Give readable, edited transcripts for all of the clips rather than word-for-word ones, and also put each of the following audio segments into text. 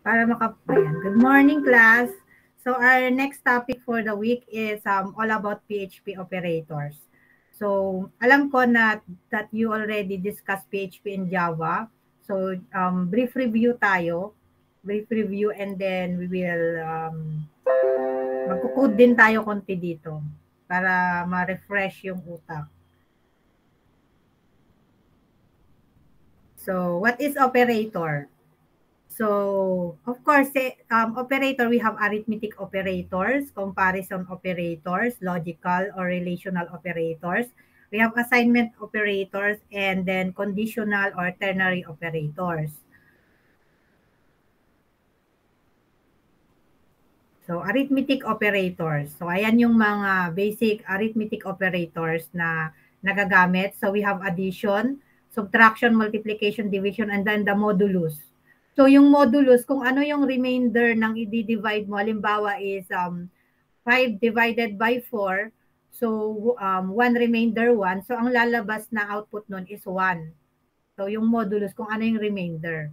Ayan. Good morning, class. So our next topic for the week is all about PHP operators. So alam ko na that you already discussed PHP and Java. So brief review tayo. Brief review and then we will magko-code din tayo konti dito para ma-refresh yung utak. So what is operator? So, of course, operator, we have arithmetic operators, comparison operators, logical or relational operators. We have assignment operators, and then conditional or ternary operators. So, arithmetic operators. So, ayan yung mga basic arithmetic operators na nagagamit. So, we have addition, subtraction, multiplication, division, and then the modulus. So, yung modulus, kung ano yung remainder ng i-divide mo, halimbawa is 5 divided by 4, so 1 remainder 1, so ang lalabas na output nun is 1. So, yung modulus, kung ano yung remainder.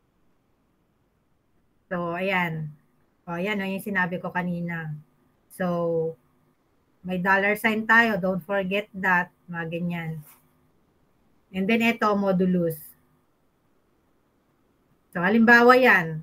So, ayan. O, ayan yung sinabi ko kanina. So, may dollar sign tayo. Don't forget that. Mga ganyan. And then, ito, modulus. So, halimbawa yan,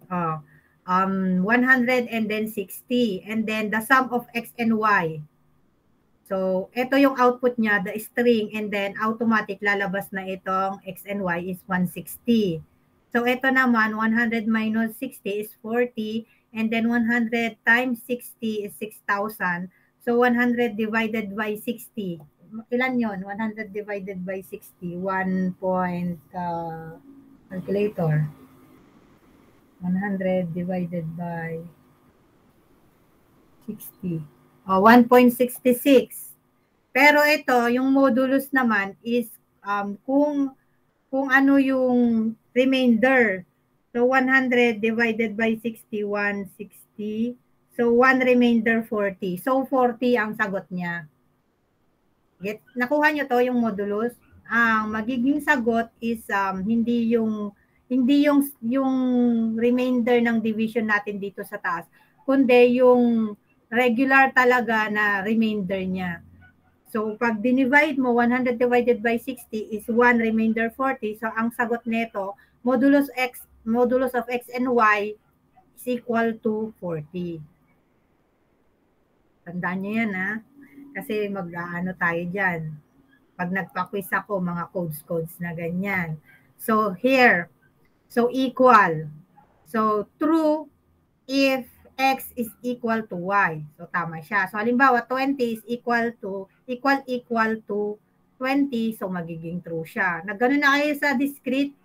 100 and then 60. And then, the sum of x and y. So, ito yung output niya, the string. And then, automatic, lalabas na itong x and y is 160. So, ito naman, 100 minus 60 is 40. And then, 100 times 60 is 6,000. So, 100 divided by 60. Ilan yon? 100 divided by 60. 1 point, calculator. 100 divided by 60. 1.66. Pero ito, yung modulus naman is kung ano yung remainder. So 100 divided by 60, 160. So 1 remainder 40. So 40 ang sagot niya. Nakuha nyo to yung modulus? Ang magiging sagot is hindi yung remainder ng division natin dito sa taas, kundi yung regular talaga na remainder niya. So, pag dinivide mo, 100 divided by 60 is 1 remainder 40. So, ang sagot nito, modulus of x and y is equal to 40. Tandaan nyo yan, ha? Kasi mag-aano tayo dyan. Pag nagpa-quiz ako, mga codes na ganyan. So, here, so equal. So, true if x is equal to y. So, tama siya. So, halimbawa, 20 is equal to 20. So, magiging true siya. Nagganon na kayo sa discrete.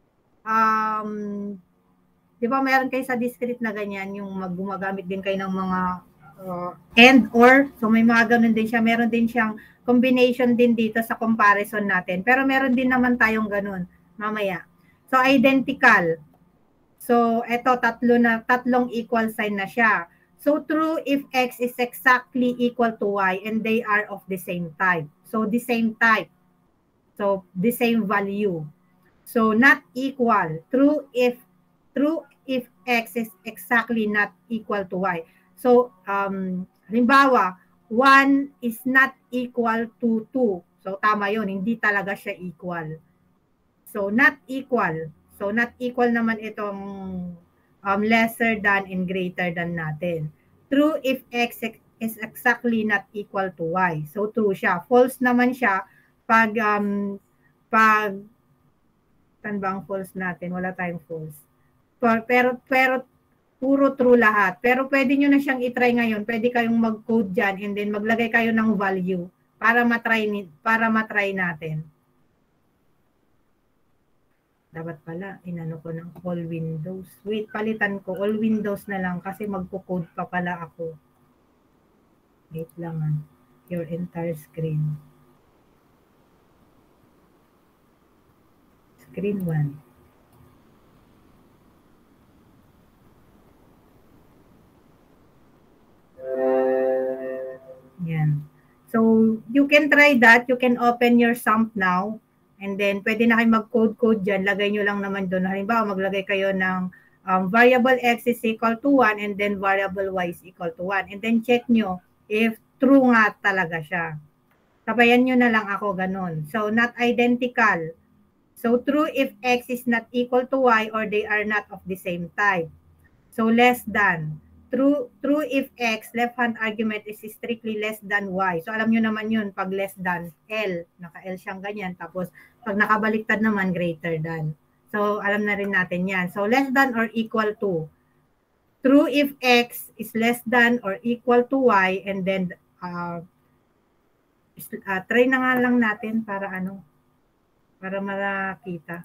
Di ba meron kayo sa discrete na ganyan, yung gumagamit din kayo ng mga and or. So, may mga ganun din siya. Meron din siyang combination din dito sa comparison natin. Pero meron din naman tayong ganun mamaya. So, identical. So, eto, tatlong equal sign na siya. So, true if x is exactly equal to y and they are of the same type. So, the same type. So, the same value. So, not equal. True if x is exactly not equal to y. So, halimbawa, 1 is not equal to 2. So, tama yun. Hindi talaga siya equal. So, not equal. So, not equal naman itong lesser than and greater than natin. True if x is exactly not equal to y. So, true siya. False naman siya pag saan ba ang false natin? Wala tayong false. Pero puro true lahat. Pero pwede nyo na siyang itry ngayon. Pwede kayong mag-code dyan and then maglagay kayo ng value para matry natin. Dapat pala, inano ko ng all windows. Wait, palitan ko. All windows na lang kasi magko-code pa pala ako. Wait lang. Your entire screen. Screen 1. Yan. So, you can try that. You can open your sump now. And then, pwede na kayo mag-code-code dyan. Lagay nyo lang naman doon. Halimbawa, maglagay kayo ng variable x is equal to 1 and then variable y is equal to 1. And then check nyo if true nga talaga siya. Sabayan nyo na lang ako ganun. So, not identical. So, true if x is not equal to y or they are not of the same type. So, less than. True if x, left-hand argument is strictly less than y. So, alam nyo naman yun, pag less than, L. Naka-L siyang ganyan. Tapos, pag nakabaliktad naman, greater than. So, alam na rin natin yan. So, less than or equal to. True if x is less than or equal to y. And then, try na nga lang natin para makita.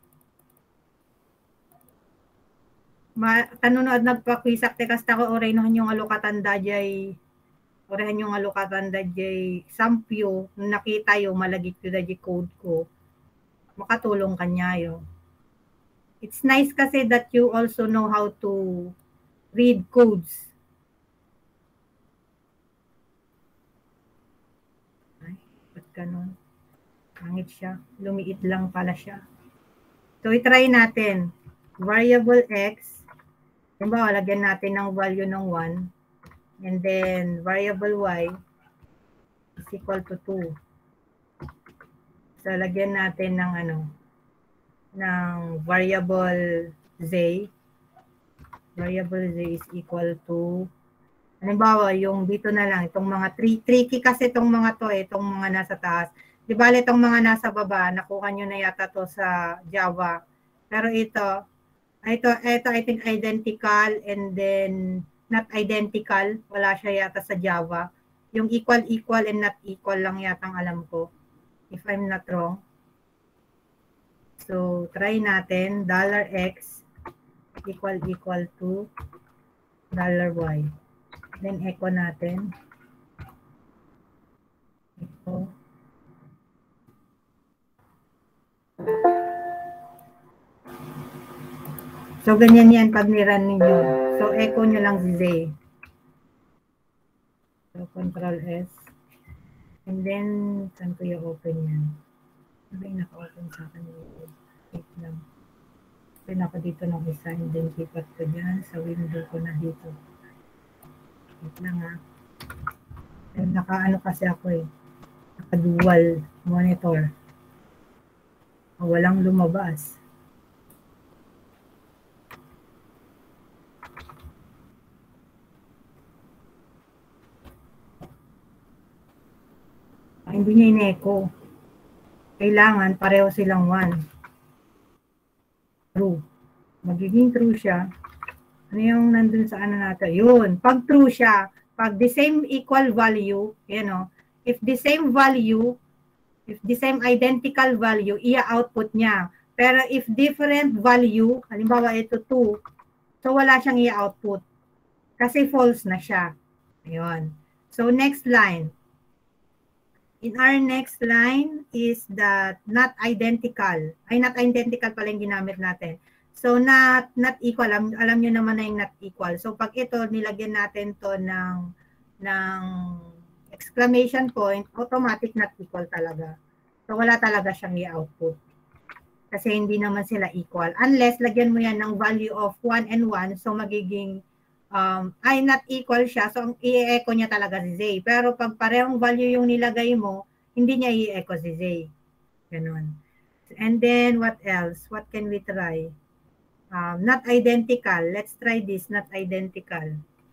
Tanunood nagpakwisak te kasta ko oray no yung alukatan dajay orahan yung alukatan dajay sampyo nakita yo malagit ko dajay code ko makatulong kanya yo. It's nice kasi that you also know how to read codes. Ay, ba't ganun? Pangit siya. Lumiit lang pala siya. So, itry natin. Variable x. Halimbawa, lagyan natin ng value ng 1. And then, variable y is equal to 2. So, lagyan natin ng ng variable z. Variable z is equal to, halimbawa, yung dito na lang, itong mga tricky kasi itong mga to, itong mga nasa taas. Di ba, itong mga nasa baba, nakuha nyo na yata to sa Java. Pero ito I think identical and then not identical. Wala siya yata sa Java. Yung equal and not equal lang yatang alam ko. If I'm not wrong. So, try natin. $x equal to $y. Then, echo natin. Echo. So, ganyan yan pag niran ninyo. So, echo nyo lang si Z. So, Control S. And then, saan ko yung open yan? Ano yung naka-open sa akin? Wait lang. Open ako dito ng isa. And then, lipat ko dyan. Sa window ko na dito. Wait lang ha. And naka-ano kasi ako eh. Naka-dual monitor. Walang lumabas. Hindi niya in-echo. Kailangan pareho silang 1. True. Magiging true siya. Ano yung nandun sa natin? Yun. Pag true siya, pag the same equal value, if the same value, if the same identical value, i-output niya. Pero if different value, halimbawa ito 2, so wala siyang i-output. Kasi false na siya. Ayun. So next line. In our next line is that not identical. Ay, not identical pala yung ginamit natin. So, not equal. Alam nyo naman na yung not equal. So, pag ito, nilagyan natin to ng exclamation point, automatic not equal talaga. So, wala talaga siyang i-output. Kasi hindi naman sila equal. Unless, lagyan mo yan ng value of 1 and 1. So, magiging ay not equal siya, so i-echo niya talaga si Z. Pero pag parehong value yung nilagay mo, hindi niya i-echo si Z. Ganun. And then, what else? What can we try? Not identical. Let's try this, not identical.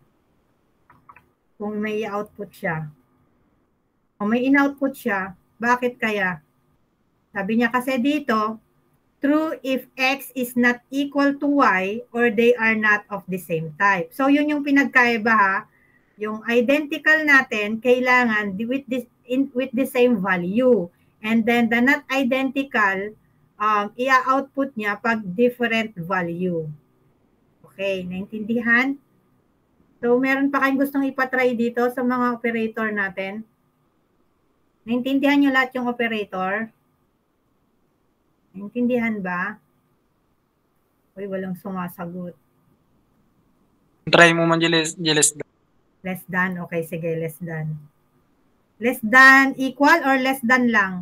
Kung may output siya. Kung may in-output siya, bakit kaya? Sabi niya kasi dito, true if x is not equal to y or they are not of the same type. So, yun yung pinagkaiba ha. Yung identical natin, kailangan with the same value. And then, the not identical, i-output niya pag different value. Okay, naintindihan? So, meron pa kayong gustong ipatry dito sa mga operator natin? Naintindihan nyo lahat yung operator? Naintindihan ba? Uy, walang sumasagot. Try mo man less than. Less than. Okay, sige, less than. Less than equal or less than lang?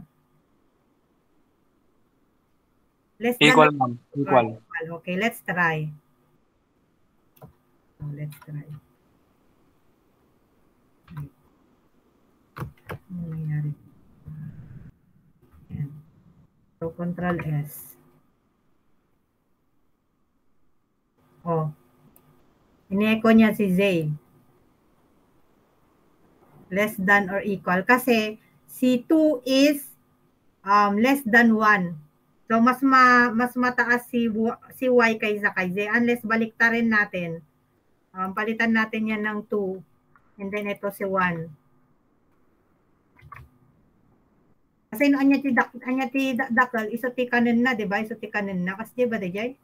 Less Equal than. man. Equal. Okay, let's try. So, let's try. Ano nangyari? Yan. So, Control S. Oh. Ine-echo niya si Zay. Less than or equal. Kasi, si 2 is less than 1. So, mas mataas si Y kaysa kay Z. Unless baliktarin natin. Palitan natin yan ng 2. And then, ito si 1. Kasi no anya ti dakal iso ti kanen na, di ba? Iso ti kanen na kasi di ba dijay?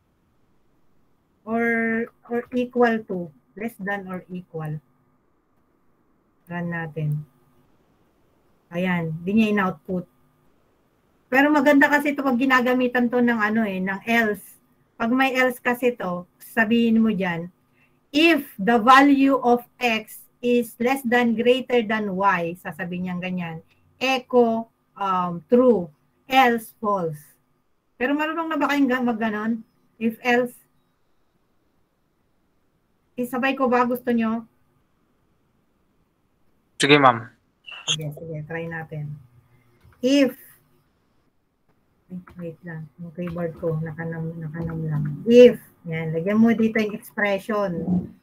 Or equal to, less than or equal. Run natin. Ayan, di niya in-output. Pero maganda kasi ito pag ginagamitan to ng ng else. Pag may else kasi to, sabihin mo diyan, if the value of x is less than greater than y, sasabihin niya ganyan, echo true, else false. Pero marunong na ba kayong mag-ganon? If else, isabay ko ba? Gusto nyo? Sige, ma'am. Sige, try natin. If, wait lang, yung keyboard ko, nakanam lang. If, yan, lagyan mo dito yung expression.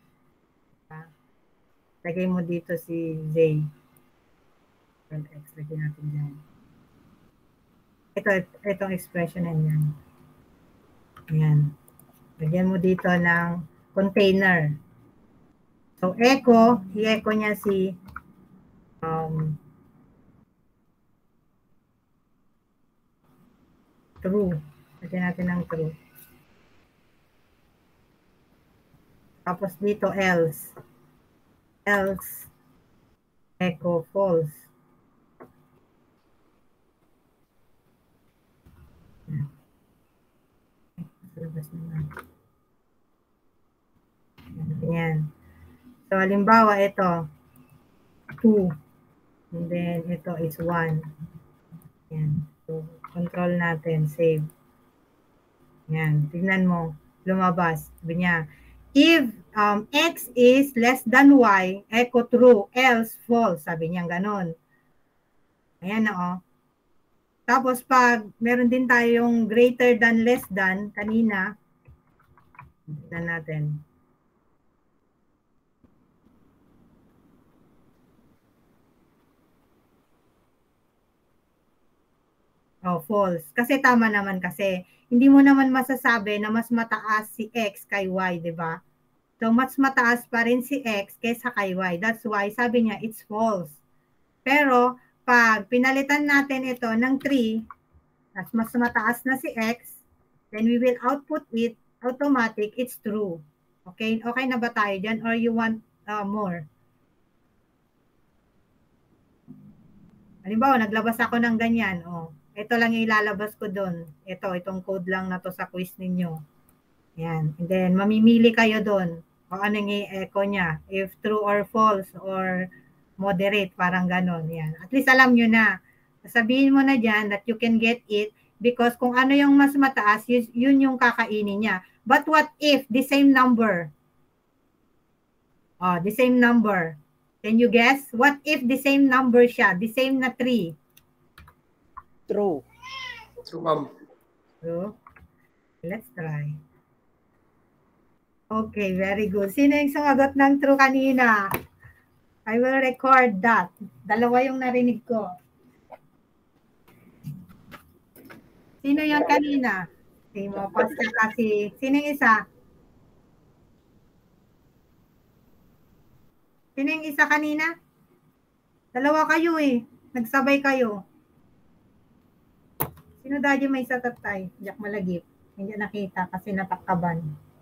Lagay mo dito si Z. X, lagyan natin dyan. Itong expression na yan. Ayan. Lagyan mo dito ng container. So, echo, i-echo niya si true. Lagyan natin ng true. Tapos dito, else. Else, echo false. Yan. So, halimbawa, ito, 2. And then, ito is 1. Yan. So, control natin, save. Yan. Tignan mo, lumabas. Sabi niya, if x is less than y, echo true, else false. Sabi niya ganon. Ayan na, oh. Tapos, pag meron din tayong greater than, less than, kanina, tignan natin. Oh, false. Kasi tama naman kasi. Hindi mo naman masasabi na mas mataas si X kay Y, di ba? So, mas mataas pa rin si X kaysa kay Y. That's why sabi niya, it's false. Pero, pag pinalitan natin ito ng 3, at mas mataas na si X, then we will output it, automatic, it's true. Okay? Okay na ba tayo dyan? Or you want more? Halimbawa, naglabas ako ng ganyan. Oh. Ito lang yung ilalabas ko doon. Itong code lang na to sa quiz ninyo. Yan. And then, mamimili kayo doon. O anong i-echo niya. If true or false or moderate, parang ganon. Yan. At least alam nyo na. Sabihin mo na dyan that you can get it because kung ano yung mas mataas, yun yung kakainin niya. But what if the same number? Oh, the same number. Can you guess? What if the same number siya? The same na 3? True. True, ma'am. True. Let's try. Okay, very good. Sino yung sumagot ng true kanina? I will record that. Dalawa yung narinig ko. Sino yung kanina? Sige mo, pasta kasi. Sino yung isa? Sino yung isa kanina? Dalawa kayo eh. Nagsabay kayo. Sino daddy may isa tatay? Jack Malagip. Hindi nakita kasi nataktaban.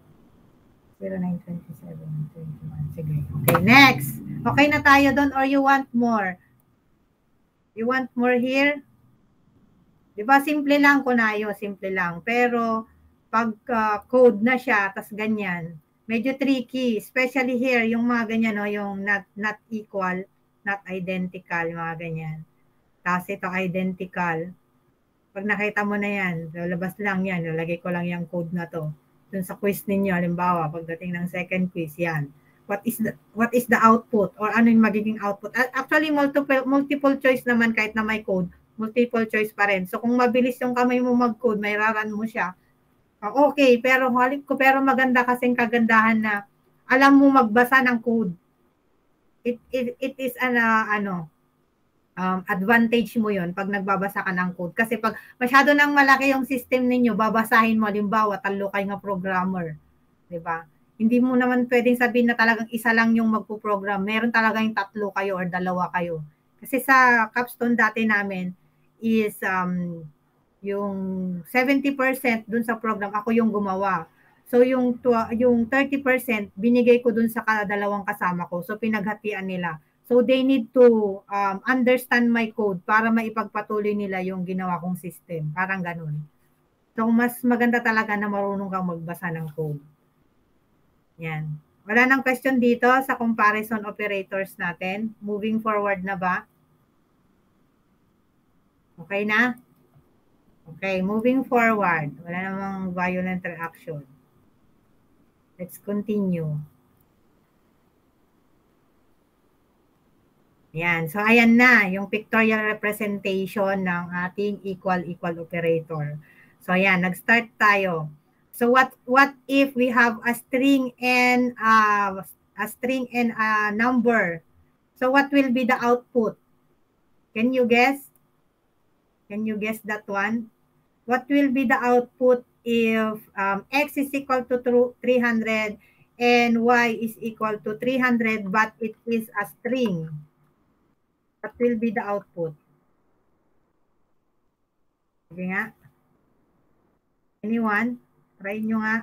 092721. Sige. Okay, next. Okay na tayo doon or you want more? You want more here? Diba, simple lang kunayo, simple lang. Pero, pag code na siya, tas ganyan, medyo tricky. Especially here, yung mga ganyan, no, yung not equal, not identical, mga ganyan. Tapos ito, identical. Pag nakita mo na yan, lalabas lang yan. Lalagay ko lang yung code na to. dun sa quiz ninyo, halimbawa, pagdating ng second quiz, yan. What is the output or ano yung magiging output? Actually, multiple choice naman kahit na may code, multiple choice pa rin. So, kung mabilis yung kamay mo mag-code, may raran mo siya. Okay, pero maganda kasing kagandahan na alam mo magbasa ng code. It is an advantage mo yon pag nagbabasa ka ng code. Kasi pag masyado nang malaki yung system ninyo, babasahin mo, halimbawa, talo kayo nga programmer. Diba? Hindi mo naman pwedeng sabihin na talagang isa lang yung magpo-program. Meron talagang 3 kayo or 2 kayo. Kasi sa capstone dati namin is yung 70% dun sa program, ako yung gumawa. So yung 30% binigay ko dun sa dalawang kasama ko. So pinaghatian nila. So they need to understand my code para maipagpatuloy nila yung ginawa kong system. Parang ganun. So mas maganda talaga na marunong kang magbasa ng code. Yan. Wala nang question dito sa comparison operators natin. Moving forward na ba? Okay na? Okay, moving forward. Wala namang violent reaction. Let's continue. Yan. So, ayan na, yung pictorial representation ng ating equal operator. So, ayan, nag-start tayo. So, what if we have a string and a number? So, what will be the output? Can you guess? Can you guess that one? What will be the output if x is equal to 300 and y is equal to 300 but it is a string? What will be the output? Sige nga. Anyone? Try nyo nga.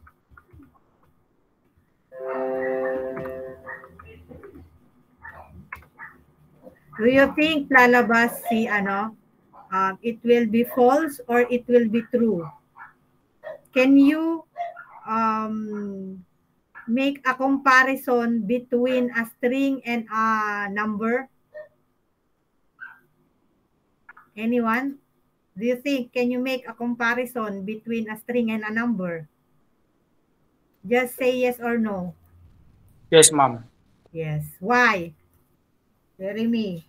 Do you think lalabas si it will be false or it will be true? Can you make a comparison between a string and a number? Anyone? Do you think, can you make a comparison between a string and a number? Just say yes or no. Yes, ma'am. Yes. Why? Jeremy.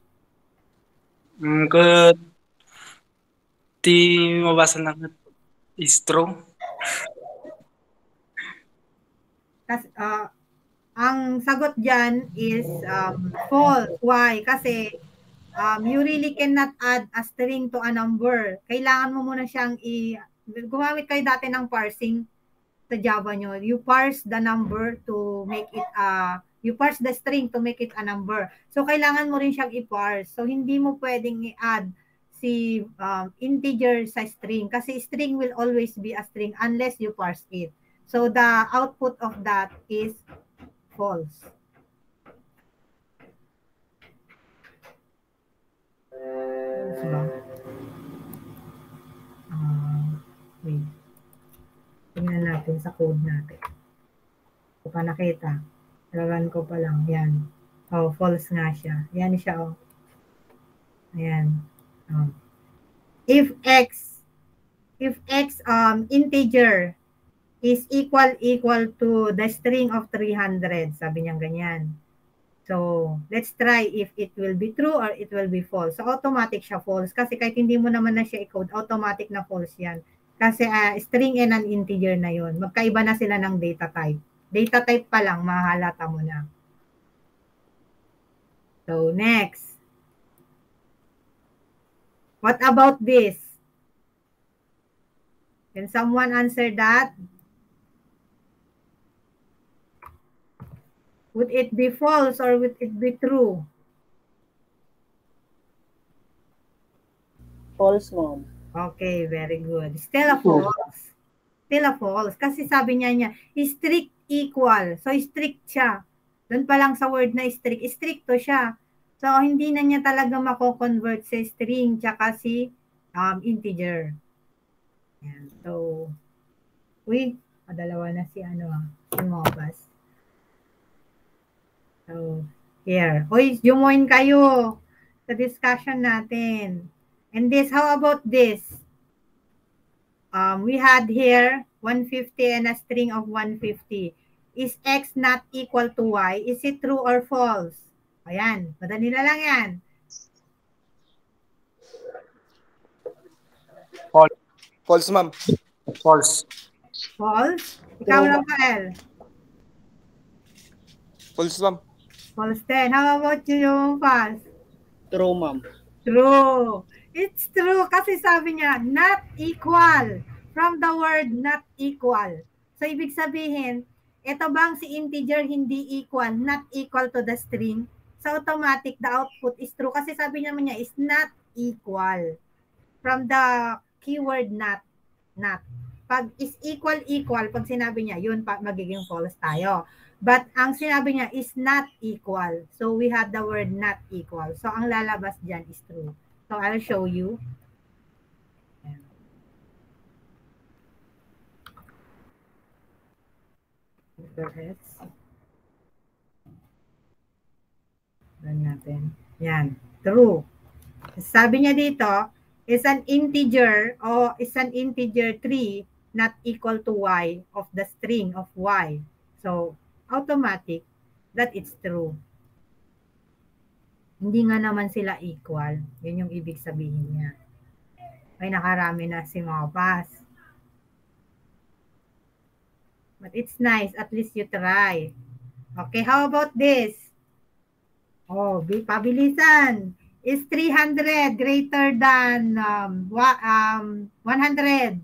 Di mabasa ng istro. Kasi, ang sagot dyan is false. Why? Kasi you really cannot add a string to a number. Kailangan mo muna siyang gumamit kayo dati ng parsing sa Java nyo. You parse the number to make it you parse the string to make it a number. So, kailangan mo rin siyang i-parse. So, hindi mo pwedeng i-add si integer sa string kasi string will always be a string unless you parse it. So, the output of that is false. Wait. Tingnan natin sa code natin. Ito pa nakita. Run ko pa lang. Yan. Oh, false nga siya. Yan siya, oh. Ayan. Oh. If x integer is equal to the string of 300, sabi niya ganyan. So, let's try if it will be true or it will be false. So, automatic siya false. Kasi kahit hindi mo naman na siya i-code, automatic na false yan. Kasi string and an integer na yun. Magkaiba na sila ng data type. Data type pa lang, mahalata mo na. So, next. What about this? Can someone answer that? Would it be false or would it be true? False, ma'am. Okay, very good. Still a false. Still a false. Kasi sabi niya, strict equal. So, strict siya. Doon pa lang sa word na strict. Stricto siya. So, hindi na niya talaga mako-convert sa string tsaka si integer. Yan. So, dalawa na si lumabas. So, here. Join kayo sa discussion natin. And this, how about this? We had here 150 and a string of 150. Is x not equal to y? Is it true or false? Ayan, madali na lang yan. False. False, ma'am. False. False? Ikaw, True. Rafael. False, ma'am. False din. How about you, False? True, ma'am. True. It's true kasi sabi niya, not equal. From the word not equal. So, ibig sabihin, ito bang si integer hindi equal, not equal to the string? So, automatic, the output is true. Kasi sabi naman niya is not equal. From the keyword not. Pag is equal, pag sinabi niya, yun magiging false tayo. But ang sinabi niya is not equal. So we have the word not equal. So ang lalabas dyan is true. So I'll show you. Run natin. Yan. True. Sabi niya dito, is an integer o is an integer 3 not equal to y of the string of y. So, automatic that it's true. Hindi nga naman sila equal. Yun yung ibig sabihin niya. May nakarami na si Mopas. But it's nice. At least you try. Okay, how about this? Oh, pabilisan. Is 300 greater than 100?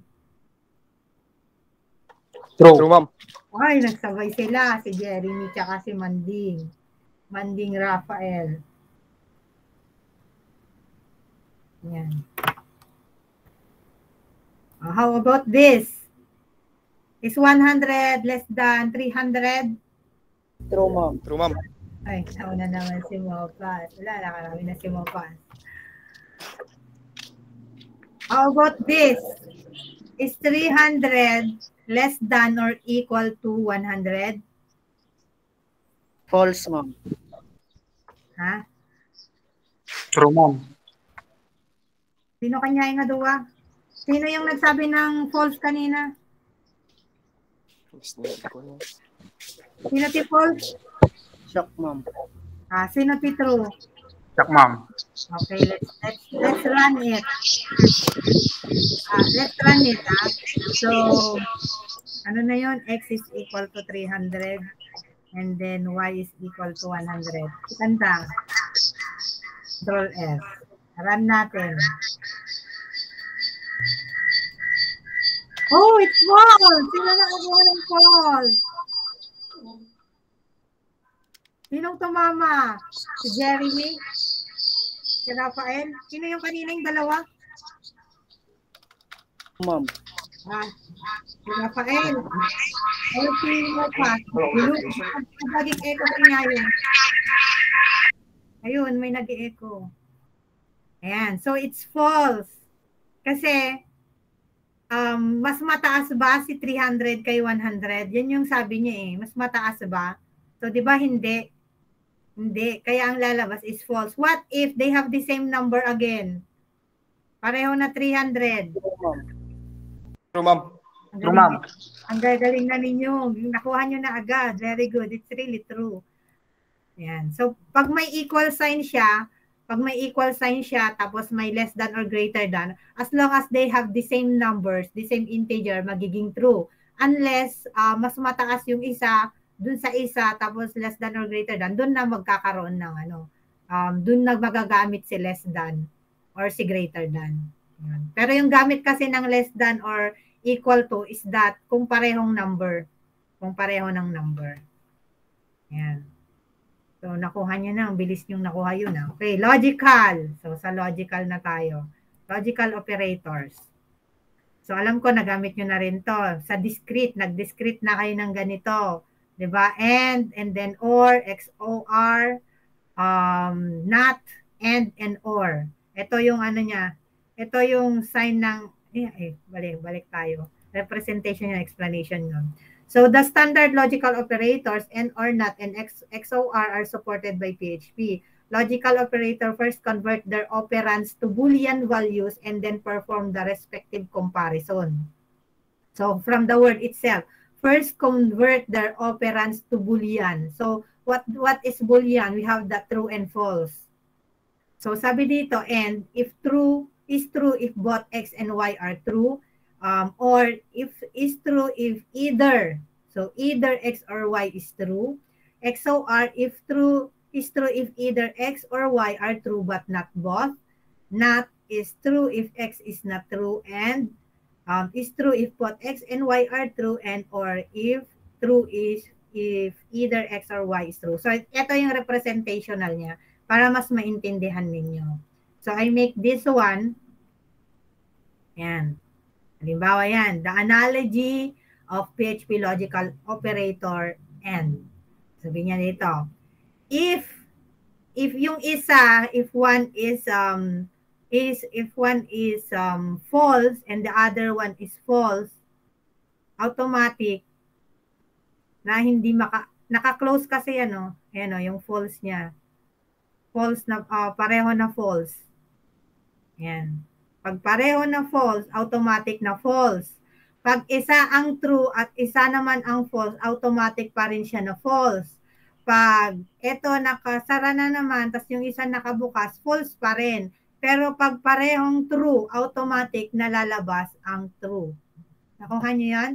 True. True, ma'am. Ay, nagsabay sila. Si Jeremy tsaka si Manding. Manding Rafael. Yan. How about this? Is 100 less than 300? True, ma'am. True, ma'am. Ay, nauna naman si Mopas. Wala, nakarami na si Mopas. How about this? Is 300 less than or equal to 100? False, ma'am. Ha? True, ma'am. Sino kanya nga duwa? Sino yung nagsabi ng false kanina? Sino ti false? Shock, ma'am. Sino ti true? Check, ma'am. Okay, let's run it. Let's run it. So, ano na yun? X is equal to 300 and then Y is equal to 100. Ganda. Control F. Run natin. Oh, it's false! Sino nakakuha ng false? Sinong tumama? Si Jeremy? Si Rafael? Sino yung kanina yung dalawa? Ma'am. Si Rafael. O si Mopas. Naging echo ka niya yun. Ayun, may nag-echo. Ayan. So, it's false. Kasi, mas mataas ba si 300 kay 100? Yan yung sabi niya eh. Mas mataas ba? So, di ba hindi? Hindi. Kaya ang lalabas is false. What if they have the same number again? Pareho na 300. True, ma'am. True, ma'am. Ang gagaling na ninyo. Nakuha nyo na agad. Very good. It's really true. Yan. So, pag may equal sign siya, tapos may less than or greater than, as long as they have the same numbers, the same integer, magiging true. Unless mas mataas yung isa, dun sa isa, tapos less than or greater than, dun na magkakaroon ng dun na magagamit si less than or si greater than. Yan. Pero yung gamit kasi ng less than or equal to is that kung parehong number. Kung pareho ng number. Yan. So, nakuha niya na. Ang bilis niyong nakuha yun. Okay, logical. So, sa logical na tayo. Logical operators. So, alam ko, nagamit nyo na rin to. Sa discrete, nag-discrete na kayo ng ganito. Diba? And then or, XOR, not, and or. Ito yung ano niya. Ito yung sign ng, balik tayo. Representation yung explanation yun. So, the standard logical operators and or not and XOR are supported by PHP. Logical operator first convert their operands to Boolean values and then perform the respective comparison. So from the word itself, first convert their operands to Boolean. So what is Boolean? We have the true and false. So sabi dito, and if true is true if both x and y are true, or if is true if either, so either x or y is true. XOR if true is true if either x or y are true but not both. Not is true if x is not true, and is true if both x and y are true, and or if true is if either x or y is true. So ito yung representational niya para mas maintindihan ninyo. So I make this one. Yan. Halimbawa yan, the analogy of PHP logical operator and. Sabi niya dito, if yung isa, if one is false and the other one is false, automatic na hindi naka-close kasi ano, ayan o, yung false niya. False na, pareho na false. Ayan. Pag pareho na false, automatic na false. Pag isa ang true at isa naman ang false, automatic pa rin siya na false. Pag ito nakasara na naman, tas yung isa nakabukas, false pa rin. Pero pag parehong true, automatic na lalabas ang true. Nakuha niyo yan?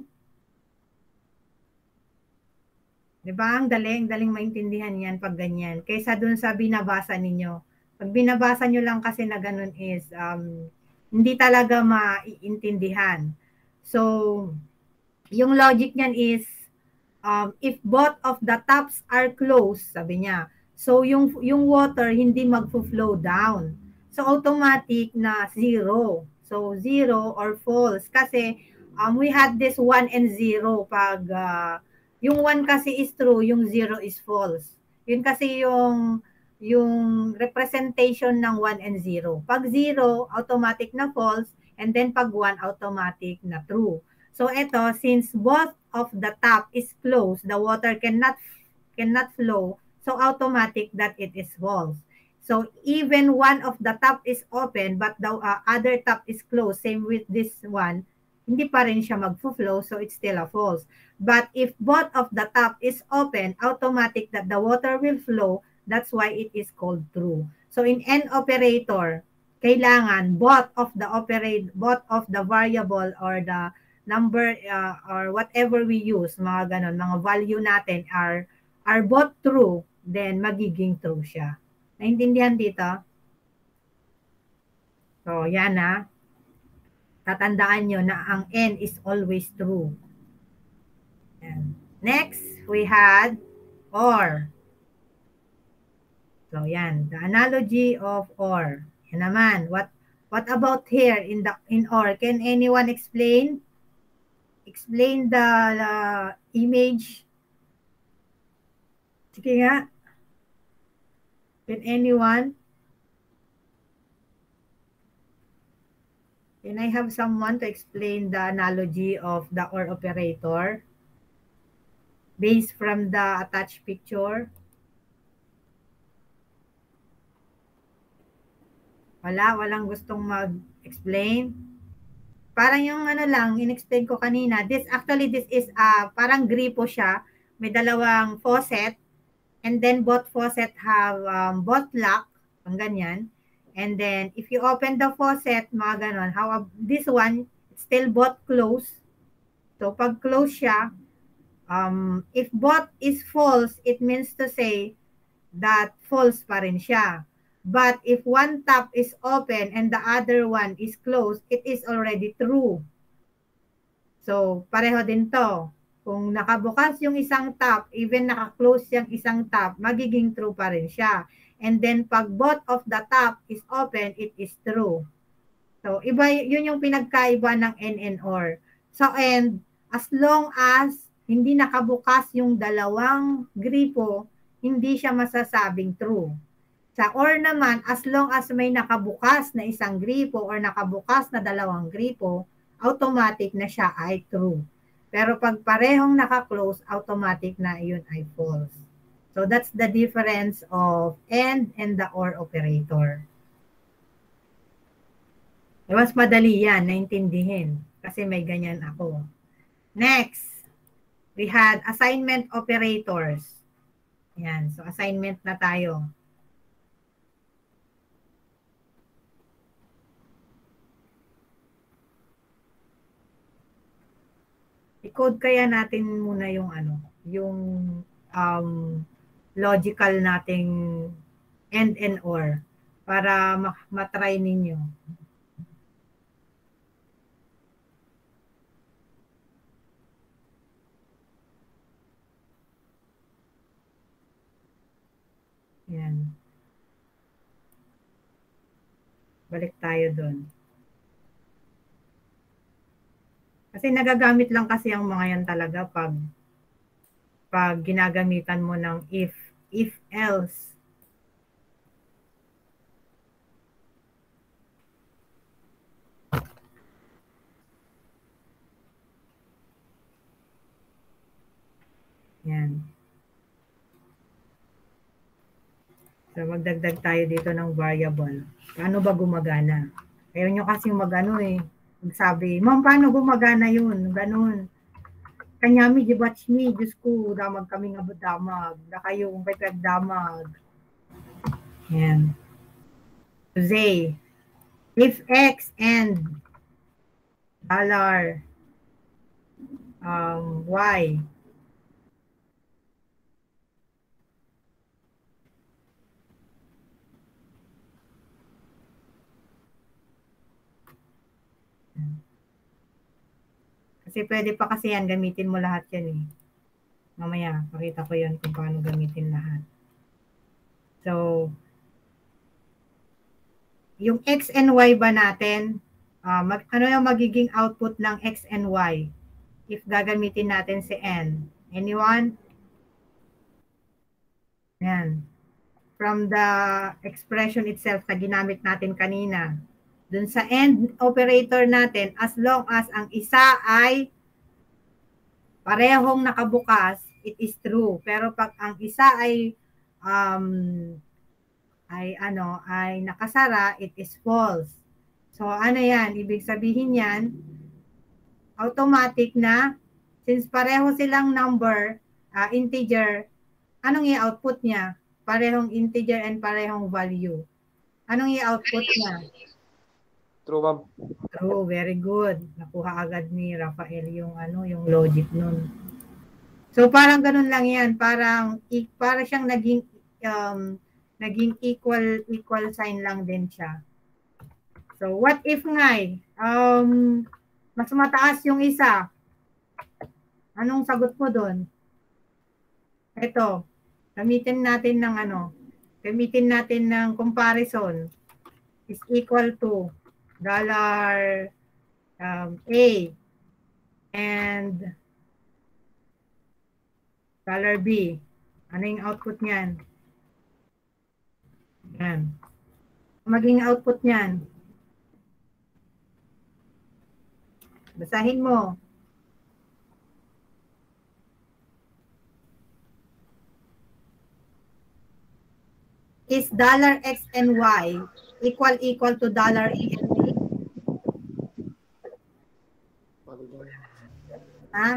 Diba? Ang daling maintindihan yan pag ganyan. Kaysa dun sa binabasa ninyo. Pag binabasa nyo lang kasi na ganun is, hindi talaga maiintindihan. So, yung logic niyan is, if both of the taps are closed, sabi niya, so yung water hindi mag-flow down. So, automatic na zero. So, zero or false. Kasi, we had this 1 and 0. Pag, yung 1 kasi is true, yung 0 is false. Yun kasi yung representation ng 1 and 0. Pag 0, automatic na false. And then pag 1, automatic na true. So ito, since both of the tap is closed, the water cannot flow, so automatic that it is false. So even one of the tap is open, but the other tap is closed, same with this one, hindi pa rin siya mag-flow, so it's still a false. But if both of the tap is open, automatic that the water will flow, that's why it is called true. So in AND operator, kailangan both of the variable or the number or whatever we use, mga ganon, mga value natin are both true, then magiging true siya. Naintindihan dito? So, yan na. Tatandaan nyo na ang N is always true. And next, we had OR. So, yan. The analogy of OR. Yan naman. What about here in OR? Can anyone explain? Explain the image. Sige nga. Can anyone? Can I have someone to explain the analogy of the OR operator based from the attached picture? Walang gustong mag-explain. Parang yung ano lang, in-explain ko kanina. This is parang gripo siya. May dalawang faucet. And then both faucet have both lock. Ang ganyan. And then if you open the faucet, mga ganon. This one, it's still both closed. So pag close siya, if both is false, it means to say that false pa rin siya. But if one tap is open and the other one is closed, it is already true. So, pareho din to. Kung nakabukas yung isang tap, even naka-close yung isang tap, magiging true pa rin siya. And then, pag both of the tap is open, it is true. So, yun yung pinagkaiba ng N and OR. So, and as long as hindi nakabukas yung dalawang gripo, hindi siya masasabing true. Sa OR naman, as long as may nakabukas na isang gripo or nakabukas na dalawang gripo, automatic na siya ay true. Pero pag parehong naka-close, automatic na yun ay false. So that's the difference of AND and the OR operator. Mas madali yan, naintindihin. Kasi may ganyan ako. Next, we had assignment operators. Yan, so assignment na tayo. I-code kaya natin muna yung ano, yung logical nating and or para matry ninyo. Yan. Balik tayo doon. Kasi nagagamit lang kasi ang mga yan talaga pag ginagamitan mo ng if else. Yan. So, magdagdag tayo dito ng variable. Paano ba gumagana? Ayaw nyo kasi magano eh. Magsabi, ma'am, paano gumagana yun? Ganun. Kanyami, gibatch me. Diyos ko, damag kami nga damag. Na kayo, kung may damag. Yan. Say, if X and dollar Y. Kasi pwede pa kasi yan, gamitin mo lahat yan eh. Mamaya, pakita ko yan kung paano gamitin lahat. So, yung X and Y ba natin, ano yung magiging output ng X and Y if gagamitin natin si N? Anyone? Yan. From the expression itself na ginamit natin kanina. Dun sa AND operator natin, as long as ang isa ay parehong nakabukas, it is true. Pero pag ang isa ay nakasara, it is false. So ano yan? Ibig sabihin yan, automatic na, since pareho silang number, integer, anong i-output niya? Parehong integer and parehong value. Anong i-output niya? True, ma'am. True, very good. Nakuha agad ni Rafael yung yung logic nun. So parang ganun lang yan, para siyang naging equal sign lang din siya. So what if nga mas mataas yung isa? Anong sagot mo doon? Ito, gamitin natin ng comparison is equal to dollar A and dollar B. Ano yung output niyan? Yan. Maging output niyan. Basahin mo. Is dollar X and Y equal to dollar A and B? Ha?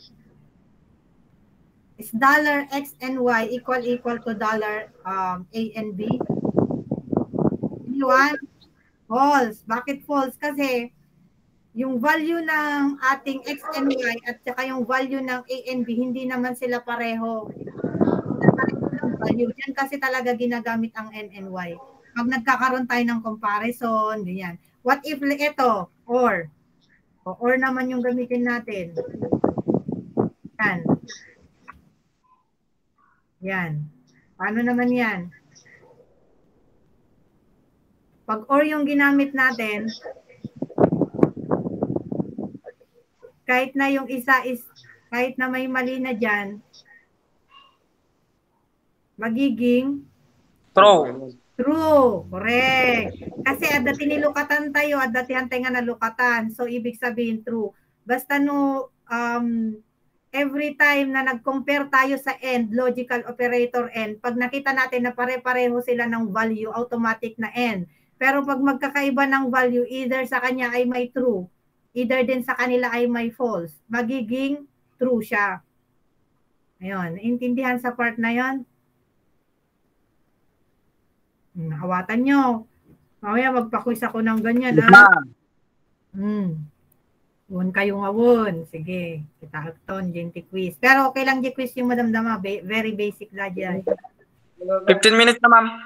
Is dollar X and Y equal to dollar A and B? Anyone? False. Bakit false? Kasi yung value ng ating X and Y at saka yung value ng A and B, hindi naman sila pareho. Value. Yan kasi talaga ginagamit ang N and Y. Pag nagkakaroon tayo ng comparison, ganyan. What if ito, or? Or naman yung gamitin natin. Yan. Yan. Paano naman yan? Pag or yung ginamit natin, kahit na yung isa is, kahit na may mali na dyan, magiging True. true. Correct. Kasi adda tinilukatan tayo, adda tihantay nga nalukatan. So, ibig sabihin true. Basta every time na nag-compare tayo sa end, logical operator end, pag nakita natin na pare-pareho sila ng value, automatic na end. Pero pag magkakaiba ng value, either sa kanya ay may true, either din sa kanila ay may false, magiging true siya. Ayun, naintindihan sa part na yon? Nakawatan nyo. Mamaya magpa-quiz ako ng ganyan, Yes, ha? ma'am. Won kayo nga won. Sige, kita akton, Genti quiz. Pero okay lang di quiz yung madamdama. Very basic la dyan. 15 minutes na, ma'am.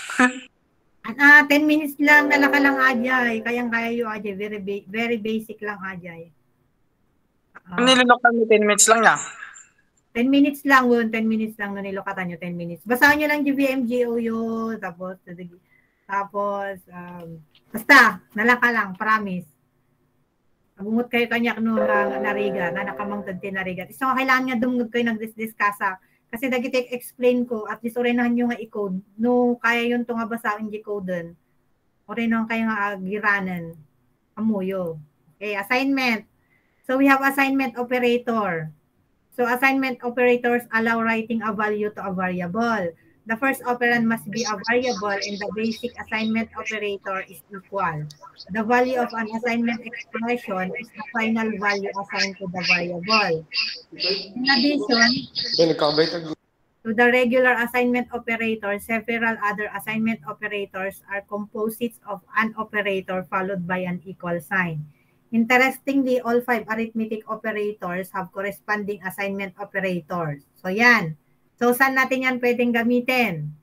10 minutes lang, nalaka lang ajay. Kayang-kaya yung ajay. Very basic lang ajay. Nilunok kami 10 minutes lang niya. 10 minutes lang, won. 10 minutes lang na nilokatan nyo, 10 minutes. Basahan nyo lang GVMGO yun. Tapos, basta, nalaka lang, promise. Abungot kayo kanya no nariga, na nakamangtad tinariga. So, kailangan nga dumugod kayo nag-discussa. Kasi dagiti explain ko, at least orenahan nyo nga i-code. No, kaya yun to nga basahin G-code. Orenahan kayo nga agiranan. Amuyo. Okay, assignment. So, we have assignment operator. So, assignment operators allow writing a value to a variable. The first operand must be a variable and the basic assignment operator is equal. The value of an assignment expression is the final value assigned to the variable. In addition to the regular assignment operator, several other assignment operators are composites of an operator followed by an equal sign. Interestingly, all 5 arithmetic operators have corresponding assignment operators. So, yan. So, saan natin yan pwedeng gamitin?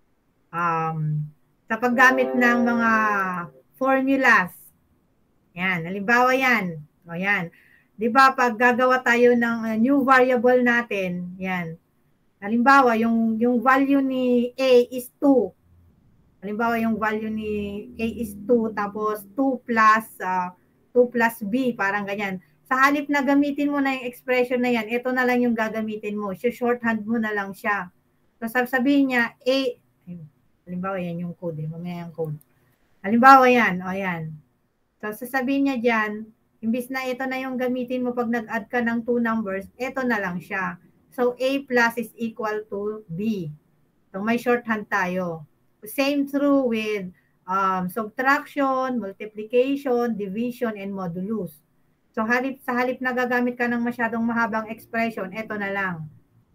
Sa paggamit ng mga formulas. Yan. Halimbawa yan. O yan. Di ba, pag gagawa tayo ng new variable natin, yan. Halimbawa, yung value ni A is 2. Halimbawa, yung value ni A is 2, tapos 2 plus B, parang ganyan. Sa halip na gamitin mo na yung expression na yan, ito na lang yung gagamitin mo. Shorthand mo na lang siya. So, sabihin niya, halimbawa yan yung code. Mamaya yung code. Halimbawa yan, o yan. So, sasabihin niya dyan, imbis na ito na yung gamitin mo pag nag-add ka ng 2 numbers, ito na lang siya. So, A plus is equal to B. So, may shorthand tayo. Same true with subtraction, multiplication, division, and modulus. So, sa halip na gagamit ka ng masyadong mahabang expression, ito na lang.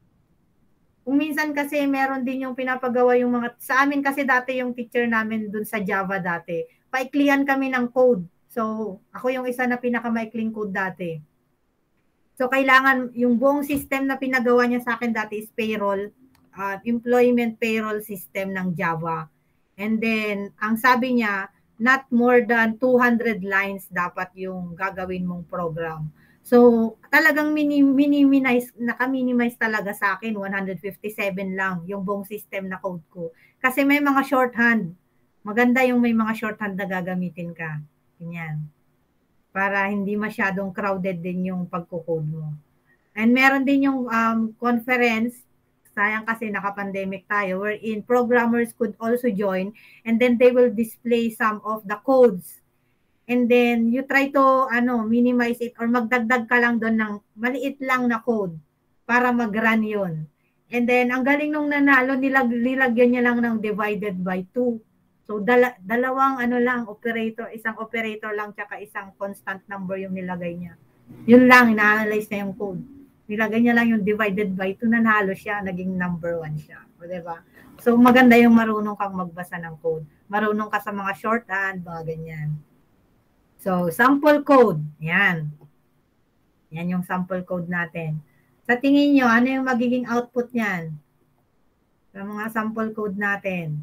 Kung minsan kasi meron din yung pinapagawa yung sa amin kasi dati yung teacher namin dun sa Java dati, paiklian kami ng code. So, ako yung isa na pinakamaikling code dati. So, kailangan, yung buong system na pinagawa niya sa akin dati is payroll, employment payroll system ng Java. And then, ang sabi niya, not more than 200 lines dapat yung gagawin mong program. So, talagang naka-minimize talaga sa akin, 157 lang yung buong system na code ko. Kasi may mga shorthand. Maganda yung may mga shorthand na gagamitin ka. Ganyan. Para hindi masyadong crowded din yung pagko-code mo. And meron din yung conference, sayang kasi naka-pandemic tayo, wherein programmers could also join and then they will display some of the codes. And then you try to minimize it or magdagdag ka lang doon ng maliit lang na code para mag-run yun. And then ang galing nung nanalo, nilagyan niya lang ng divided by 2. So dalawang operator, isang operator lang tsaka isang constant number yung nilagay niya. Yun lang, ina-analyze na yung code. Nilagay niya lang yung divided by 2, nanalo siya, naging number 1 siya. O, diba? So, maganda yung marunong kang magbasa ng code. Marunong ka sa mga shorthand, mga ganyan. So, sample code. Yan. Yan yung sample code natin. Sa tingin nyo, ano yung magiging output niyan? Sa mga sample code natin.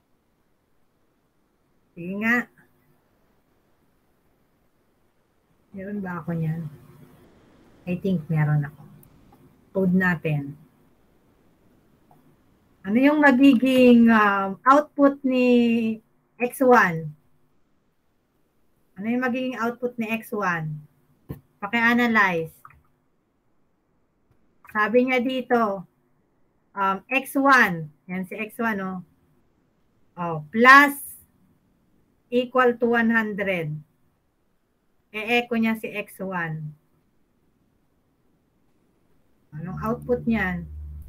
Sige nga. Meron ba ako niyan? I think meron ako. Code natin. Ano yung magiging output ni X1? Ano yung magiging output ni X1? Paki-analyze. Sabi niya dito, X1, yan si X1, plus equal to 100. E-echo niya si X1. Anong output niyan?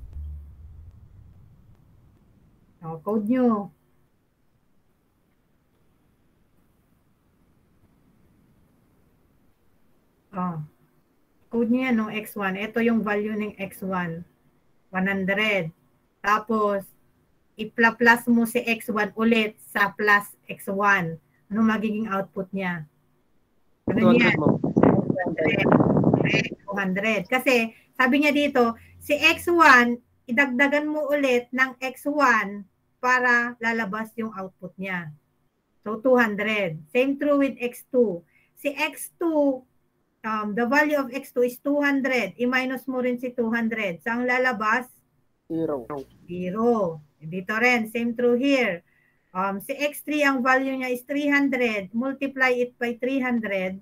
Code nyo. Oh. Code niya no, X1. Ito yung value ng X1. 100. Tapos, i-plus mo si X1 ulit sa plus X1. Ano magiging output niya? Ano 200, yan? ma'am. 200. Kasi, sabi niya dito, si X1, idagdagan mo ulit ng X1 para lalabas yung output niya. So, 200. Same true with X2. Si X2, the value of X2 is 200. I-minus mo rin si 200. So, ang lalabas? 0. 0. Dito rin, same true here. Si X3, ang value niya is 300. Multiply it by 300.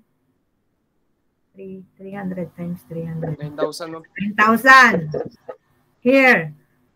300 times 300. 9,000, ma'am. 9,000. Here.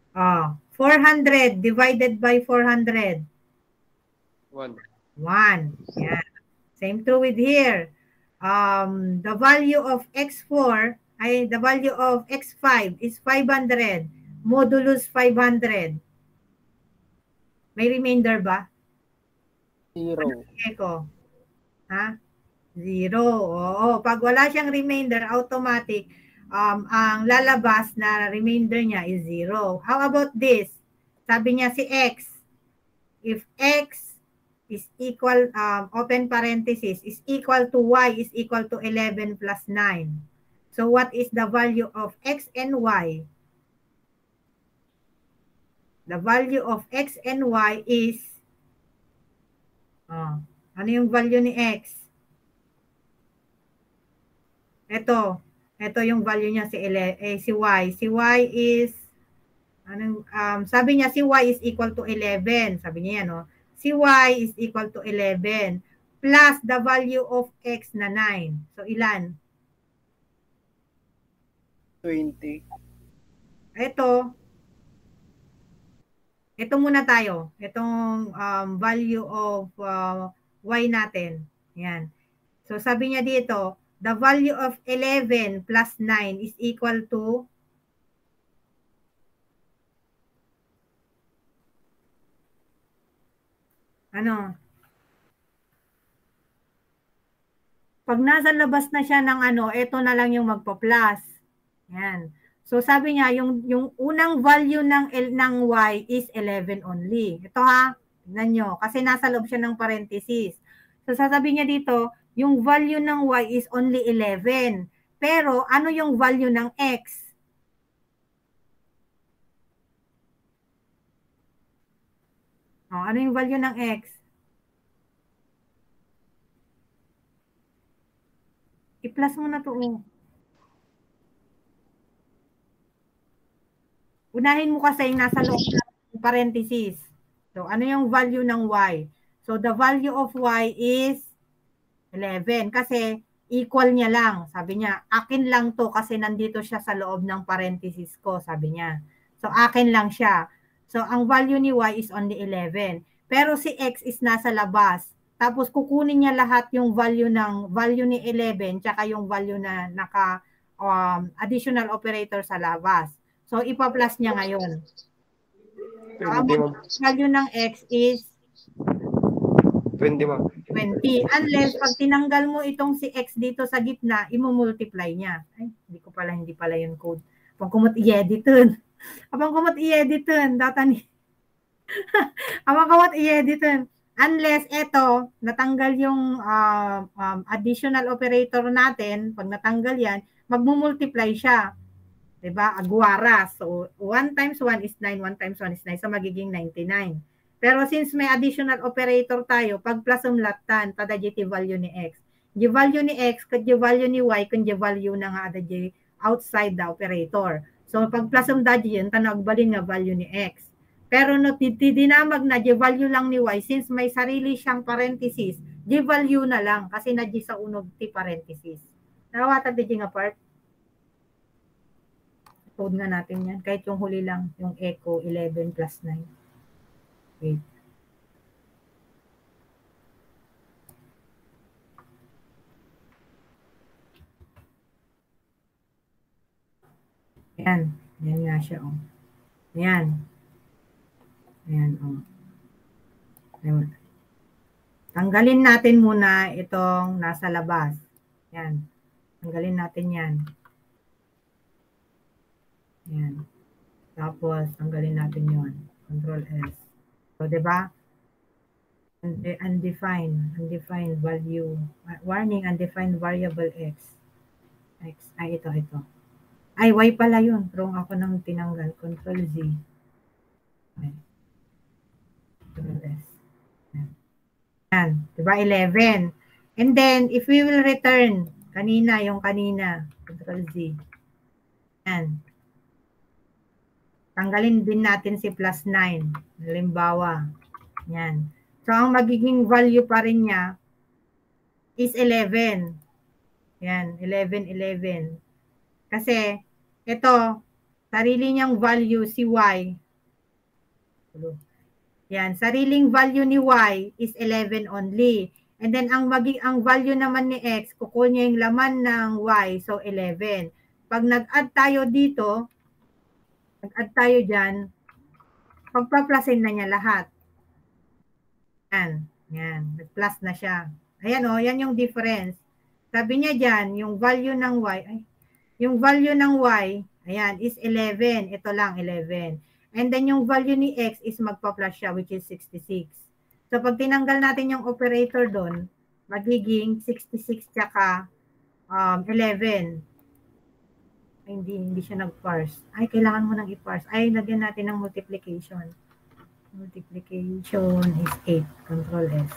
400 divided by 400. 1. 1. Yeah. Same true with here. The value of X4, the value of X5 is 500. Modulus 500. May remainder ba? 0. Eko. Ha? 0. Oo. Pag wala siyang remainder, automatic, ang lalabas na remainder niya is 0. How about this? Sabi niya si X. If X is equal, open parenthesis, is equal to Y is equal to 11 plus 9. So what is the value of X and Y? The value of X and Y is, ano yung value ni X? Ito yung value niya si Y. Si Y is, sabi niya si Y is equal to 11. Sabi niya yan, no? Si Y is equal to 11 plus the value of X na 9. So, ilan? 20. Ito muna tayo. Itong value of Y natin. Yan. So, sabi niya dito, the value of 11 plus 9 is equal to ano? Pag nasa labas na siya ng ano, ito na lang yung magpa-plus. Yan. So sabi niya, yung unang value ng Y is 11 only. Ito ha, tignan nyo. Kasi nasa loob siya ng parenthesis. So sasabihin niya dito, yung value ng Y is only 11. Pero ano yung value ng X? Ano yung value ng X? I-plus mo na to. Unahin mo kasi yung nasa loob ng parenthesis. So, ano yung value ng Y? So, the value of Y is 11 kasi equal niya lang. Sabi niya, akin lang to kasi nandito siya sa loob ng parenthesis ko, sabi niya. So, akin lang siya. So, ang value ni Y is only 11. Pero si X is nasa labas. Tapos, kukunin niya lahat yung value ni 11 tsaka yung value na naka additional operator sa labas. So, ipa-plus niya ngayon. So, ang value ng X is 20, ma'am. 20. Unless, pag tinanggal mo itong si X dito sa gitna, imumultiply niya. Ay, hindi pala yung code. Apang kumot i-editin. Apang kumot i-editin. Unless, ito, natanggal yung additional operator natin, pag natanggal yan, magmumultiply siya. Diba? Aguara. So, 1 times 1 is 9, 1 times 1 is 9. So, magiging 99. Pero since may additional operator tayo, pag plus umlatan, tada iti value ni X. Di value ni X, kad di value ni Y, kun di value na nga ada di outside the operator. So, pag plus umdadi yun, tanagbalin nga value ni X. Pero no, dinamag na di value lang ni Y, since may sarili siyang parenthesis, di value na lang, kasi na di sa unog ti parenthesis. Nakawata di nga part? Code nga natin yan. Kahit yung huli lang, yung echo 11 plus 9. Wait. Yan. Yan nga siya. Oh. Yan. Yan. Oh. Yan. Tanggalin natin muna itong nasa labas. Yan. Tanggalin natin yan. Yan. Tapos, tanggalin natin yon. Control S. So, diba? Undefined value. Warning, undefined variable X. Ay, ito. Ay, Y pala yun. Wrong ako nang tinanggal. Control Z. Okay. Control S. Yan. Diba? 11. And then, if we will return, yung kanina. Control Z. Yan. Tanggalin din natin si plus 9. Halimbawa. Yan. So, ang magiging value pa rin niya is 11. Yan. 11. Kasi, ito, sarili niyang value si Y. Yan. Sariling value ni Y is 11 only. And then, ang value naman ni X, kukuha niya yung laman ng Y. So, 11. Pag nag-add tayo dito, nag-add tayo dyan, pagpa-plusin na niya lahat. Yan. Nag-plus na siya. Ayan o, yan yung difference. Sabi niya dyan, yung value ng Y, ayan, is 11. Ito lang, 11. And then yung value ni X is magpa-plus siya, which is 66. So, pag tinanggal natin yung operator doon, magiging 66 tsaka 11. Hindi siya nag-parse. Ay, kailangan mo nang i-parse. Ay, lagyan natin ng multiplication. Multiplication is 8. Control S.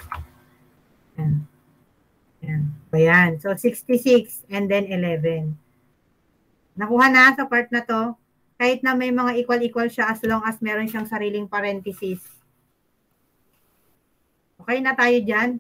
Yan. Ayan. So, 66 and then 11. Nakuha na sa part na to. Kahit na may mga equal-equal siya as long as meron siyang sariling parenthesis. Okay na tayo dyan?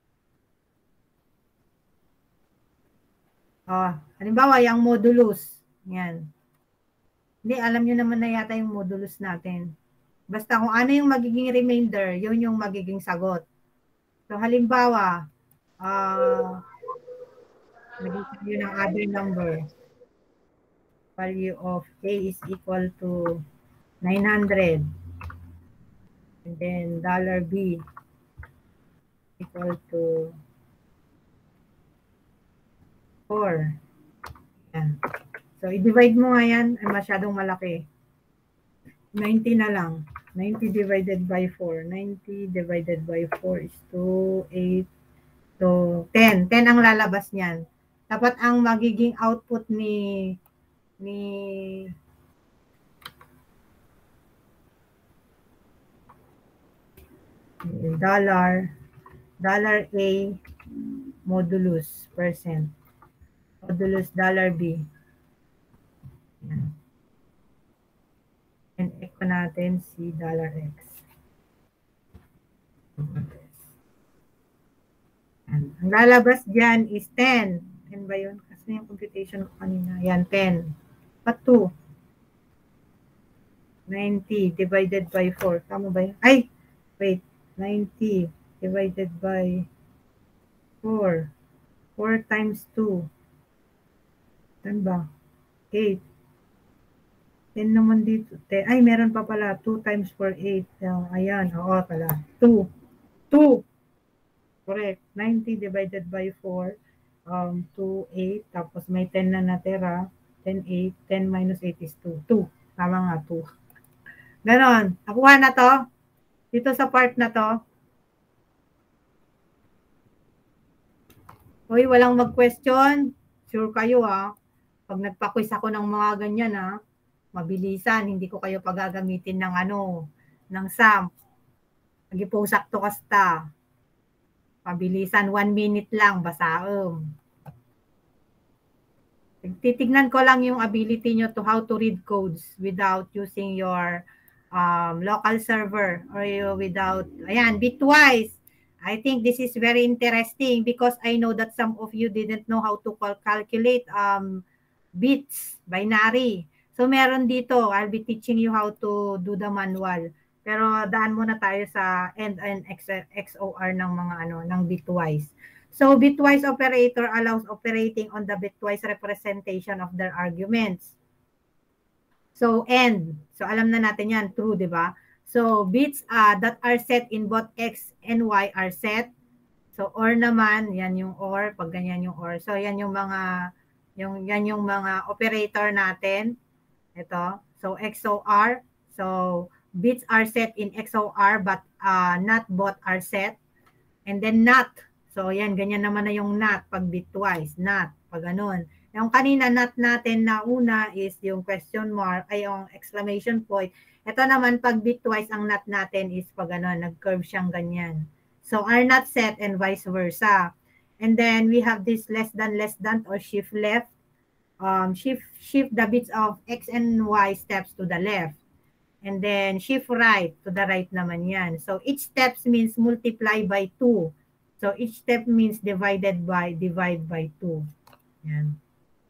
Halimbawa, yung modulus. Yan. Hindi, alam nyo naman na yata yung modulus natin. Basta kung ano yung magiging remainder, yun yung magiging sagot. So, halimbawa, nag-isip yun ng other number. Value of A is equal to 900. And then, $B equal to 4. Yan. So, i-divide mo nga yan. Ay, masyadong malaki. 90 na lang. 90 divided by 4. 90 divided by 4 is 2, 8, so 10. 10 ang lalabas niyan. Dapat ang magiging output ni dollar A modulus percent. Modulus $B. And echo natin si $X. Ang lalabas dyan is 10. 10 ba yun? Kasi yung computation ko kanina. Yan, 10. But 2. 90 divided by 4. Tama ba yun? Ay! Wait. 90 divided by 4. 4 times 2. 10 ba? 8. 10 naman dito. 10. Ay, meron pa pala. 2 times 4, 8. Ayan. Oo pala. 2. 2. Correct. 90 divided by 4. 2, 8. Tapos may 10 na natira. 10, 8. 10 minus 8 is 2. 2. Tama nga, 2. Ganon. Nakuha na to. Dito sa part na to. Uy, walang mag-question. Sure kayo Pag nagpa-quiz ako ng mga ganyan mabilisan, hindi ko kayo pagagamitin ng ng SAM. Nag-ipo sakto kasta. Pabilisan, 1 minute lang, basaom. Titignan ko lang yung ability nyo to how to read codes without using your local server or without, ayan, bitwise. I think this is very interesting because I know that some of you didn't know how to calculate bits, binary. So, meron dito. I'll be teaching you how to do the manual. Pero, daan muna tayo sa end and XOR ng mga ng bitwise. So, bitwise operator allows operating on the bitwise representation of their arguments. So, end. So, alam na natin yan. True, di ba? So, bits that are set in both X and Y are set. So, OR naman, yan yung OR. Pag ganyan yung OR. So, yan yung mga Yan yung mga operator natin. Ito. So, XOR. So, bits are set in XOR but not both are set. And then NOT. So, yan. Ganyan naman na yung NOT pag bitwise. NOT. Pag ganun. Yung kanina NOT natin na una is yung question mark, ay yung exclamation point. Ito naman pag bitwise ang NOT natin is pag ganun. Nag-curve siyang ganyan. So, are not set and vice versa. And then we have this less than or shift left. Shift the bits of X and Y steps to the left. And then shift right to the right naman yan. So each steps means multiply by 2. So each step means divide by 2. Yan.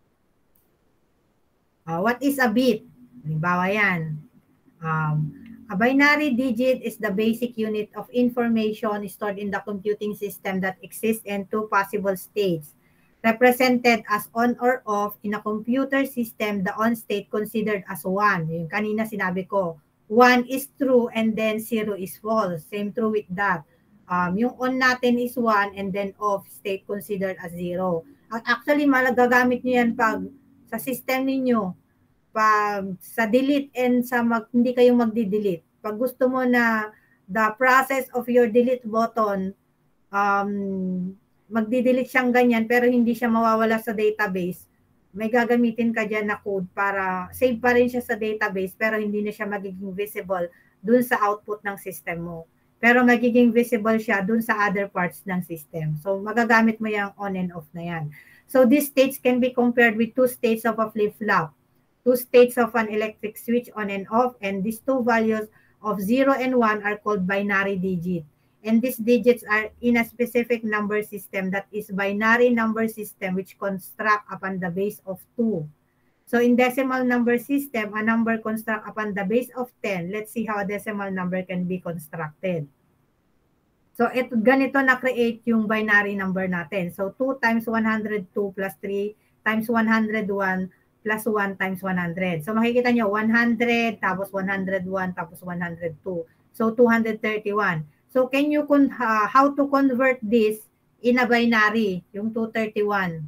What is a bit? Halimbawa yan. A binary digit is the basic unit of information stored in the computing system that exists in two possible states, represented as on or off. In a computer system, the on state considered as 1. Yung kanina sinabi ko, 1 is true and then 0 is false. Same true with that. Yung on natin is 1 and then off state considered as 0. Actually, magagamit nyo yan pag sa system ninyo, pag sa delete and sa hindi kayo magdi-delete. Pag gusto mo na the process of your delete button, magdi-delete siyang ganyan pero hindi siya mawawala sa database, may gagamitin ka dyan na code para save pa rin siya sa database pero hindi na siya magiging visible dun sa output ng system mo. Pero magiging visible siya dun sa other parts ng system. So magagamit mo yung on and off na yan. So these states can be compared with two states of a flip-flop. Two states of an electric switch on and off, and these two values of 0 and 1 are called binary digit. And these digits are in a specific number system, that is binary number system, which construct upon the base of 2. So in decimal number system, a number construct upon the base of 10. Let's see how a decimal number can be constructed. So ganito na-create yung binary number natin. So 2 times 102 plus 3 times 101 plus 1 times 100. So makikita nyo, 100, tapos 101, tapos 102. So 231. So can you, how to convert this in a binary, yung 231?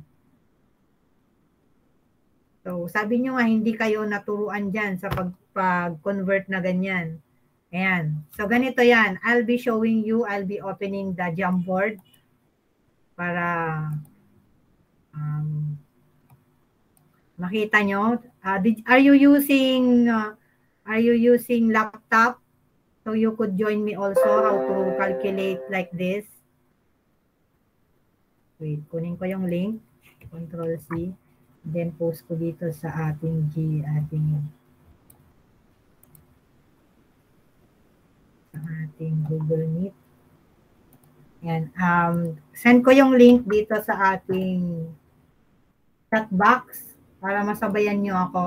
So sabi nyo nga, hindi kayo naturuan dyan sa pag-convert na ganyan. Ayan. So ganito yan. I'll be showing you, I'll be opening the Jamboard para makita nyo. Are you using laptop? So you could join me also how to calculate like this. Wait, kunin ko yung link. Control C. Then post ko dito sa ating Google Meet. Yan. Send ko yung link dito sa ating chat box para masabayan nyo ako.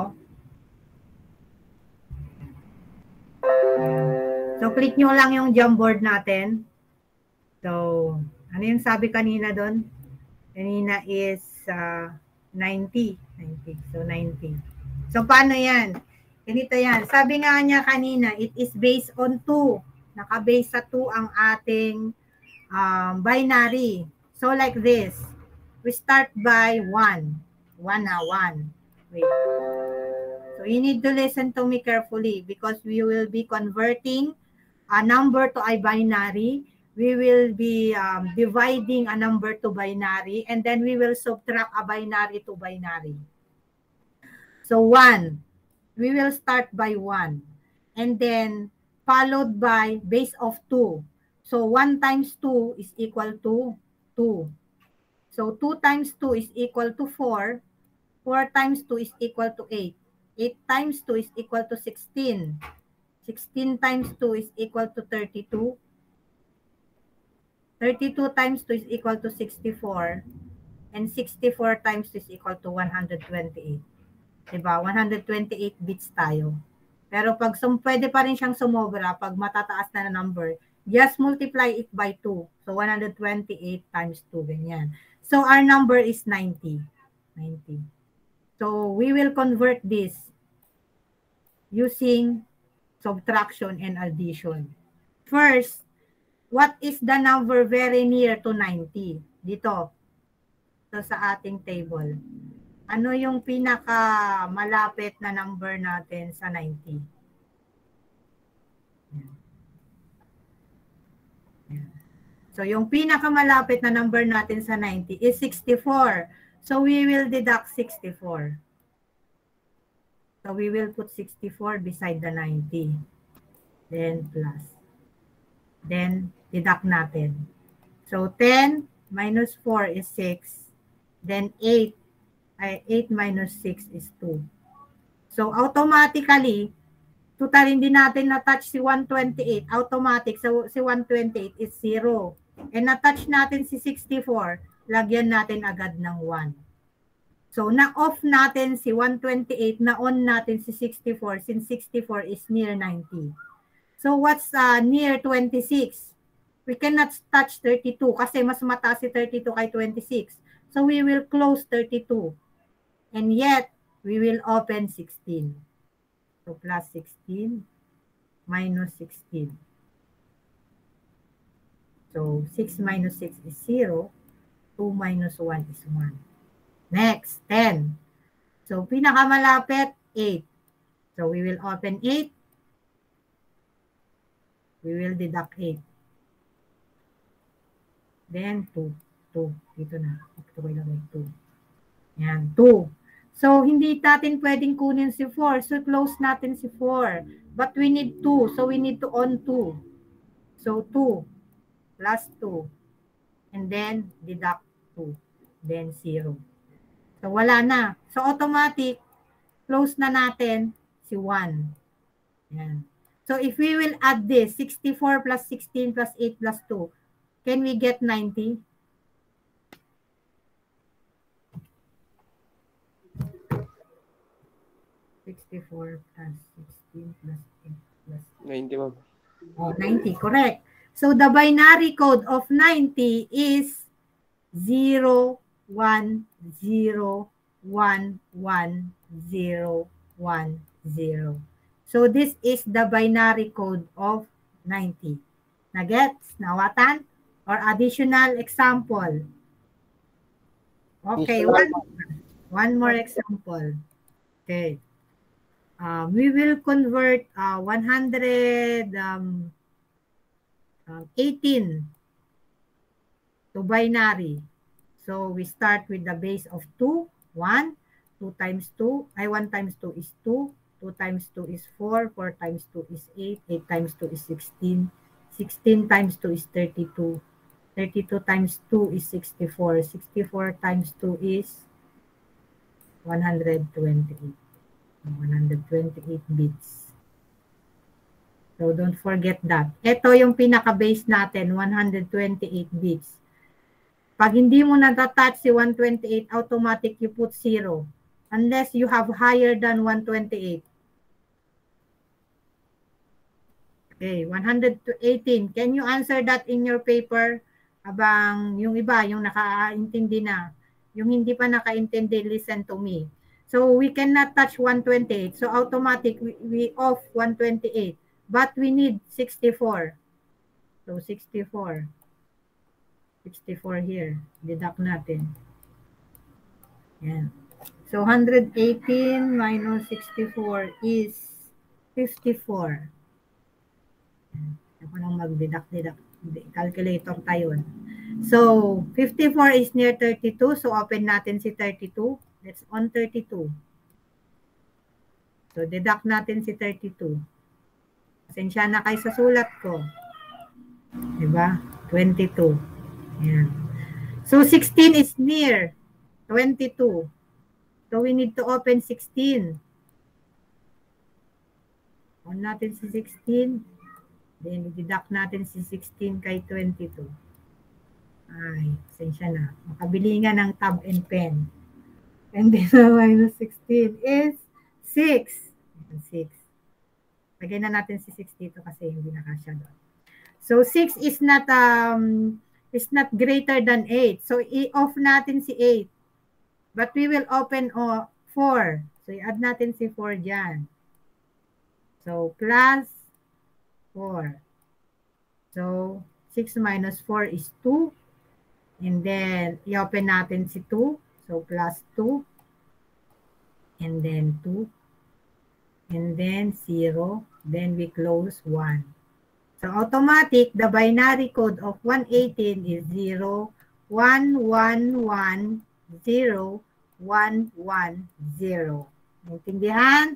So, click nyo lang yung Jamboard natin. So, ano yung sabi kanina doon? Kanina is 90. So, 90. So, paano yan? Ganito yan. Sabi nga niya kanina, it is based on 2. Naka-base sa 2 ang ating binary. So, like this. We start by 1. 1 na 1. Wait. So, you need to listen to me carefully because we will be converting a number to a binary. We will be dividing a number to binary, and then we will subtract a binary to binary. So 1, we will start by 1, and then followed by base of 2. So 1 times 2 is equal to 2. So 2 times 2 is equal to 4. 4 times 2 is equal to 8. 8 times 2 is equal to 16. 16 times 2 is equal to 32. 32 times 2 is equal to 64. And 64 times 2 is equal to 128. Diba? 128 bits tayo. Pero pag pwede pa rin siyang sumobra pag matataas na number, just multiply it by 2. So 128 times 2, ganyan. So our number is 90. 90. So we will convert this using subtraction and addition. First, what is the number very near to 90? Dito. So sa ating table. Ano yung pinaka malapit na number natin sa 90? So, yung pinakamalapit na number natin sa 90 is 64. So, we will deduct 64. So, we will put 64 beside the 90. Then, plus. Then, deduct natin. So, 10 minus 4 is 6. Then, 8 minus 6 is 2. So, automatically, total hindi natin na-touch si 128. Automatic, so si 128 is 0. And na-touch natin si 64, lagyan natin agad ng 1. So, na-off natin si 128, na-on natin si 64, since 64 is near 90. So, what's near 26? We cannot touch 32 kasi mas mataas si 32 kay 26. So, we will close 32. And yet, we will open 16. So, plus 16 minus 16. So, 6 minus 6 is 0. 2 minus 1 is 1. Next, 10. So, pinakamalapit, 8. So, we will open 8. We will deduct 8. Then, 2. 2. Dito na. Ito ko ilagay 2. Yan, 2. So, hindi natin pwedeng kunin si 4. So, close natin si 4. But we need 2. So, we need to on 2. So, 2 plus 2. And then, deduct 2. Then, 0. So, wala na. So, automatic, close na natin si 1. Yan. So, if we will add this, 64 plus 16 plus 8 plus 2, can we get 90? +64 plus 16 plus 8 plus 90, ma'am. Oh, 90, correct. So the binary code of 90 is 0, 1, 0, 1, 1, 0, 1, 0. So this is the binary code of 90. Nagets? Nawatan? Or additional example? Okay, one more example. Okay. We will convert 118 to binary. So we start with the base of 2, 1, 2 times 2, 1 times 2 is 2, 2 times 2 is 4, 4 times 2 is 8, 8 times 2 is 16, 16 times 2 is 32, 32 times 2 is 64, 64 times 2 is 128. 128 bits. So, don't forget that. Ito yung pinaka-base natin, 128 bits. Pag hindi mo natatouch si 128, automatic you put 0. Unless you have higher than 128. Okay, 118. Can you answer that in your paper? Abang yung iba, yung nakaintindi na. Yung hindi pa nakaintindi, listen to me. So, we cannot touch 128. So, automatic, we off 128. But we need 64. So, 64. 64 here. Deduct natin. Yan. So, 118 minus 64 is 54. Ako nang mag-deduct. Calculator tayo. So, 54 is near 32. So, open natin si 32. Let's on 32. So, deduct natin si 32. Pasensya na kayo sa sulat ko. Diba? 22. Ayan. So, 16 is near 22. So, we need to open 16. On natin si 16. Then, deduct natin si 16 kay 22. Ay, pasensya na. Makabilingan ng tab and pen. And then, minus 16 is 6. 6. Lagay na natin si 6 dito kasi hindi nakasya doon. So, 6 is not greater than 8. So, i-off natin si 8. But we will open 4. So, i-add natin si 4 dyan. So, plus 4. So, 6 minus 4 is 2. And then, i-open natin si 2. So, plus 2. and then 2, and then 0, then we close 1. So automatic, the binary code of 118 is 0, 1, 1, 1, 0, 1, 1, 0. Naintindihan?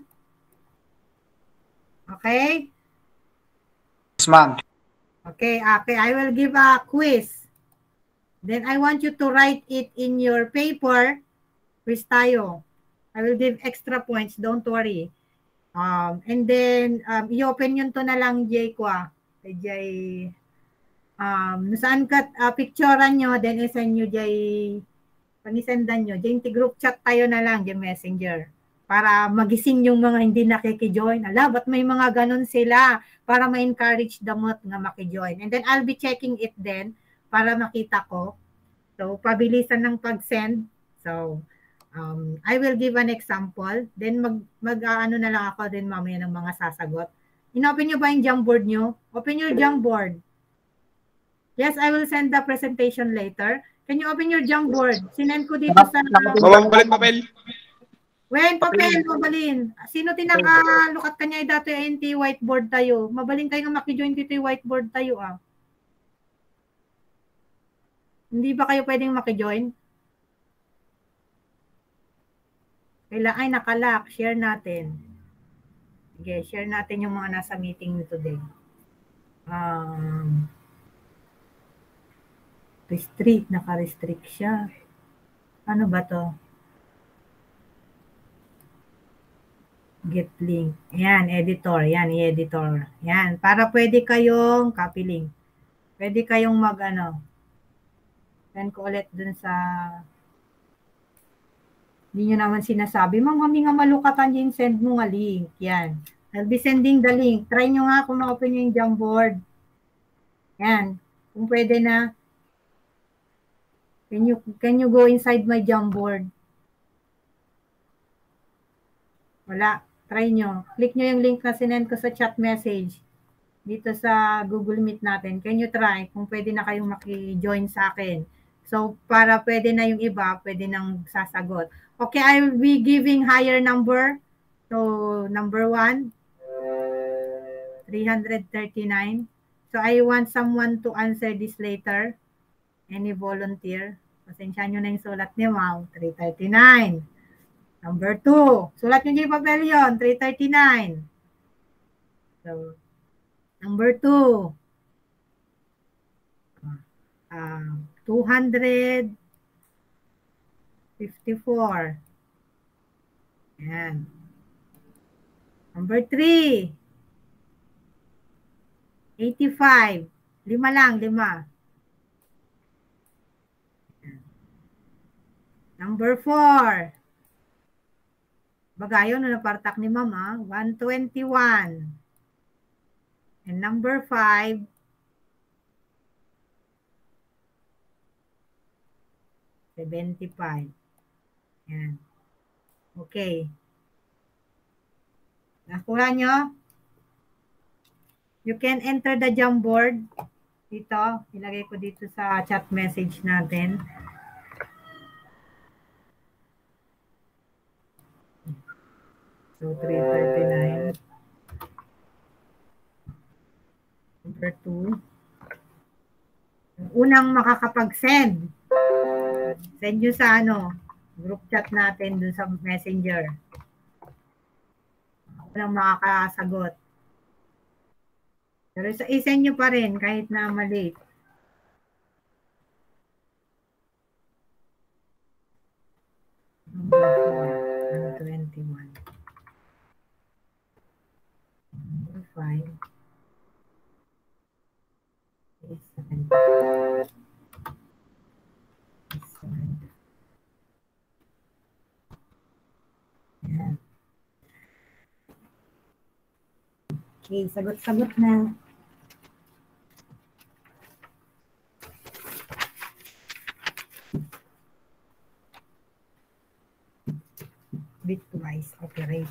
Okay? Yes, ma'am. Okay, I will give a quiz. Then I want you to write it in your paper. Quiz tayo. I will give extra points, don't worry. And then, i-open yun to na lang, Jay ko Jay, saan ka picturean nyo, then isend nyo, Jay, panisendan nyo. Jay, group chat tayo na lang, Jay Messenger. Para magising yung mga hindi nakikijoin. Ala, ba't may mga ganun sila? Para ma-encourage damot nga makijoin. And then, I'll be checking it then para makita ko. So, pabilisan ng pag-send. So, I will give an example. Then, ano na lang ako din mamaya ng mga sasagot. Inopen nyo ba yung Jamboard nyo? Open your Jamboard. Yes, I will send the presentation later. Can you open your Jamboard? Sinend ko dito sa... Ma'am, balin papel. Wen, papel, mabalin. Sino tinakalukat kanya dati NT whiteboard tayo? Mabalin kayo nga makijoin dito yung whiteboard tayo Hindi ba kayo pwedeng makijoin? Ay, nakalak. Share natin. Sige, share natin yung mga nasa meeting today. Restrict. Naka-restrict siya. Ano ba to? Get link. Ayan, editor. Yan, i-editor. Yan, para pwede kayong copy link. Pwede kayong send ko ulit dun sa... Hindi nyo naman sinasabi, ma'am, kami nga malukatan yung send mo nga link. Yan. I'll be sending the link. Try nyo nga kung na-open nyo yung Jamboard. Yan. Kung pwede na. Can you go inside my Jamboard? Wala. Try nyo. Click nyo yung link na sinend ko sa chat message. Dito sa Google Meet natin. Can you try kung pwede na kayong maki-join sa akin? So, para pwede na yung iba, pwede nang sasagot. Okay, I will be giving higher number. So, number 1, 339. So, I want someone to answer this later. Any volunteer? Pasensya nyo na yung sulat niyo, ma'am. 339. Number 2. Sulat nyo yung papel yun. 339. So, number 2. 254. Yan. Number 3. 85. 5 lang, 5. Number 4. Bagayon na napartak ni mama. 121. And number 5. 75. Yan. Okay. Nakuha nyo? You can enter the Jamboard. Dito. Ilagay ko dito sa chat message natin. So, 339. Number 2. Unang makakapag-send. Send nyo sa group chat natin dun sa messenger. Walang makakasagot. Pero i-send nyo pa rin kahit na malate. Number 21. Number 5. 7. Yan. Okay, sagot-sagot na. Bitwise operator.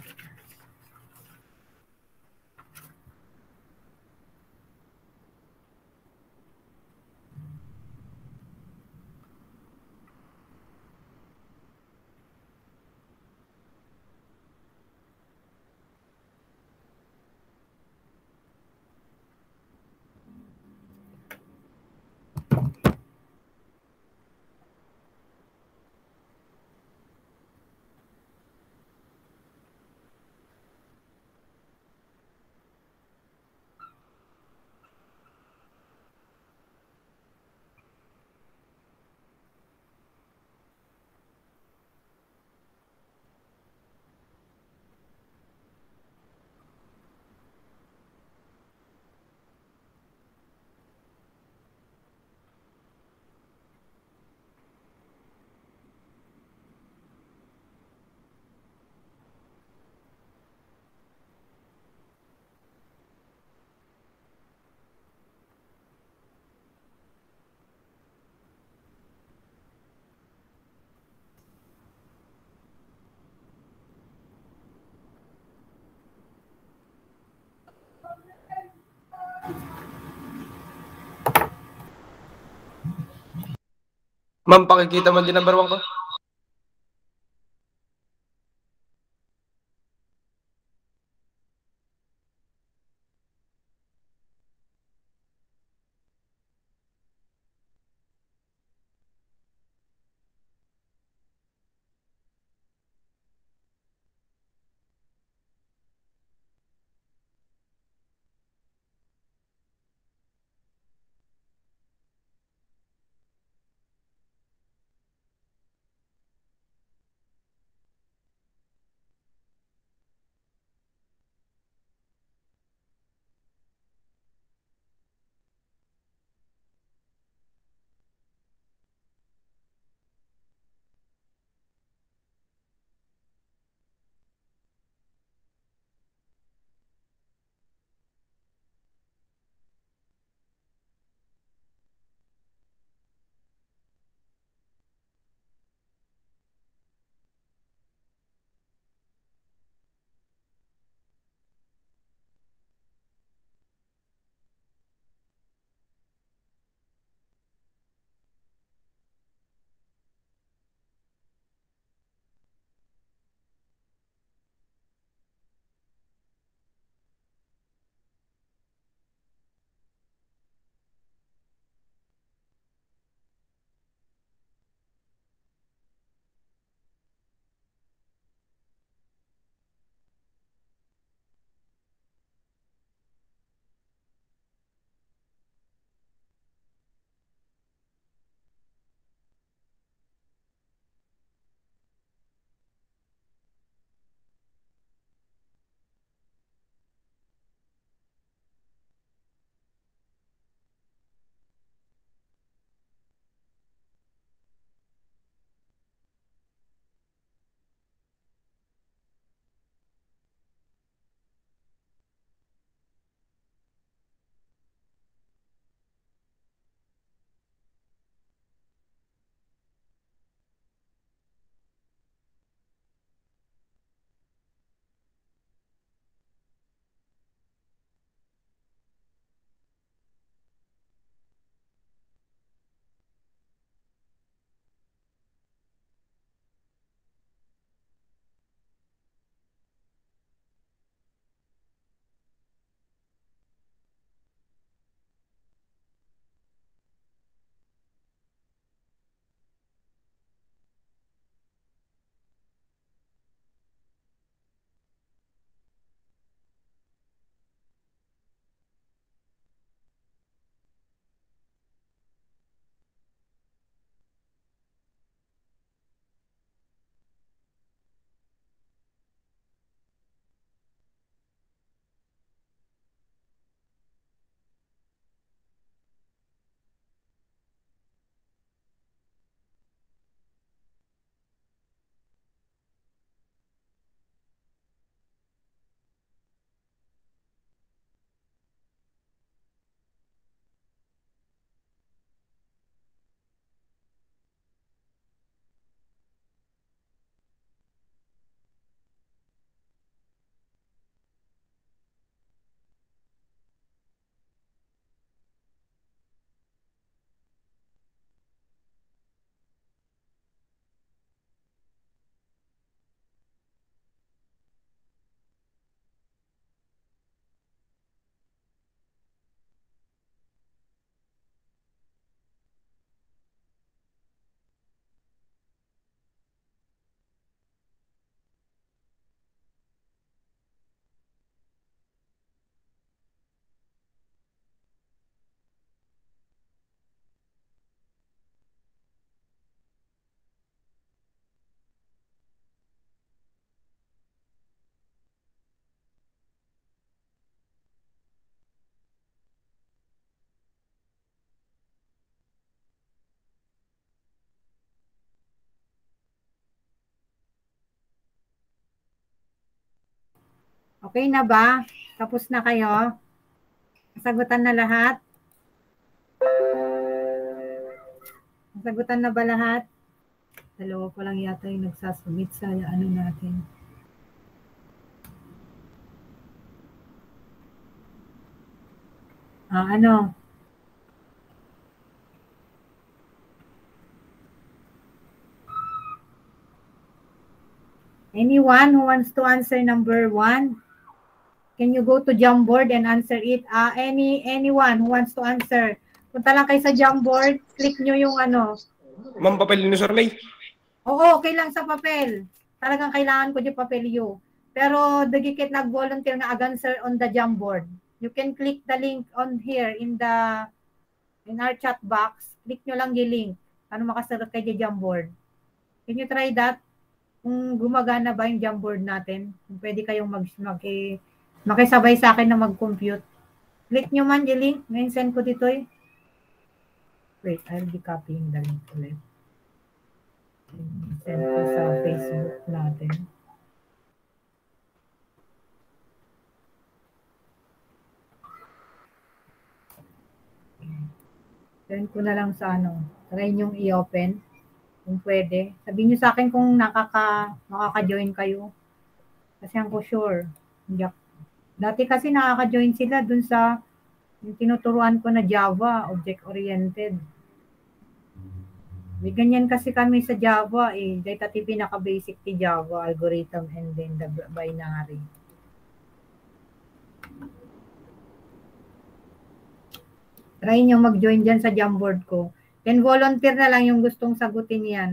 Ma'am, pakikita mo din number 1 ko. Okay na ba? Tapos na kayo? Nasagutan na lahat? Nasagutan na ba lahat? Dalawa pa lang yata yung nagsasubmit sa ano natin. Ano? Anyone who wants to answer number 1? Can you go to Jamboard and answer it? Anyone who wants to answer. Punta lang kayo sa Jamboard, click nyo yung ano. Ma'am, papel ni Sir May. Oo, okay lang sa papel. Talagang kailangan ko yung papelyo. Pero dagikit nag-volunteer nga answer on the Jamboard. You can click the link on here in our chat box. Click nyo lang yung link. Ano makasagot kay Jamboard. Can you try that? Kung gumagana ba yung Jamboard natin? Kung pwede kayong makisabay sa akin na mag-compute. Click nyo man yung link. Ngayon send ko dito eh. Wait, I'll be copying the link ulit. Send ko sa Facebook natin. Send ko na lang sa ano. Try nyo i-open. Kung pwede. Sabihin nyo sa akin kung makaka-join kayo. Kasi ako sure. Dati kasi nakaka-join sila dun sa yung tinuturuan ko na Java, object-oriented. May ganyan kasi kami sa Java eh. Dahil ito pinaka-basic ti Java, algorithm, and then the binary. Try nyo mag-join dyan sa Jamboard ko. Then volunteer na lang yung gustong sagutin yan.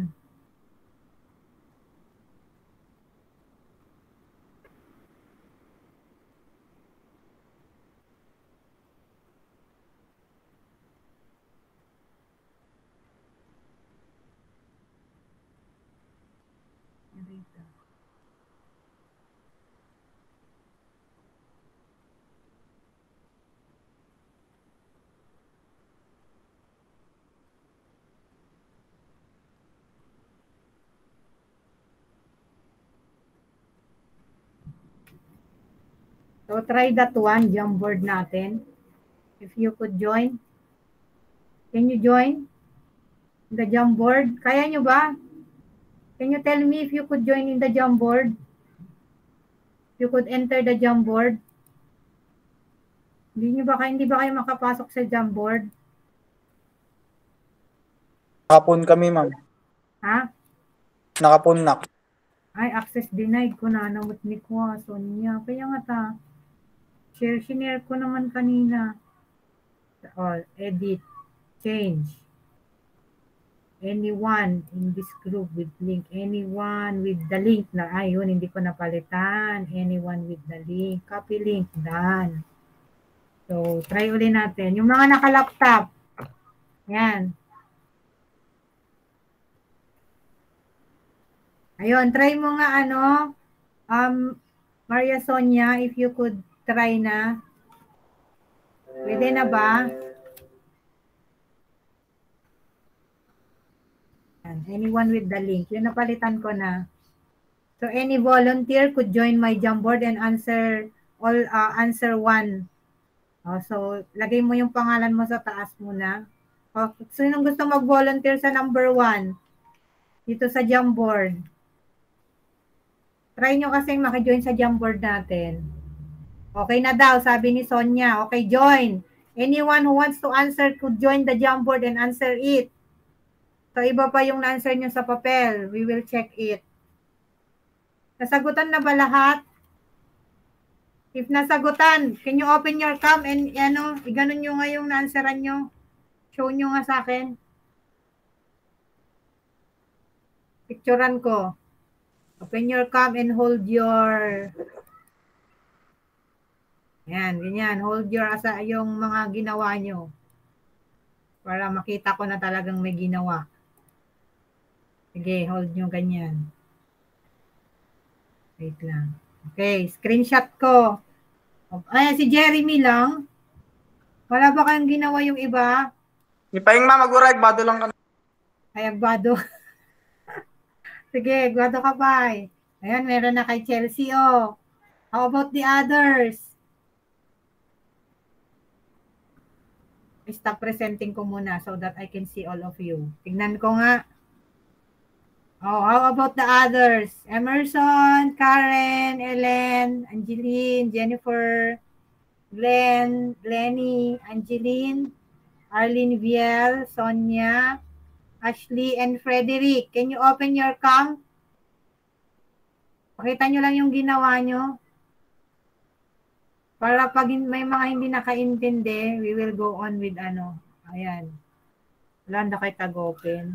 So try that one, Jamboard natin. If you could join. Can you join the Jamboard? Kaya nyo ba? Can you tell me if you could join in the Jamboard? You could enter the Jamboard. Hindi ba kayo makapasok sa Jamboard? Nakapon kami, ma'am. Ha? Nakapon na. Ay, access denied ko na. Namut ni ko, Sonia. Kaya nga ta. Share ko naman kanina. All, edit, change. Anyone in this group with link. Anyone with the link na, ayun, hindi ko napalitan. Anyone with the link. Copy link, done. So, try ulit natin. Yung mga naka-laptop. Yan. Ayun, try mo nga Maria Sonia, if you could try na. Pwede na ba? Anyone with the link. Yun, napalitan ko na. So, any volunteer could join my Jamboard and answer one. So, lagay mo yung pangalan mo sa taas muna. Sinong gusto mag-volunteer sa number 1? Dito sa Jamboard. Try nyo kasing maki-join sa Jamboard natin. Okay na daw, sabi ni Sonia. Okay, join. Anyone who wants to answer could join the Jamboard and answer it. So, iba pa yung na-answer nyo sa papel. We will check it. Nasagutan na ba lahat? If nasagutan, can you open your cam and iganon nyo nga yung na-answeran nyo? Show nyo nga sa akin. Picturean ko. Open your cam and hold your... Yan, ganyan. Hold your yung mga ginawa nyo. Para makita ko na talagang may ginawa. Sige, hold nyo ganyan. Wait lang. Okay, screenshot ko. Ay, si Jeremy lang. Wala ba kayong ginawa yung iba? Ipaing ma, mag-urag, bado lang kami. Ay, agbado. Sige, gwado ka pa eh. Ayan, meron na kay Chelsea, oh. How about the others? Stop presenting ko muna so that I can see all of you. Tingnan ko nga. Oh, how about the others? Emerson, Karen, Ellen, Angeline, Jennifer, Glenn, Lenny, Angeline, Arlene Viel, Sonia, Ashley, and Frederick. Can you open your cam? Pakita nyo lang yung ginawa nyo. Para pag may mga hindi nakaintindi, we will go on with ano. Ayan. Wala na kayo tag-open.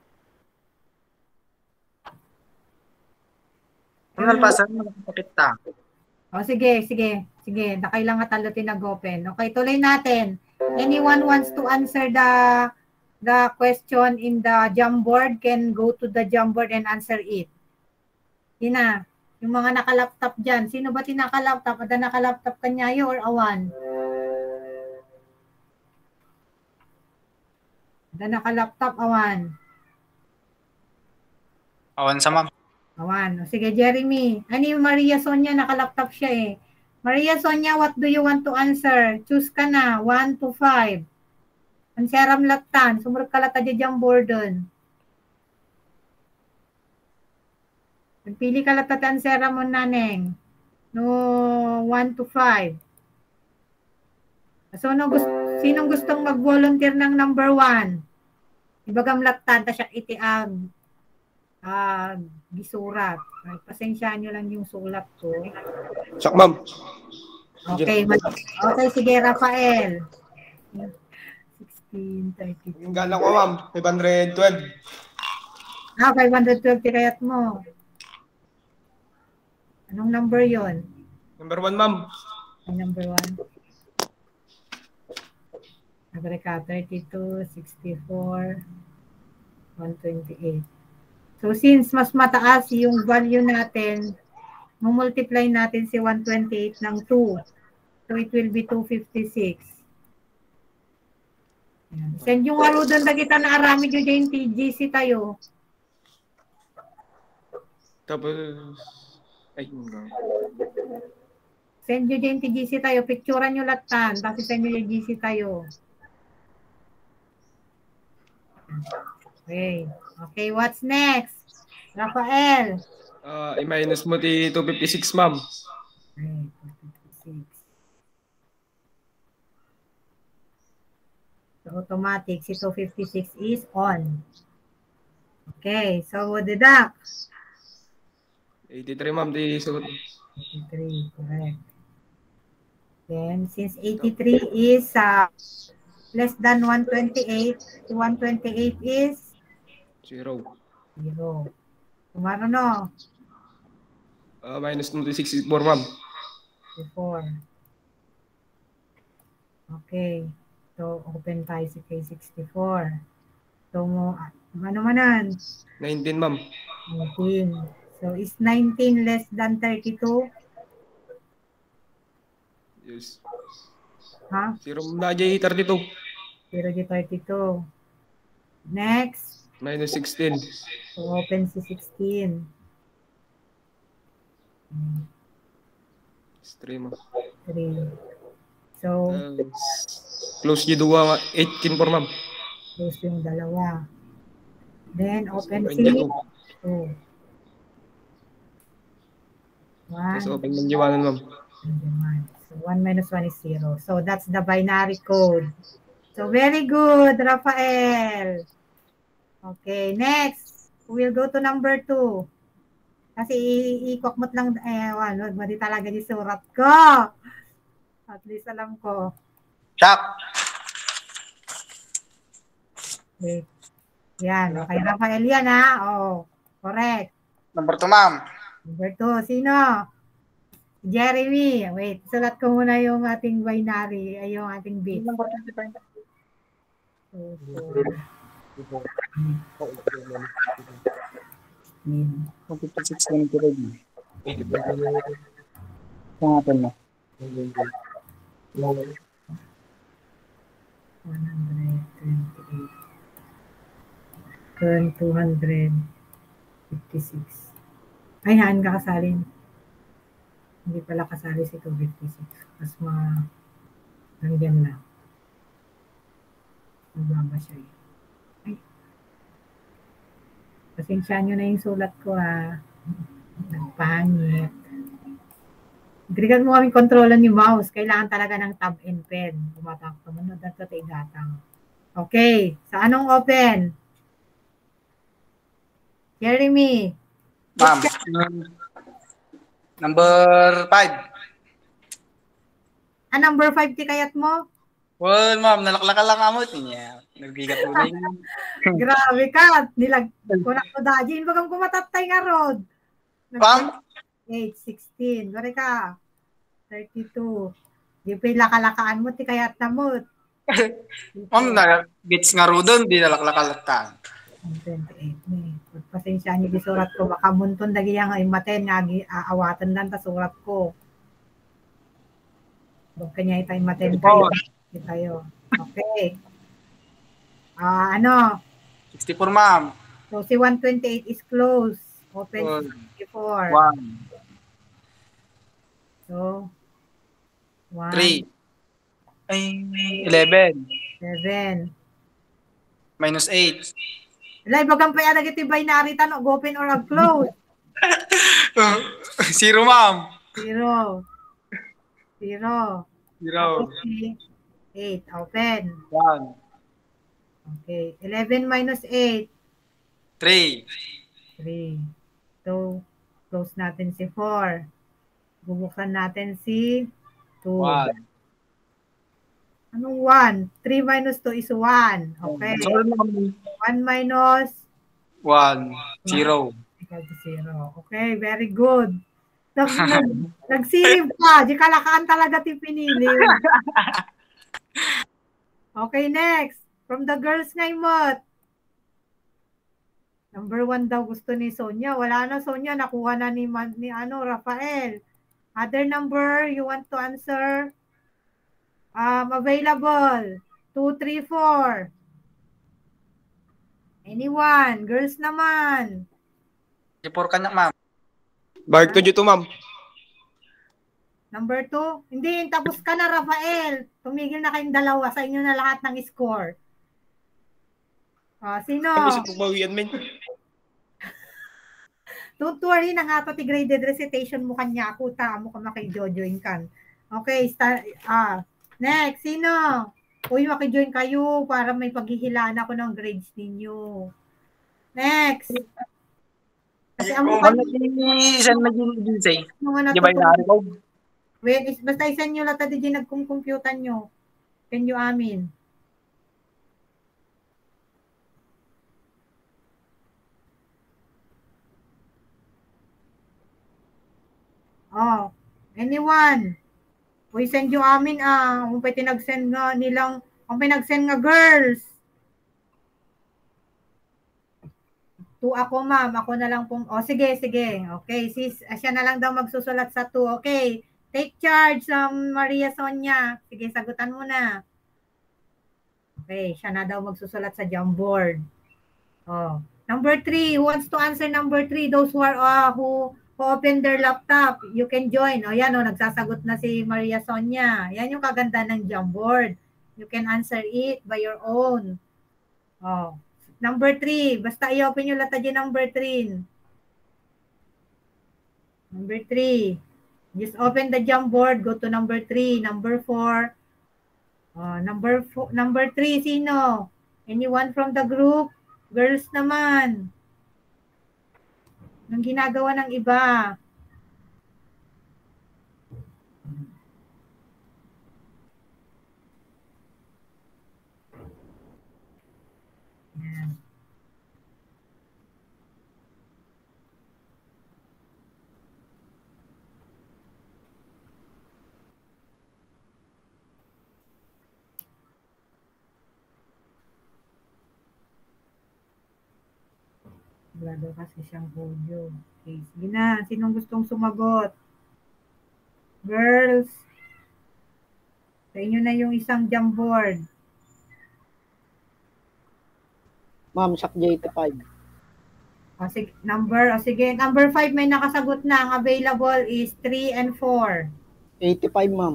Ano nalpasan mo nakapakita? O, sige. Na kailangan talutin nag-open. Okay, tuloy natin. Anyone wants to answer the question in the Jamboard can go to the Jamboard and answer it. Sina, yung mga naka-laptop dyan. Sino ba tinaka-laptop? Ada naka-laptop kanyayo or awan? Ada naka-laptop awan? Awan sa ma'am. Awan. O, sige, Jeremy. Ani Maria Sonia, naka-laptop siya eh. Maria Sonia, what do you want to answer? Choose ka na. 1 to 5. Ang seram latan. Sumurot ka lata dyan Borden. Nagpili ka lata ang seram mo naneng. No, 1 to 5. So, sinong gustong mag-volunteer ng number 1? Ibagam latan, ta siya itiag. Gisurat. Ay, pasensyaan nyo lang yung sulat ko. Sak, ma'am. Okay, okay, sige, Rafael. 16, 32. Yung gala ko, ma'am. 512. 512 kayat mo. Anong number yon? Number 1, ma'am. Ay, number 1. Nabre ka, 32, 64, 128. So, since mas mataas yung value natin, multiply natin si 128 ng 2. So, it will be 256. Send yung aro doon na kita na arami nyo dyan TGC tayo. Tapos, ay, Send nyo dyan TGC tayo. Picturean nyo latan. Tapos send nyo yung GC tayo. Okay. Okay, what's next? Rafael. i-minus mo ti 256, ma'am. Okay, 256. So, automatic, si 256 is on. Okay, so deduct. 83, ma'am. Di suot. 83, correct. Then, since 83 is less than 128, 128 is 0. 0. Kumano no? Minus mo ti 64, ma'am. 64. Okay. So, open tayo si K64. So, ano manan? 19, ma'am. 19. So, is 19 less than 32? Yes. Ha? 0 na dyan 32. 0 di 32. Next. Minus 16. So, open si 16. 3, ma'am. 3. So, Close dyan 2, 18 por, ma'am. close yung dalawa. Then, open Open si dyan 2. 1. Yes, open ng jiwanan, ma'am. So, 1 minus 1 is 0. So, that's the binary code. So, very good, Rafael. Okay, next. We'll go to number 2. Kasi ikokmot lang, ano, di talaga di surat ko. At least alam ko. Shop. Okay. Yan, okay, Rafael yan ha. Oh, correct. Number 2, ma'am. Number 2, sino? Jeremy. Wait, sulat ko muna yung ating binary, ay yung ating bit. Number 25. Kung 56 na nito ready. Kung natin na. 128. Turn 256. Ay, haan ka kasalin. Hindi pala kasali si 256. Mas hanggang na. Mababa siya eh. Ay. Pasensyaan nyo na yung sulat ko ha. Nagpangit. Grigan mo kaming kontrolan yung mouse. Kailangan talaga ng tab and pen. Bumatak ko mo. Dato tayo gatang. Okay. Sa anong open? Jeremy. Ma'am. Number 5. Number 5 ti kayat mo? Well, ma'am, nalaklaka lang amot niya. Nagbigat mo na yun. Grabe ka. Kunak ko daji. Bagang kumatatay nga rod. Ma'am? 8, 16. Bari ka. 32. Di pa lakalakaan mo ti kayat na mo. Ma'am, gets nga ro doon, di nalaklaka. 28. Pasensya niyo di surat ko. Baka munton dagi yang imaten nga aawatan lang ta surat ko. Huwag kanya ito imaten kayo. Tayo. Okay. 64, ma'am. So, si 128 is close. Open 64. 1. So, 1. 3. Ay, 11. 7. Minus 8. Wala, bagang pa yan nagiti binary tanong, open or close. 0, ma'am. 0. 0. 0. 8. Open. 1. Okay. 11 minus 8. 3. 3. So, close natin si 4. Bubuksan natin si 2. 1. Anong 1? 3 minus 2 is 1. Okay. 1 minus 1. 0. 0. Okay, very good. Nagsilip ka. Di kalakaan talaga ti pinili. Okay, next. From the girls ngayon. Number 1 daw gusto ni Sonia. Wala na, Sonia. Nakuha na ni Rafael. Other number you want to answer? Available. 2, 3, 4. Anyone? Girls naman. 4 ka na, ma'am. Balik to dito, ma'am. Number 2? Hindi, tapos ka na, Rafael. Tumigil na kayong dalawa. Sa inyo na lahat ng score. Sino? Kasi pumawian, men. Don't worry na nga to, graded recitation mo kanya ako. Mo ka makijojoin kan. Okay, next. Sino? Uy, makijoin kayo para may paghihilaan ako ng grades ninyo. Next. Kasi amo ka Saan mag-i-say? mga Di ba yung ko? Wait, basta isan nyo lata di nagkong-computan nyo. Can you amin? Oh, anyone? Uy, send yung amin kung pa tinag-send nga nilang, kung pinag-send nga girls. 2 ako, ma'am. Ako na lang pong, sige. Okay, sis, siya na lang daw magsusulat sa 2. Okay, take charge, Maria Sonia. Sige, sagutan mo na. Okay, siya na daw magsusulat sa Jamboard. Number 3, who wants to answer number 3? Those who are, who open their laptop, you can join. Yan, nagsasagot na si Maria Sonia. Yan yung kaganda ng Jamboard. You can answer it by your own. Number 3, basta i-open yung lata dyan number 3. Number 3. Just open the Jamboard, go to number 3. Number 4. Number 3, sino? Anyone from the group? Girls naman. Ang ginagawa ng iba. Yan. Wala daw kasi siyang audio. Okay, sige na. Sinong gustong sumagot? Girls. Sa inyo na yung isang Jamboard. Ma'am, Shak J85. Sige, sige. Number 5 may nakasagot na. Ang available is 3 and 4. 85, ma'am.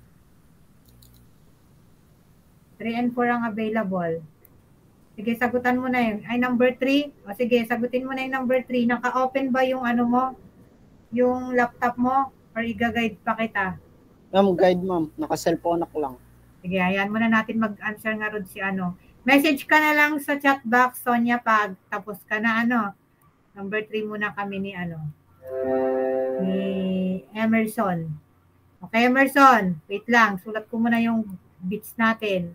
3 and 4 ang available. Sige, sagutan mo na yun. Ay, number 3. Sige, sagutin mo na yung number 3. Naka-open ba yung ano mo? Yung laptop mo? Or i-guide pa kita? Ma'am, guide, ma'am. Naka-cellphone ako lang. Sige, ayan muna natin mag-answer nga ron si ano. Message ka na lang sa chat box, Sonia, pag tapos ka na ano. Number 3 muna kami ni ano. ni Emerson. Okay, Emerson, wait lang. Sulat ko muna yung bits natin.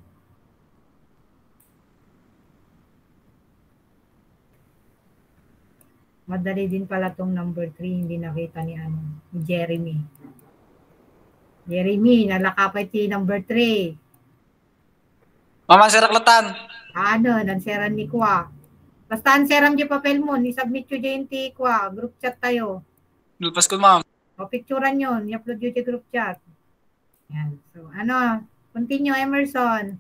Madali din pala tong number 3, hindi nakita ni Jeremy. Jeremy, nalakapay ti number 3. Ma'am, ang siraklatan. Nanseran ni Kwa. Basta anseram di papel mo, ni-submit yun dyan ti Kwa. Group chat tayo. Nilpas ko, ma'am. O, picturean yun. I-upload yun sa group chat. Yan. So, continue, Emerson.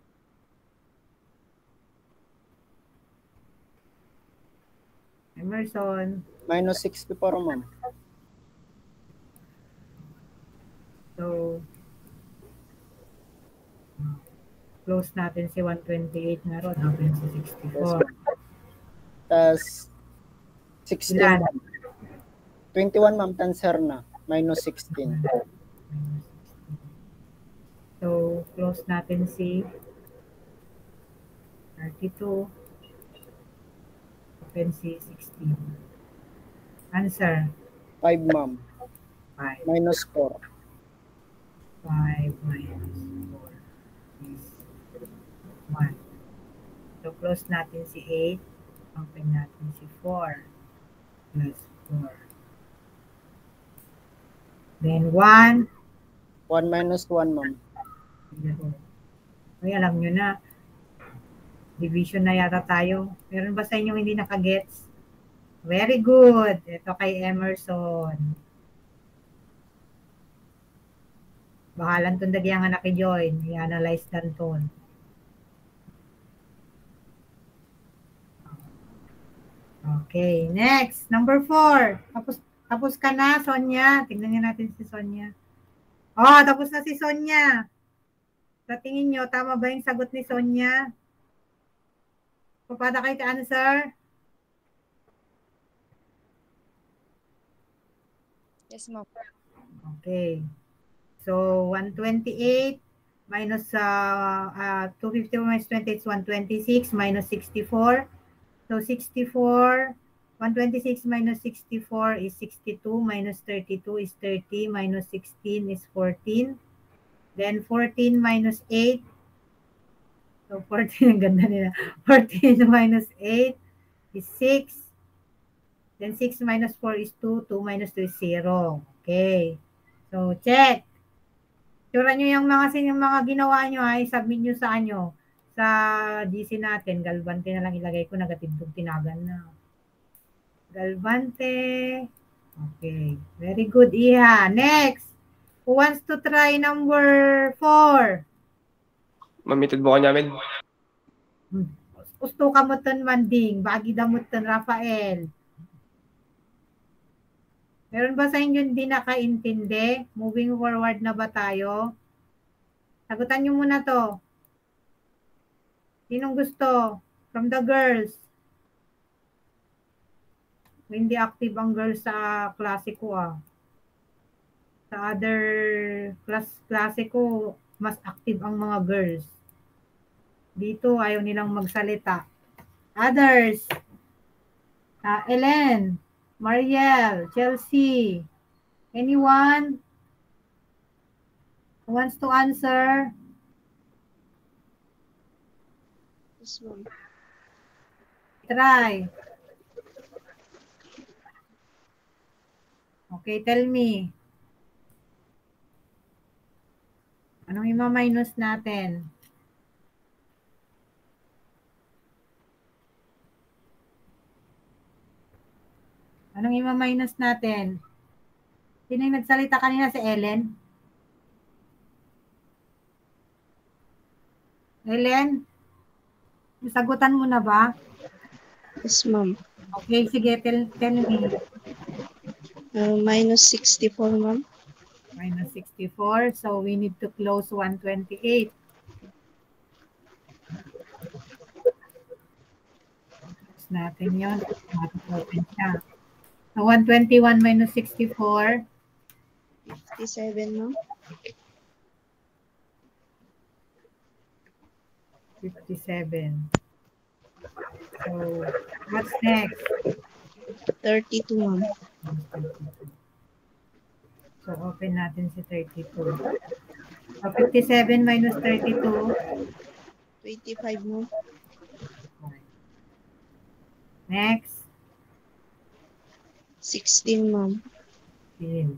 Emerson. Minus 64, ma'am. So, close natin si 128 na ron. Open si 64. Tas 16, Ilan? ma'am. 21, ma'am, tanser na. Minus 16. So, close natin si 32. Open si 16. Answer. 5, ma'am. 5. Minus 4. 5 minus 4 is 1. So, close natin si 8. Open natin si 4 plus 4. Then 1. 1 minus 1, ma'am. Ay, alam nyo na. Division na yata tayo. Meron ba sa inyo hindi nakagets? Very good. Ito kay Emerson. Bahalan itong dagyang anak i-join. I-analyze lang ito. Okay, next. Number 4. Tapos ka na, Sonia. Tingnan niyo natin si Sonia. Oh, tapos na si Sonia. Sa tingin nyo, tama ba yung sagot ni Sonia? Papada kayo ka answer? Yes, ma'am. Okay. So, 128 minus 250 minus 20 is 126 minus 64. So, 64, 126 minus 64 is 62 minus 32 is 30 minus 16 is 14. Then, 14 minus 8. So, 14, ang ganda nila. 14 minus 8 is 6. Then, 6 minus 4 is 2. 2 minus 2 is 0. Okay. So, check. Tura nyo yung mga ginawa nyo, ay submit nyo sa GC natin. Galvante na lang ilagay ko. Nagatibdog tinagan na. Galvante. Okay. Very good, Iha. Next. Who wants to try number 4? Mamitid mo ka namin. Gusto ka mo ton Manding. Bagi damot ton Rafael. Meron ba sa inyo hindi nakaintindi? Moving forward na ba tayo? Sagutan nyo muna to. Sinong gusto? From the girls. Hindi active ang girls sa klase ko Sa other klase ko, mas active ang mga girls. Dito, ayaw nilang magsalita. Others. Ellen, Mariel, Chelsea. Anyone who wants to answer? Yes, ma'am. Try. Okay, tell me. Anong ima-minus natin? Anong ima-minus natin? Sino yung nagsalita kanina, si Ellen? Ellen? Sagutan mo na ba? Yes, ma'am. Okay, sige, tell me. Minus 64, ma'am. Minus 64. So, we need to close 128. Close natin yun. Open siya. So, 121 minus 64. 57, ma'am. 57. So, what's next? 32, ma'am. So, open natin si 32. So, 57 minus 32. 25, ma'am. Next. 16, ma'am. 10.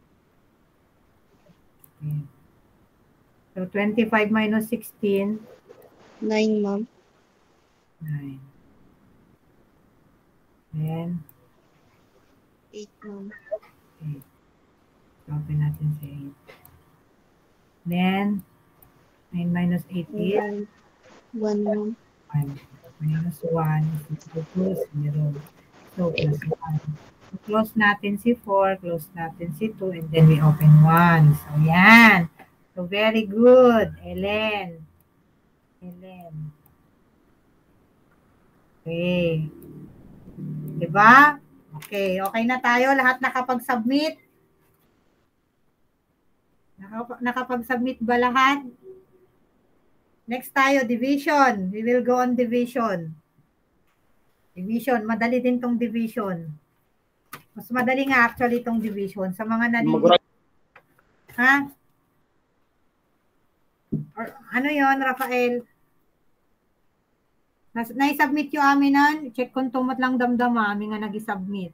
So, 25 minus 16. 9, ma'am. 9. Then, 8, ma'am. 8. Open natin si 8. Then, 9 minus 8 is 1, ma'am. 1. Minus 1 is equal to 0. So, plus 1. So, close natin si 4, close natin si 2, and then we open 1. So, yan. So, very good, Ellen. Okay. Diba? Okay. Okay na tayo. Lahat nakapag-submit? Nakapag-submit ba lahat? Next tayo, division. We will go on division. Division. Madali din tong division. Mas madali nga actually tong division. Sa mga nalilito. Ha? Or, ano yon, Rafael? Na-submit yung amin na. Check kung tumat lang damdam amin nga nag-submit.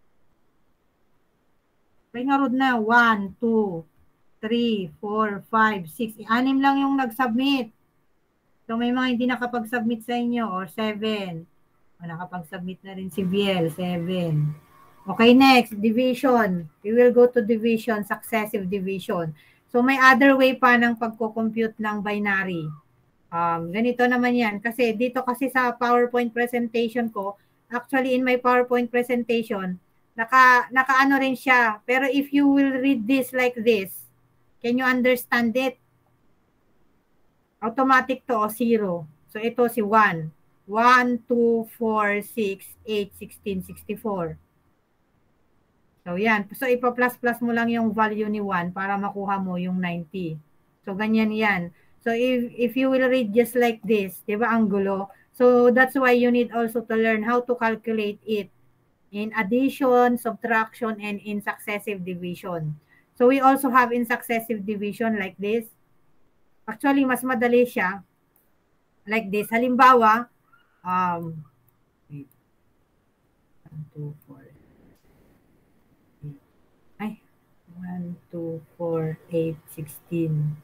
Kaya nga road na. 1, 2, 3, 4, 5, 6. 6 lang yung nag-submit. So may mga hindi nakapag-submit sa inyo or 7. O, nakapag-submit na rin si Biel, 7. Okay, next, division. We will go to division, successive division. So may other way pa ng pagko-compute ng binary. Ganito naman yan. Kasi dito kasi sa PowerPoint presentation ko, actually in my PowerPoint presentation, naka-ano rin siya. Pero if you will read this like this, can you understand it? Automatic to o 0. So ito si 1. 1, 2, 4, 6, 8, 16, 64. So yan. So ipa-plus-plus mo lang yung value ni 1 para makuha mo yung 90. So ganyan yan. So if you will read just like this, di ba ang gulo? So that's why you need also to learn how to calculate it in addition, subtraction, and in successive division. So we also have in successive division like this. Actually, mas madali siya like this. Halimbawa, 1, 2, 4. 1, 2, 4, 8, 16.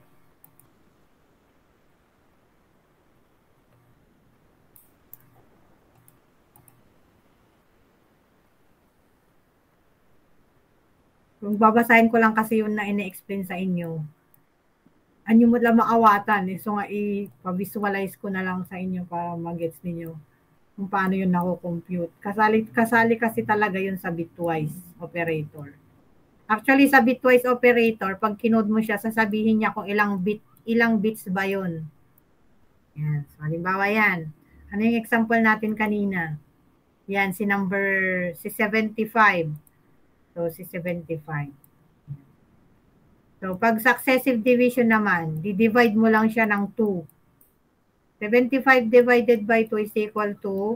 Kung babasahin ko lang kasi yun na ina-explain sa inyo. Anyo mo lang maawatan. So nga i-visualize ko na lang sa inyo para mag-gets ninyo kung paano yun nako-compute. Kasali kasi talaga yun sa bitwise operator. Actually, sa bitwise operator, pag kinode mo siya, sasabihin niya kung ilang bits ba yun. Yan. So, halimbawa yan. Ano yung example natin kanina? Yan, si 75. So, si 75. So, pag successive division naman, di-divide mo lang siya ng 2. 75 divided by 2 is equal to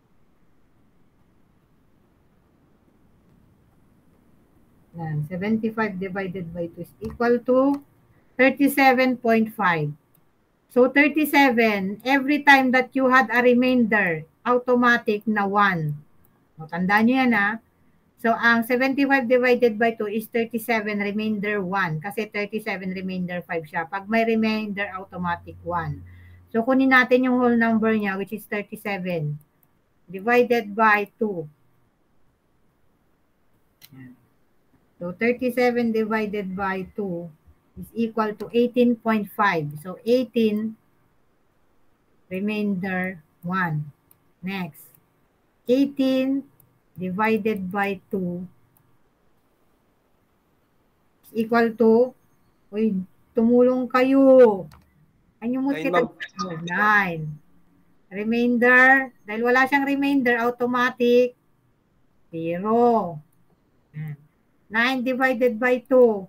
75 divided by 2 is equal to 37.5. So, 37, every time that you had a remainder, automatic na 1. O, tandaan nyo yan, ha? So, ang 75 divided by 2 is 37, remainder 1. Kasi 37, remainder 5 siya. Pag may remainder, automatic 1. So, kunin natin yung whole number niya, which is 37. Divided by 2. So, 37 divided by 2 is equal to 18.5. So, 18, remainder 1. Next. 18 divided by 2 is equal to, uy, tumulong kayo. Ano mo kita? 9. Remainder, dahil wala siyang remainder, automatic, 0. 9 divided by 2.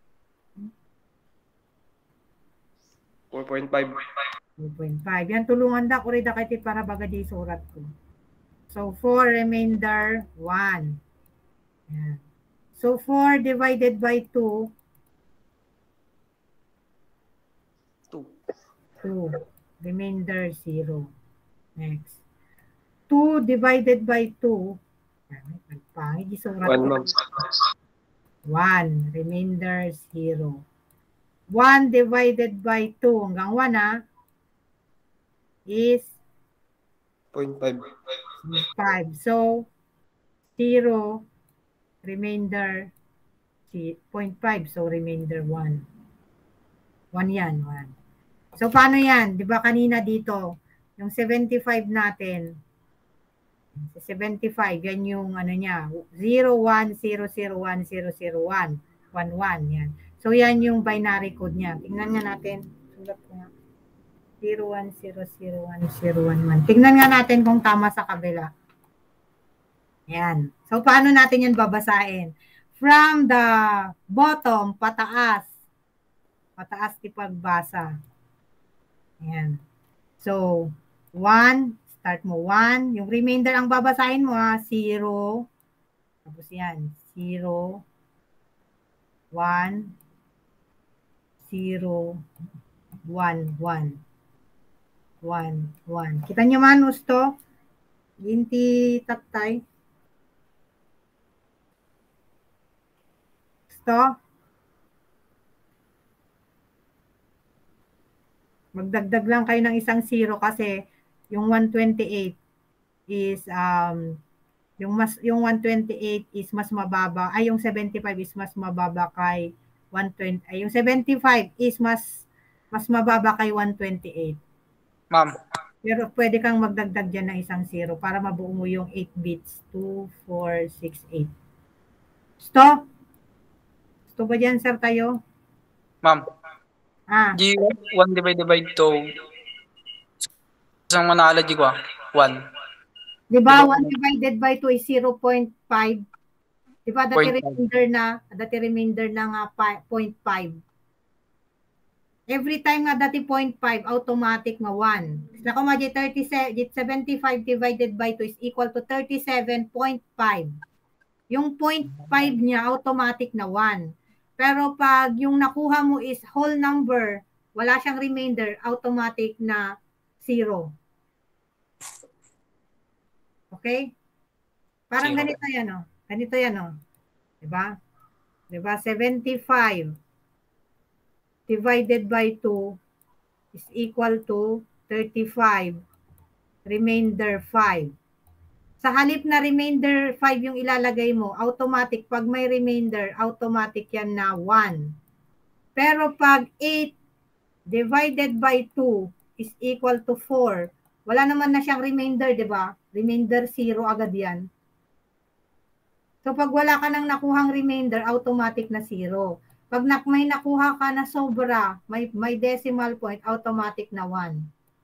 4.5. 2.5. Yan, tulungan da ko rin da kay para baga di surat ko. So, 4 remainder 1. Yan. So 4 divided by 2, 2. 2. Remainder 0. Next. 2 divided by 2, nagpangit yung surat 1, ko. ma'am. 1. Remainder 0. 1 divided by 2, hanggang 1 is 0.5. 5. So, 0, remainder 0.5. So, remainder 1. 1 yan, 1. So, paano yan? Di ba kanina dito, yung 75 natin, 75, yan yung ano niya, 0, 1, 0, 0, 1, 0, 0, 1, 1, 1, yan. So, yan yung binary code niya. Tingnan nga natin. Sulat ko nga. 0, 1, 0, 0, 1, 0, 1, 1. Tingnan nga natin kung tama sa kabila. Yan. So, paano natin yan babasahin? From the bottom, pataas. Pataas di pagbasa. Yan. So, 1, start mo 1. Yung remainder ang babasahin mo 0. Tapos yan, 0, 1, 0, 1, 1. 1, 1. Kita nyo man, gusto? Ginti tatay. Gusto? Magdagdag lang kayo ng isang 0 kasi yung 128 is yung 128 is mas mababa, ay yung 75 is mas mababa kay 120, ay yung 75 is mas mababa kay 128. Ma'am. Pero pwede kang magdagdag dyan ng isang 0 para mabuo mo yung 8 bits. 2, 4, 6, 8. Gusto? Gusto ba dyan, sir, tayo? Ma'am. G1 divided by 2. Isang analogy ko 1. Diba, 1 divided by 2 is 0.5. Diba, dati remainder na nga 0.5. Every time nga dati 0.5, automatic nga 1. Nako ma, 75 divided by 2 is equal to 37.5. Yung 0.5 niya, automatic na 1. Pero pag yung nakuha mo is whole number, wala siyang remainder, automatic na 0. Okay? Parang ganito yan, oh. Ganito yan, oh. Diba? Diba? 75 divided by 2 is equal to 35. Remainder 5. Sa halip na remainder 5 yung ilalagay mo, automatic, pag may remainder, automatic yan na 1. Pero pag 8 divided by 2 is equal to 4, wala naman na siyang remainder, di ba? Remainder 0 agad yan. So pag wala ka nang nakuhang remainder, automatic na 0. Pag may nakuha ka na sobra, may decimal point, automatic na 1.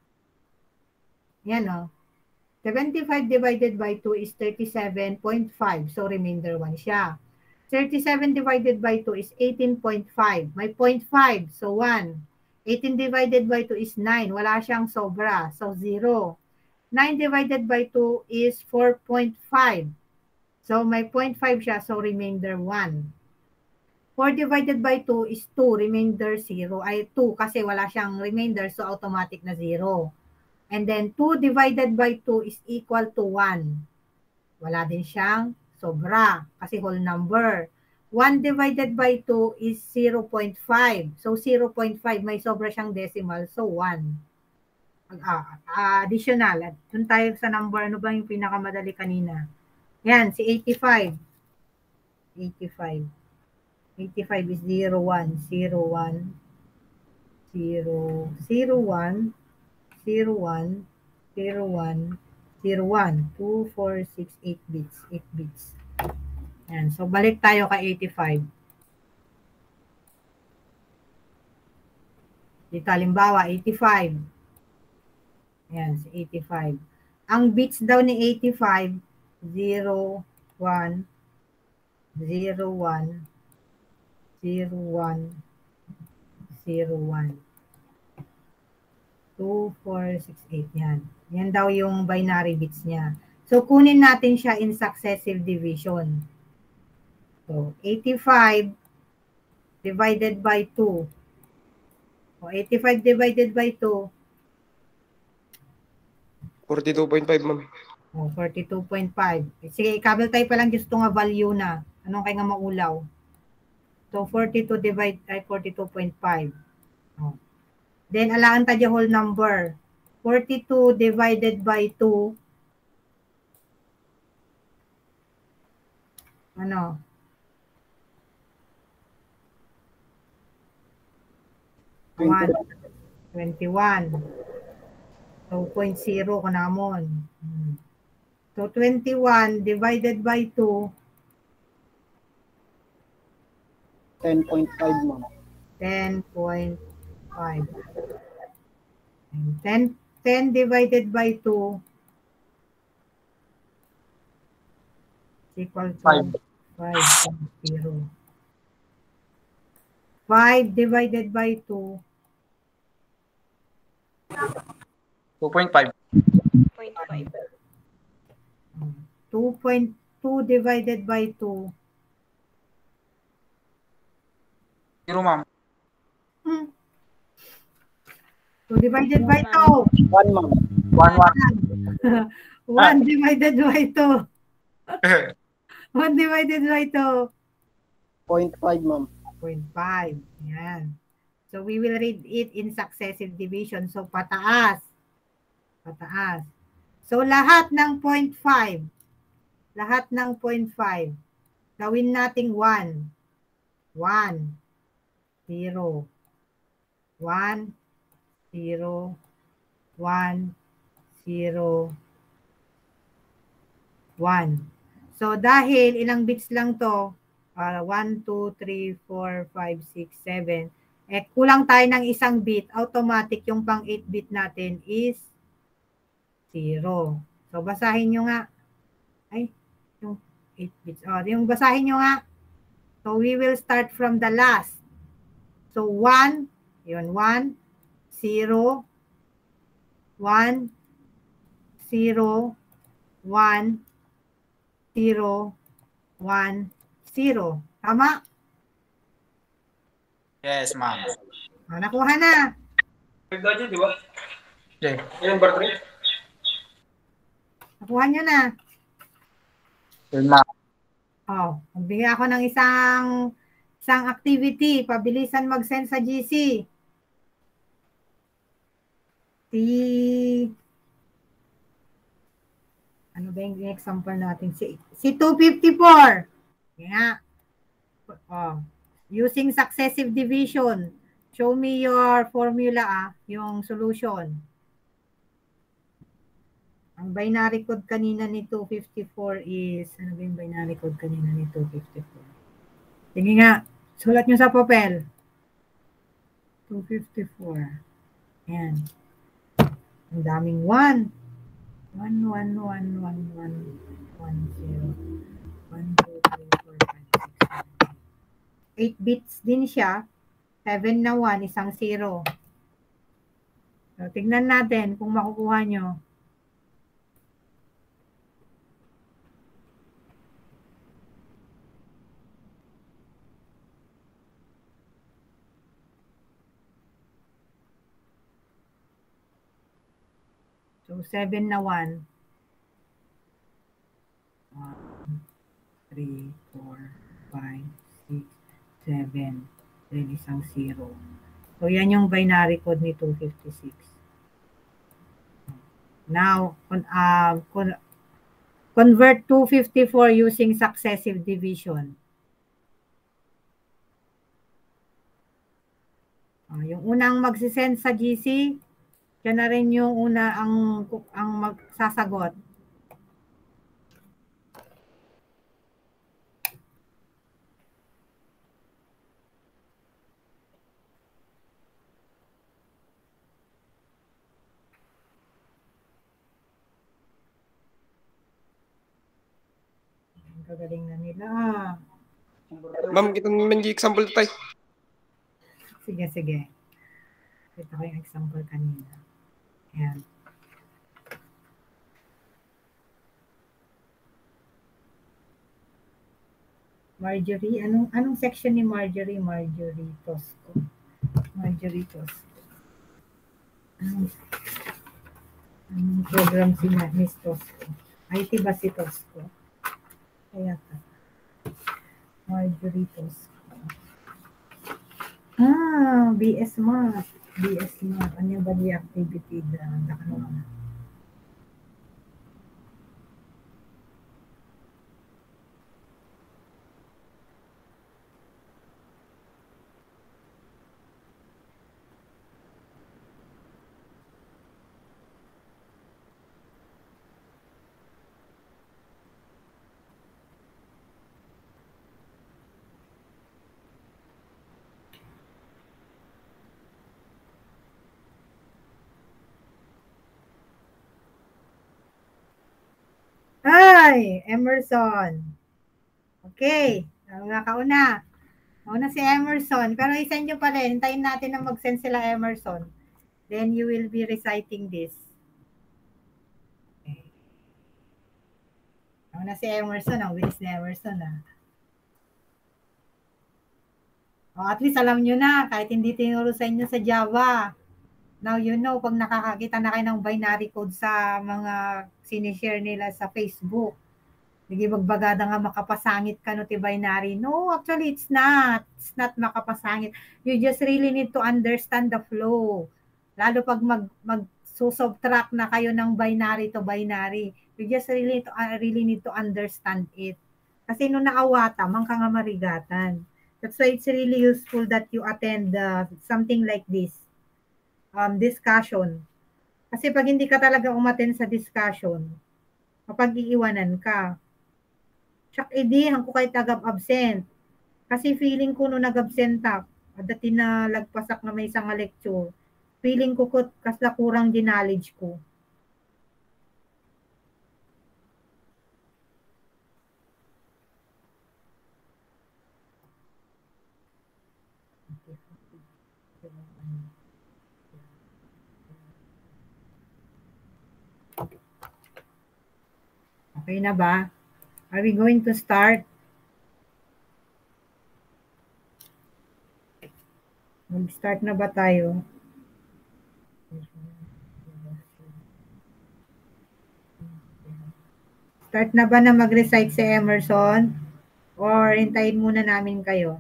Yan, o. 75 divided by 2 is 37.5. So, remainder 1 siya. 37 divided by 2 is 18.5. May 0.5. So, 1. 18 divided by 2 is 9. Wala siyang sobra. So, 0. 9 divided by 2 is 4.5. So, may 0.5 siya. So, remainder 1. 4 divided by 2 is 2. Remainder 0. Ay, 2 kasi wala siyang remainder. So, automatic na 0. And then, 2 divided by 2 is equal to 1. Wala din siyang sobra kasi whole number. 1 divided by 2 is 0.5. So, 0.5 may sobra siyang decimal. So, 1. Additional. Doon tayo sa number. Ano ba yung pinakamadali kanina? Yan, si 85. 85. 85 is 0, 1, 0, 1, 0, 0, 1, 0, 1, 0, 1, 0, 1, 2, 4, 6, 8 bits. 8 bits. Yan. So, balik tayo kay 85. Dito, halimbawa, 85. Yan, si 85. Ang bits daw ni 85, 0, 1, 0, 1, 0, 1, 0, 1. 2, 4, 6, 8. Yan. Yan daw yung binary bits niya. So, kunin natin siya in successive division. So, 85 divided by 2. O, 85 divided by 2. 42.5, ma'am. O, 42.5. Sige, i-double type pa lang gusto nga value na. Anong kaya nga maulaw? So, 42 divide ay 42.5. O. Then, alaan ta whole number. 42 divided by 2. Ano? 21. So, 0.0 ko namon. So, 21 divided by 2. 10.5, ma'am. 10.5. 10 divided by 2 is equal to 5.0. 5 divided by 2. 2.5. 2.2 divided by 2. 0, ma'am. 2 divided by 2. 1, ma'am. 1. 1 divided by 2. 1 divided by 2. 0.5, ma'am. 0.5. Yan. So, we will read it in successive division. So, pataas. Pataas. So, lahat ng 0.5. Lahat ng 0.5. Gawin nating 1. 1. 0. 1. 0. 1. 0. 1. So, dahil ilang bits lang to, 1, 2, 3, 4, 5, 6, 7. Eh, kulang tayo ng isang bit. Automatic yung pang 8 bit natin is 0. So, basahin nyo nga. Ay, yung 8 bits. Yung basahin nyo nga. So, we will start from the last. So, 1. Yun, 1, 0, 1, 0, 1, 0, 1, 0. Tama? Yes, ma'am. Nakuha na. Di ba? Okay. Yung birthday? Nakuha nyo na. Yes, ma'am. Magbigay ako ng isang activity. Pabilisan mag-send sa GC. Ano ba yung example natin? Si 254. Kaya, using successive division. Show me your formula, yung solution. Ang binary code kanina ni 254 is, ano ba yung binary code kanina ni 254? Sige nga, sulat nyo sa papel. 254. Ayan. Ang daming 1. 1, 1, 1, 1, 1, 1, 0. 1, 2, 3, 4, 5, 6, 7. 8 bits din siya. 7 na 1, isang 0. So, tignan natin kung makukuha nyo. So, 7 na 1. 1, 3, 4, 5, 6, 7. Then, isang 0. So, yan yung binary code ni 256. Now, convert 254 using successive division. Yung unang magsisend sa GC, yan na rin yung una ang magsasagot. Ang gagaling na nila. Ma'am, kita naman yung example tayo. Sige, sige. Ito ko yung example kanina. Ayan. Marjorie, anong section ni Marjorie? Marjorie Tosco. Marjorie Tosco. Anong program si Miss Tosco? IT ba si Tosco? Kaya ka. Marjorie Tosco. BS Math. BS Math. Ano ba di activity na ano? Ay, Emerson. Okay. Mga kauna. Mauna si Emerson. Pero isend nyo pala. Hintayin natin na mag-send sila Emerson. Then you will be reciting this. Okay. Mauna si Emerson. Ang bilis ni Emerson. At least alam nyo na. Kahit hindi tinuro sa inyo sa Java. Now you know pag nakakakita na kayo ng binary code sa mga sinishare nila sa Facebook. Hindi magbagada nga makapasangit ka no ti binary. No, actually it's not. It's not makapasangit. You just really need to understand the flow. Lalo pag mag-subtract na kayo ng binary to binary. You just really need to understand it. Kasi nung naawata, man ka nga marigatan. That's why it's really useful that you attend something like this. Discussion. Kasi pag hindi ka talaga umattend sa discussion, kapag iiwanan ka, tsak edi, hangko kay tagab-absent. Kasi feeling ko nung nag-absentak, dati na lagpasak na may isang lecture, feeling ko kasla kurang di knowledge ko. Okay na ba? Are we going to start? Mag-start na ba tayo? Start na ba na mag-recite si Emerson? Or hintayin muna namin kayo?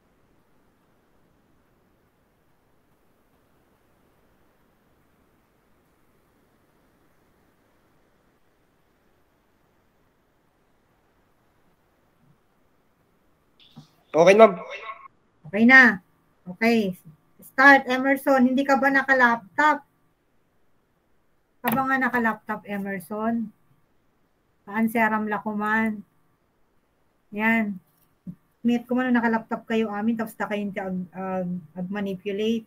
Okay, ma'am. Okay na. Okay. Start, Emerson. Hindi ka ba naka-laptop? Ka ba nga naka-laptop, Emerson? Saan si Aram Lakuman? Yan. Meet ko man naka-laptop kayo amin, tapos na kayo ag-manipulate.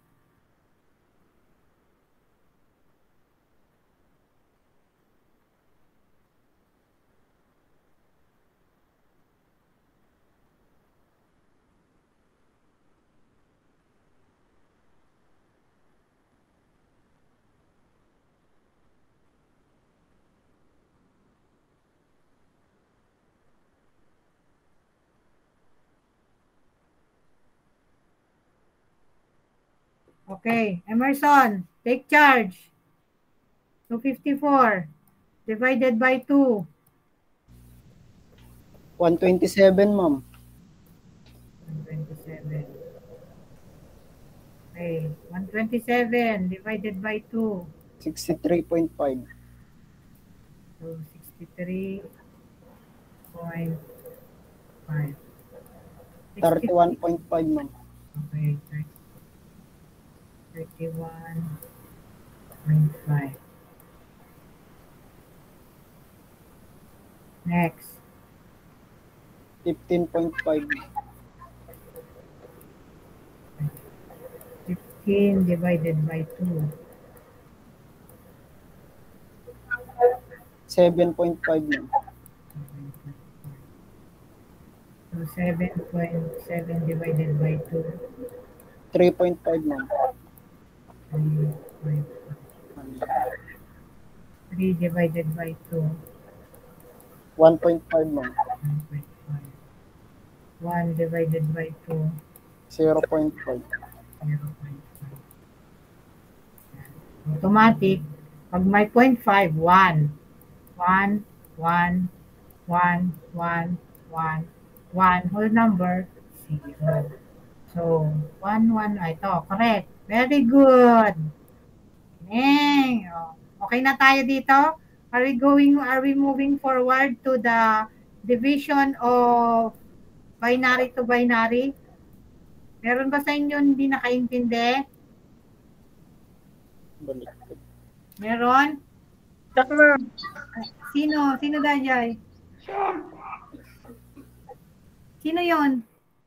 Okay, Emerson, take charge. 254 divided by 2. 127, ma'am. 127. Okay, 127 divided by 2. 63.5. So, 63.5. 31.5, ma'am. Okay, 31.5. Next. 15.5. 15 divided by 2. 7.5, ma'am. So, 7.7 divided by 2. 3.5, ma'am. 3 divided by 2. 1.5, ma'am. 1.5. So 1 divided by 2. 0.5. 0.5. Automatic. Pag may 0.5, 1. 1, 1, 1, 1, 1, 1. Whole number, 0. So, 1, 1. Ito, correct. Very good. Dang. Okay na tayo dito? Are we moving forward to the division of binary to binary? Meron ba sa inyo hindi nakaintindi? Baliktad. Meron? Check na. Sino? Sino Dajay? Sino yon?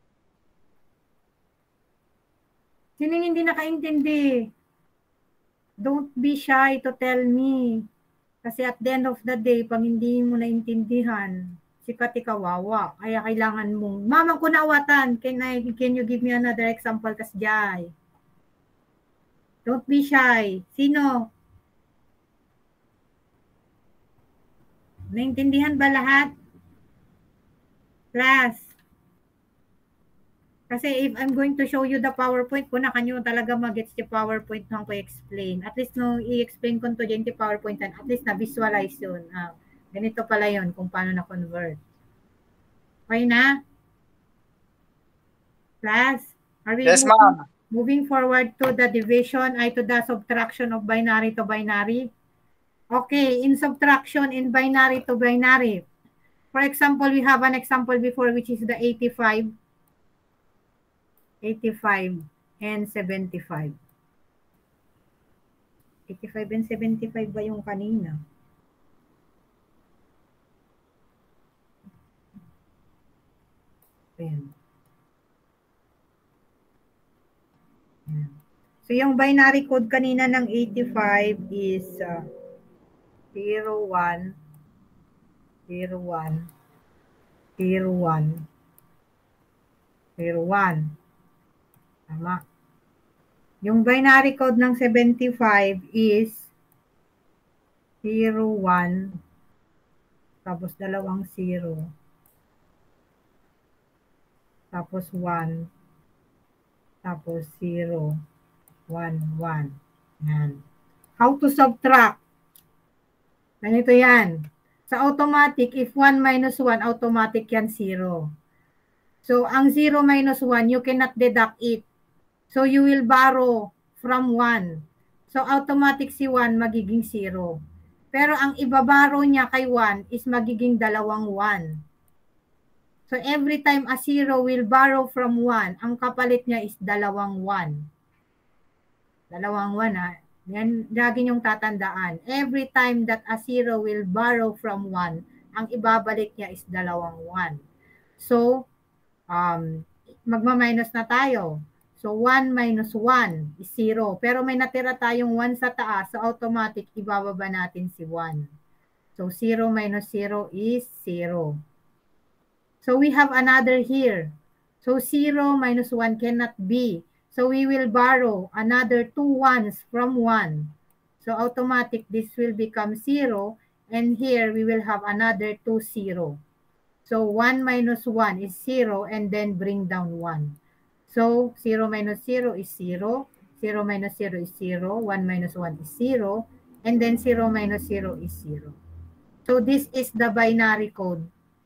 Sino yung hindi nakaintindi? Don't be shy to tell me. Kasi at the end of the day, pag hindi mo naintindihan, sikat kawawa. Kaya kailangan mong, mamang kunawatan, can you give me another example, Kasjay? Don't be shy. Sino? Naintindihan ba lahat? Class. Kasi if I'm going to show you the PowerPoint ko, na kanyo talaga mag-gets yung PowerPoint nang ko explain. At least no, i-explain ko to dyan yung PowerPoint, at least na-visualize yun. Ganito pala yun kung paano na-convert. Okay na? Class, are we Yes, ma'am. moving forward to the division, to the subtraction of binary to binary? Okay, in subtraction in binary to binary. For example, we have an example before, which is the 85 and 75. 85 and 75 ba yung kanina? Ayan. Ayan. So, yung binary code kanina ng 85 is 01, 01, 01, 01. Tama. Yung binary code ng 75 is 01, tapos dalawang 0, tapos 1, tapos 0, 1, 1. Yan. How to subtract? Ganito yan. Sa automatic, if 1 minus 1, automatic yan 0. So, ang 0 minus 1, you cannot deduct it. So, you will borrow from 1. So, automatic si 1 magiging 0. Pero ang ibabaro niya kay 1 is magiging dalawang 1. So, every time a 0 will borrow from 1, ang kapalit niya is dalawang 1. Dalawang 1 ha. Yan, lagi niyong tatandaan. Every time that a 0 will borrow from 1, ang ibabalik niya is dalawang 1. So, magma-minus na tayo. So, 1 minus 1 is 0. Pero may natira tayong 1 sa taas. So, automatic, ibababa natin si 1. So, 0 minus 0 is 0. So, we have another here. So, 0 minus 1 cannot be. So, we will borrow another 2 1s from 1. So, automatic, this will become 0. And here, we will have another 2 0. So, 1 minus 1 is 0 and then bring down 1. So, 0 minus 0 is 0. 0 minus 0 is 0. 1 minus 1 is 0. And then 0 minus 0 is 0. So, this is the binary code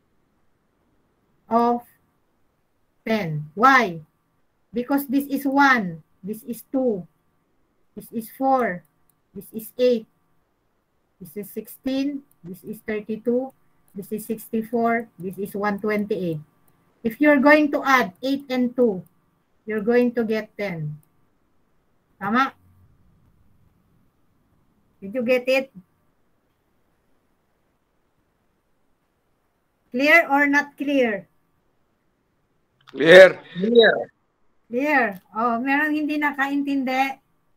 of 10. Why? Because this is 1. This is 2. This is 4. This is 8. This is 16. This is 32. This is 64. This is 128. If you're going to add 8 and 2, you're going to get 10. Tama? Did you get it? Clear or not clear? Clear. Clear. Clear. Oh, meron hindi nakaintindi?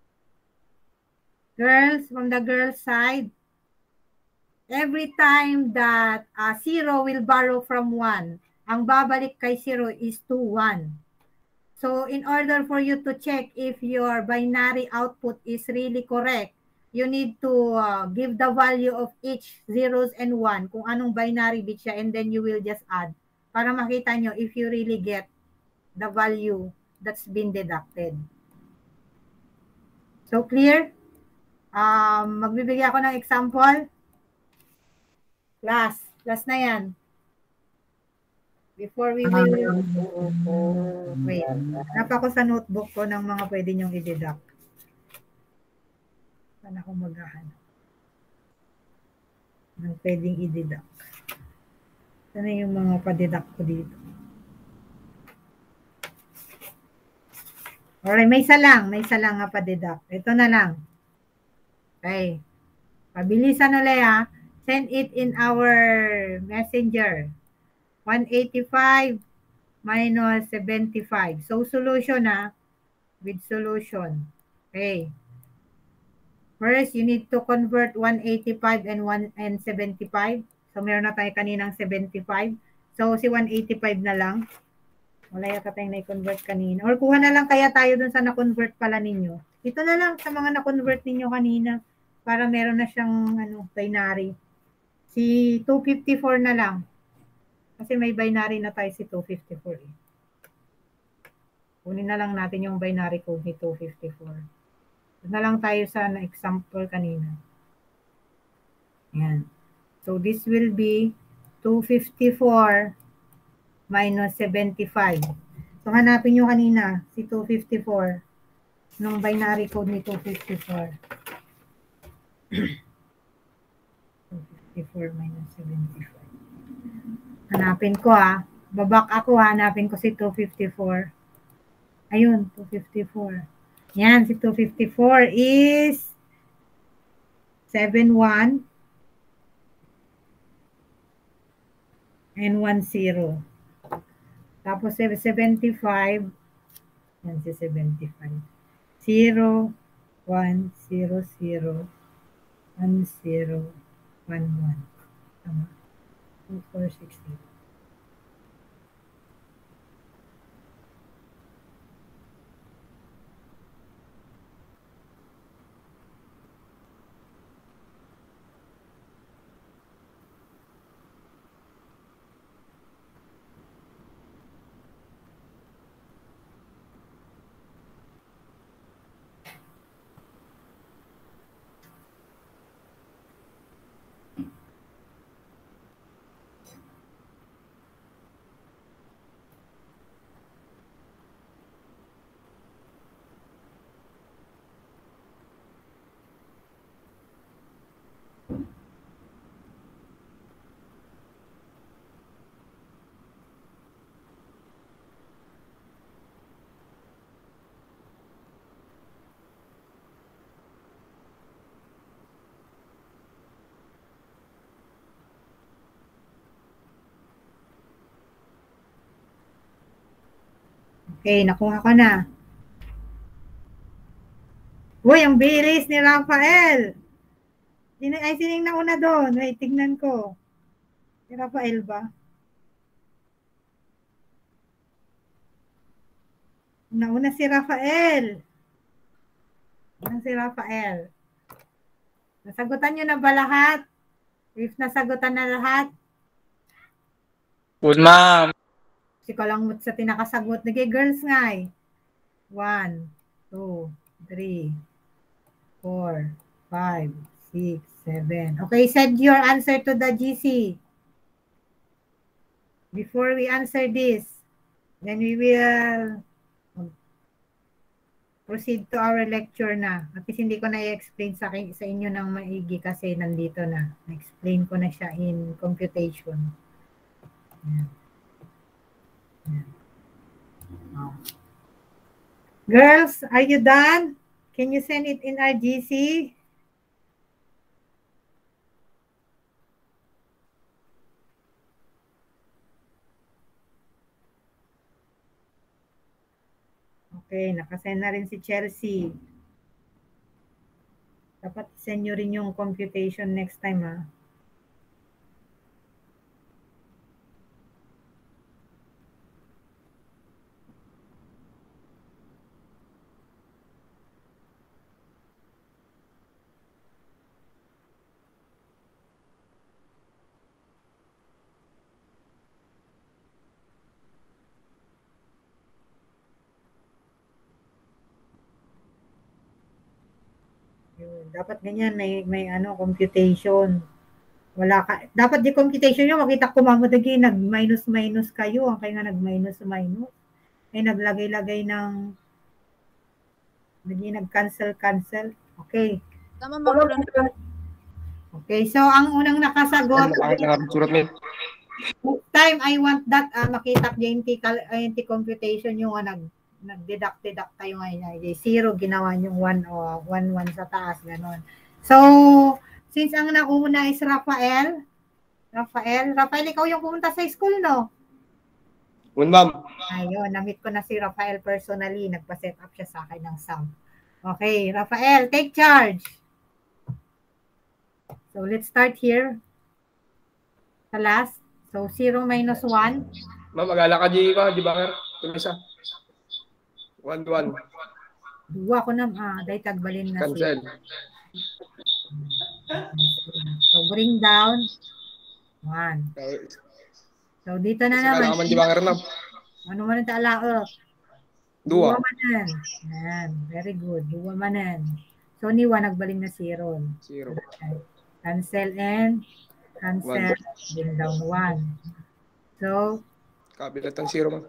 Girls, from the girls side. Every time that 0 will borrow from 1, ang babalik kay 0 is 2, 1. So, in order for you to check if your binary output is really correct, you need to give the value of each zeros and 1, kung anong binary bit siya, and then you will just add para makita nyo if you really get the value that's been deducted. So, clear? Magbibigay ako ng example. Last na yan. Before we will... Wait. Hanap ako sa notebook ko ng mga pwede nyong i-deduct. Saan ako maghahanap? Ng pwedeng i-deduct. Sana yung mga pa-deduct ko dito. Alright, may isa lang nga pa-deduct. Ito na lang. Okay. Pabilisan ulit ha. Send it in our messenger. 185 minus 75. So, solution ha. With solution. Okay. First, you need to convert 185 and 75. So, meron na tayo kaninang 75. So, si 185 na lang. Wala yata tayong na-convert kanina. Or kuha na lang kaya tayo dun sa na-convert pala ninyo. Ito na lang sa mga na-convert ninyo kanina. Para meron na siyang binary. Si 254 na lang. Kasi may binary na tayo si 254. Kunin na lang natin yung binary code ni 254. Na lang tayo sa example kanina. Yan. So, this will be 254 minus 75. So, hanapin nyo kanina si 254 nung binary code ni 254. 254 minus 75. Hanapin ko Babak ako hanapin ko si 254. Ayun, 254. Yan, si 254 is 71 and 10. Tapos 75, yan si 75. 0, 1, 0, 0, 1, 0, 1, 1. Tama. 2, 4, 6, 8. Okay, nakuha ko na. Uy, ang bilis ni Rafael. Sining nauna doon. Wait, tignan ko. Si Rafael ba? Nauna si Rafael. Si Rafael. Nasagutan nyo na ba lahat? If nasagutan na lahat? Good, ma'am. Kasi ko lang sa tinakasagot. Nag-girls nga 1, 2, 3, 4, 5, 6, 7. Okay, send your answer to the GC. Before we answer this, then we will proceed to our lecture na. At least hindi ko na i-explain sa inyo ng maigi kasi nandito na. Na-explain ko na siya in computation. Yan. Yan. Oh. Girls, are you done? Can you send it in our GC? Okay, nakasend na rin si Chelsea. Dapat send nyo rin yung computation next time Dapat ganyan, may ano, computation. Wala ka, dapat di computation nyo, makita ko mamadagi, nag-minus kayo, ang kaya nga nag-minus. Ay naglagay-lagay ng, nag-cancel. Okay. Tama, ma'am. Okay, so ang unang nakasagot, Bakit nga surat mo? time I want that, makita JNT computation yung nag-deduct tayo ngayon. 0, ginawa yung 1 o 1 sa taas, ganon. So, since ang nauna is Rafael, ikaw yung pumunta sa school, no? Ma'am. Ayun, na-meet ko na si Rafael personally. Nagpa-set up siya sa akin ng sum. Okay, Rafael, take charge. So, let's start here. Sa last. So, 0 minus 1. Ma'am, agala ka di ba? Tumisa. 1. Duwa ko na, dahil tagbalin na Cancel. So, bring down 1. So, dito na naman. Kailangan di ba nga Ano man ang taalaot? Dua. Manan. Yan. Very good. Dua manan. So, ni 1 nagbaling na 0. 0. Cancel and cancel. Bring down 1. So, Kabilat ang 0, ma'am.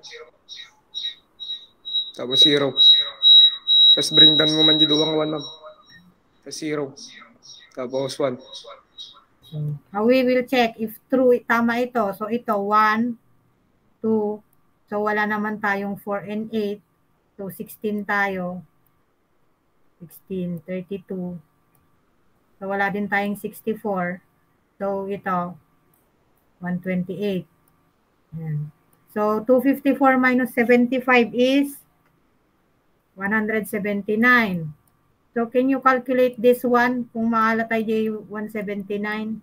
Tapos 0. Tapos bring down mo man di duwang 1, ma'am. Tapos 0. Tapos 1. so, we will check if true, tama ito. So, ito, 1, 2. So, wala naman tayong 4 and 8. So, 16 tayo. 16, 32. So, wala din tayong 64. So, ito, 128. Yan. So, 254 minus 75 is 179. So, can you calculate this one? Kung maala tayo 179.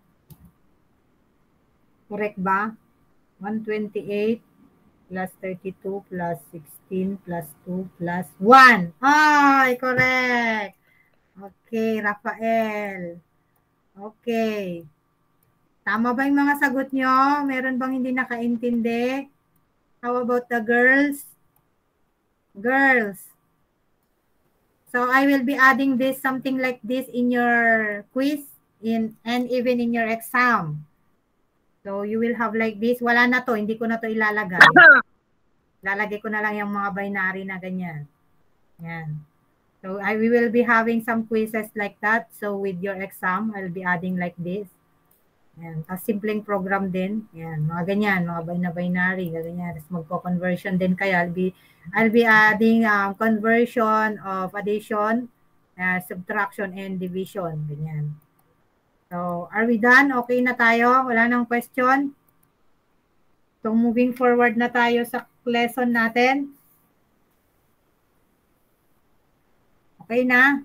Correct ba? 128 plus 32 plus 16 plus 2 plus 1. Ay, correct. Okay, Rafael. Okay. Tama ba yung mga sagot nyo? Meron bang hindi nakaintindi? How about the girls? Girls. So I will be adding this, something like this in your quiz and even in your exam. So you will have like this. Wala na to, hindi ko na to ilalagay. Lalagay ko na lang yung mga binary na ganyan. Yan. So we will be having some quizzes like that. So with your exam, I'll be adding like this. Yan. Tapos simpleng program din. Yan. Mga ganyan, mga binary, ganyan. Tapos magko-conversion din kayo. I'll be adding conversion of addition, subtraction, and division. Ganyan. So, are we done? Okay na tayo? Wala nang question? So, moving forward na tayo sa lesson natin. Okay na?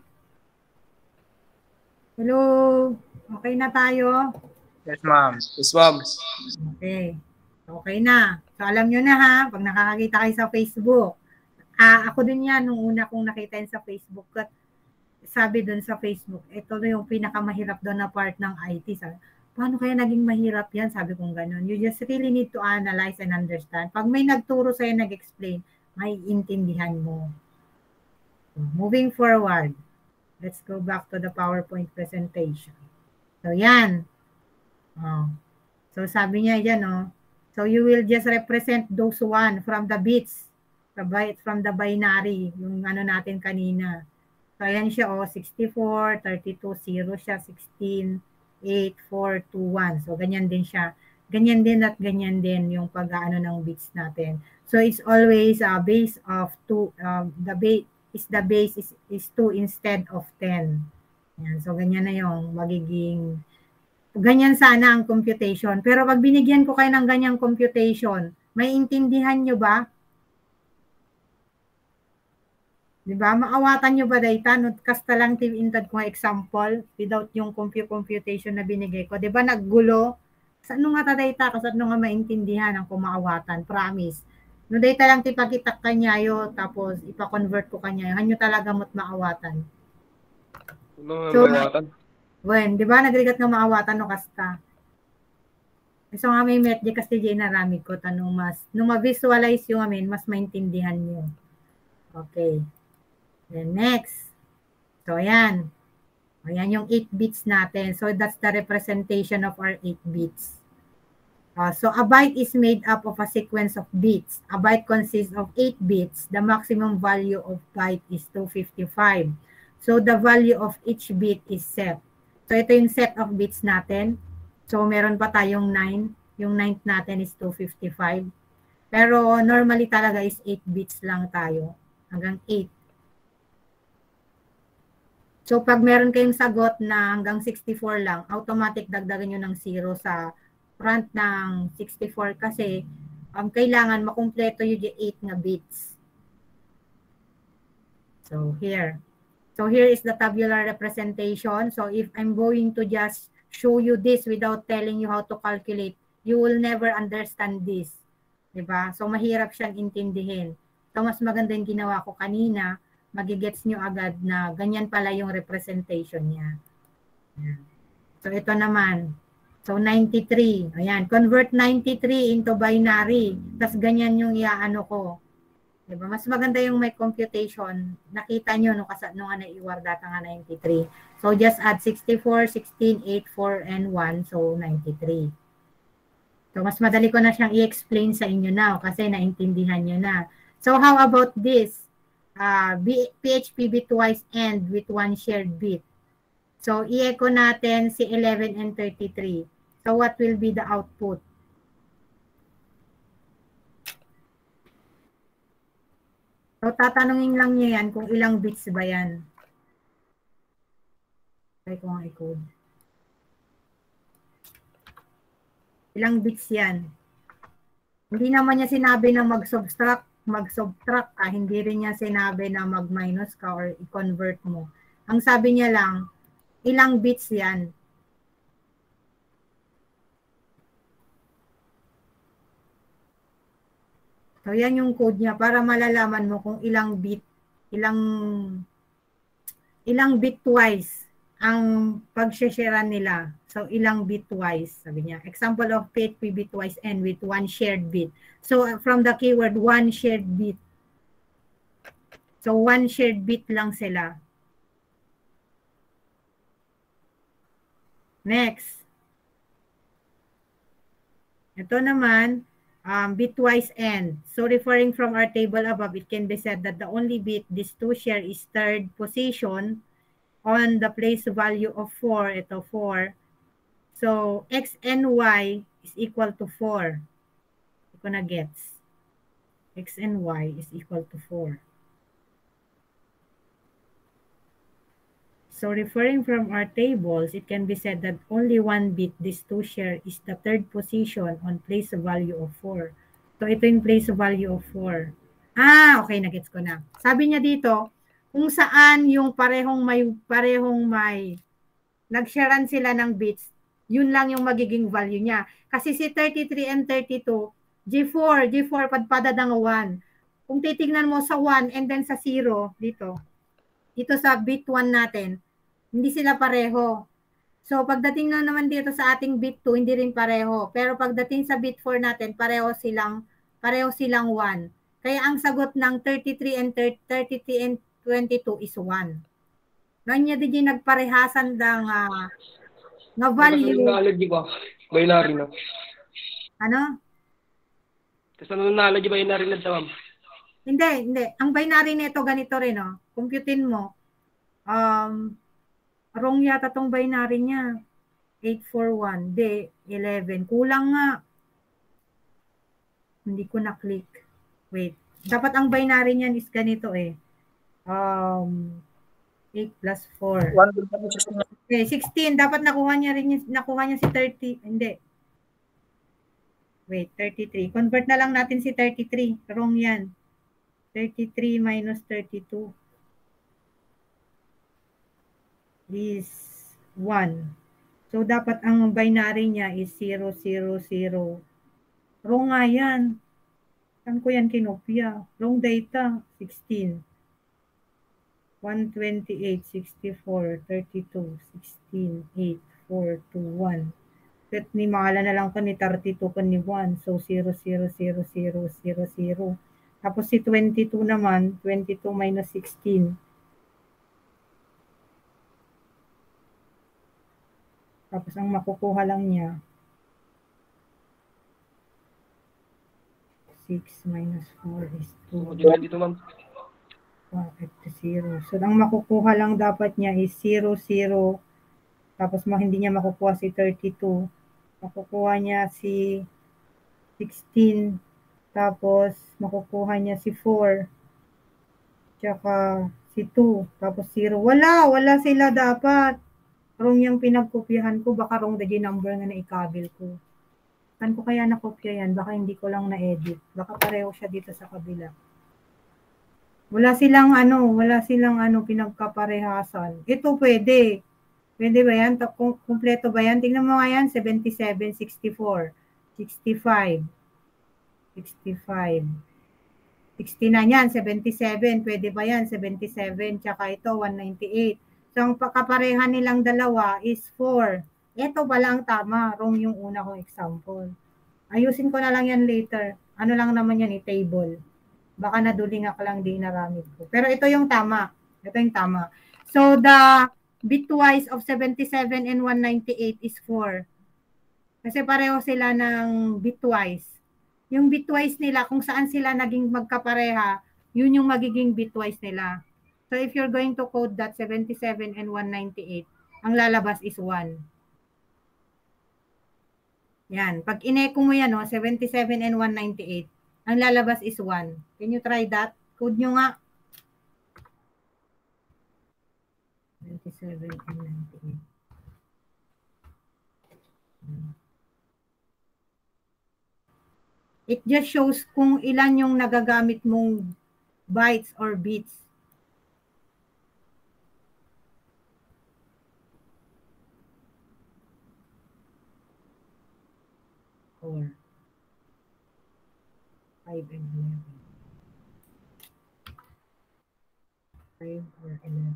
Hello? Okay na tayo? Yes, ma'am. Yes, ma'am. Okay. Okay na. So, alam nyo na ha, pag nakakakita kayo sa Facebook. Ako din yan, nung una kong nakita yun sa Facebook. At sabi dun sa Facebook, ito na yung pinakamahirap doon na part ng IT. Sabi, paano kaya naging mahirap yan? Sabi kong ganun. You just really need to analyze and understand. Pag may nagturo sa'yo, nag-explain, may intindihan mo. So, moving forward, let's go back to the PowerPoint presentation. So, yan. So, sabi niya yan, so, you will just represent those one from the bits, from the binary, yung ano natin kanina. So, ayan siya, 64, 32, 0 siya, 16, 8, 4, 2, 1. So, ganyan din siya. Ganyan din at ganyan din yung pag-ano ng bits natin. So, it's always a base of 2, the base is 2 instead of 10. Yan. So, ganyan na yung magiging, ganyan sana ang computation. Pero pag binigyan ko kayo ng ganyang computation, may intindihan nyo ba? Diba? Maawatan nyo ba data? Kasta lang intad ko example without yung computation na binigay ko. Diba naggulo? Sa ano nga ta data? Kasi ano nga maintindihan ang kumaawatan. Promise. No data lang tipagitak kanyayo tapos ipa-convert ko kanyayo. Hanyo talaga mo't maawatan. So, maawatan? When, di ba? Nagrigat nga maawatan no kasta. So nga may met di kasi di naramid ko tanong mas. Nung ma-visualize yung amin, mas maintindihan nyo. Okay. Then next. So, ayan. Ayan yung 8 bits natin. So that's the representation of our 8 bits. So a byte is made up of a sequence of bits. A byte consists of 8 bits. The maximum value of byte is 255. So the value of each bit is set. So ito yung set of bits natin. So meron pa tayong 9. Yung 9th natin is 255. Pero normally talaga is 8 bits lang tayo. Hanggang 8. So, pag meron kayong sagot na hanggang 64 lang, automatic dagdagan nyo ng 0 sa front ng 64 kasi kailangan makumpleto yung 8 na bits. So, here. So, here is the tabular representation. So, if I'm going to just show you this without telling you how to calculate, you will never understand this. Diba? So, mahirap siyang intindihin. So, mas maganda yung ginawa ko kanina, magigets nyo agad na ganyan pala yung representation niya. So, ito naman. So, 93. Ayan. Convert 93 into binary. Tapos, ganyan yung iaano ko. Diba? Mas maganda yung may computation. Nakita nyo nung naiwar data nga 93. So, just add 64, 16, 8, 4, and 1. So, 93. So, mas madali ko na siyang i-explain sa inyo now kasi naintindihan nyo na. So, how about this? PHP bitwise end with one shared bit. So, i-echo natin si 11 and 33. So, what will be the output? So, tatanungin lang niya yan kung ilang bits ba yan. Try ko nga i-code. Ilang bits yan? Hindi naman niya sinabi na mag-subtract, hindi rin niya sinabi na mag-minus ka or i-convert mo. Ang sabi niya lang, ilang bits yan. So, yan yung code niya para malalaman mo kung ilang bitwise ang pag-share nila. So, ilang bitwise, sabi niya. Example of PHP bitwise end with one shared bit. So, from the keyword, one shared bit. So, one shared bit lang sila. Next. Ito naman, bitwise end. So, referring from our table above, it can be said that the only bit these two share is third position on the place value of 4. Ito, 4. So, x and y is equal to 4. Ito ko na gets. X and y is equal to 4. So, referring from our tables, it can be said that only one bit these two share is the third position on place value of 4. So, ito yung place value of 4. Okay, nagets ko na. Sabi niya dito, kung saan yung parehong may nag-sharean sila ng bits, yun lang yung magiging value niya. Kasi si 33 and 32, G4 padpada ng 1. Kung titignan mo sa 1 and then sa 0, dito sa bit 1 natin, hindi sila pareho. So, pagdating na naman dito sa ating bit 2, hindi rin pareho. Pero pagdating sa bit 4 natin, pareho silang 1. Kaya ang sagot ng 33 and 22 is 1. Ganyan din yung nagparehasan ng na value. Knowledge ba? Binary na. Ano? Kasi knowledge binary na daw. Hindi. Ang binary nito ganito rin, no? Computein mo. Wrong yata tong binary niya. 841. 11. Kulang nga. Hindi ko na-click. Wait. Dapat ang binary niyan is ganito eh. 8 plus 4. Okay, 16. Dapat nakuha niya si 30. Hindi. Wait, 33. Convert na lang natin si 33. Wrong yan. 33 minus 32 is 1. So, dapat ang binary niya is 0, 0, 0. Wrong nga yan. Saan ko yan kinopya? Wrong data. 16. 128, 64, 32, 16, 8, 4, 2, 1. At ni mahala na lang ko ni 32 ko ni 1. So, 0, 0, 0, 0, 0, 0. Tapos si 22 naman, 22 minus 16. Tapos ang makukuha lang niya, 6 minus 4 is 2. Dito, ma'am. 0. So, ang makukuha lang dapat niya is 0, 0. Tapos hindi niya makukuha si 32. Makukuha niya si 16. Tapos makukuha niya si 4. Tsaka si 2. Tapos 0. Wala sila dapat. Wrong yung pinagkopyahan ko. Baka wrong the number nga na ikabil ko. Saan ko kaya nakopya yan? Baka hindi ko lang na-edit. Baka pareho siya dito sa kabila. Wala silang pinagkaparehasan. Ito pwede. Pwede ba yan? Kumpleto ba yan? Tingnan mo nga yan. 77, 64, 65, 65, 69 yan. 77. Pwede ba yan? 77. Tsaka ito, 198. So, ang pagkapareha nilang dalawa is 4. Ito pala ang tama. Wrong yung una kong example. Ayusin ko na lang yan later. Ano lang naman yan, table. Baka nadulingak lang din naramid ko. Pero ito yung tama. Ito yung tama. So, the bitwise of 77 and 198 is 4. Kasi pareho sila ng bitwise. Yung bitwise nila, kung saan sila naging magkapareha, yun yung magiging bitwise nila. So, if you're going to code that 77 and 198, ang lalabas is 1. Yan. Pag ineko mo yan, 77 and 198, ang lalabas is 1. Can you try that? Code nyo nga. 77 and 98. It just shows kung ilan yung nagagamit mong bytes or bits. Or 5 and 11. 5 or 11.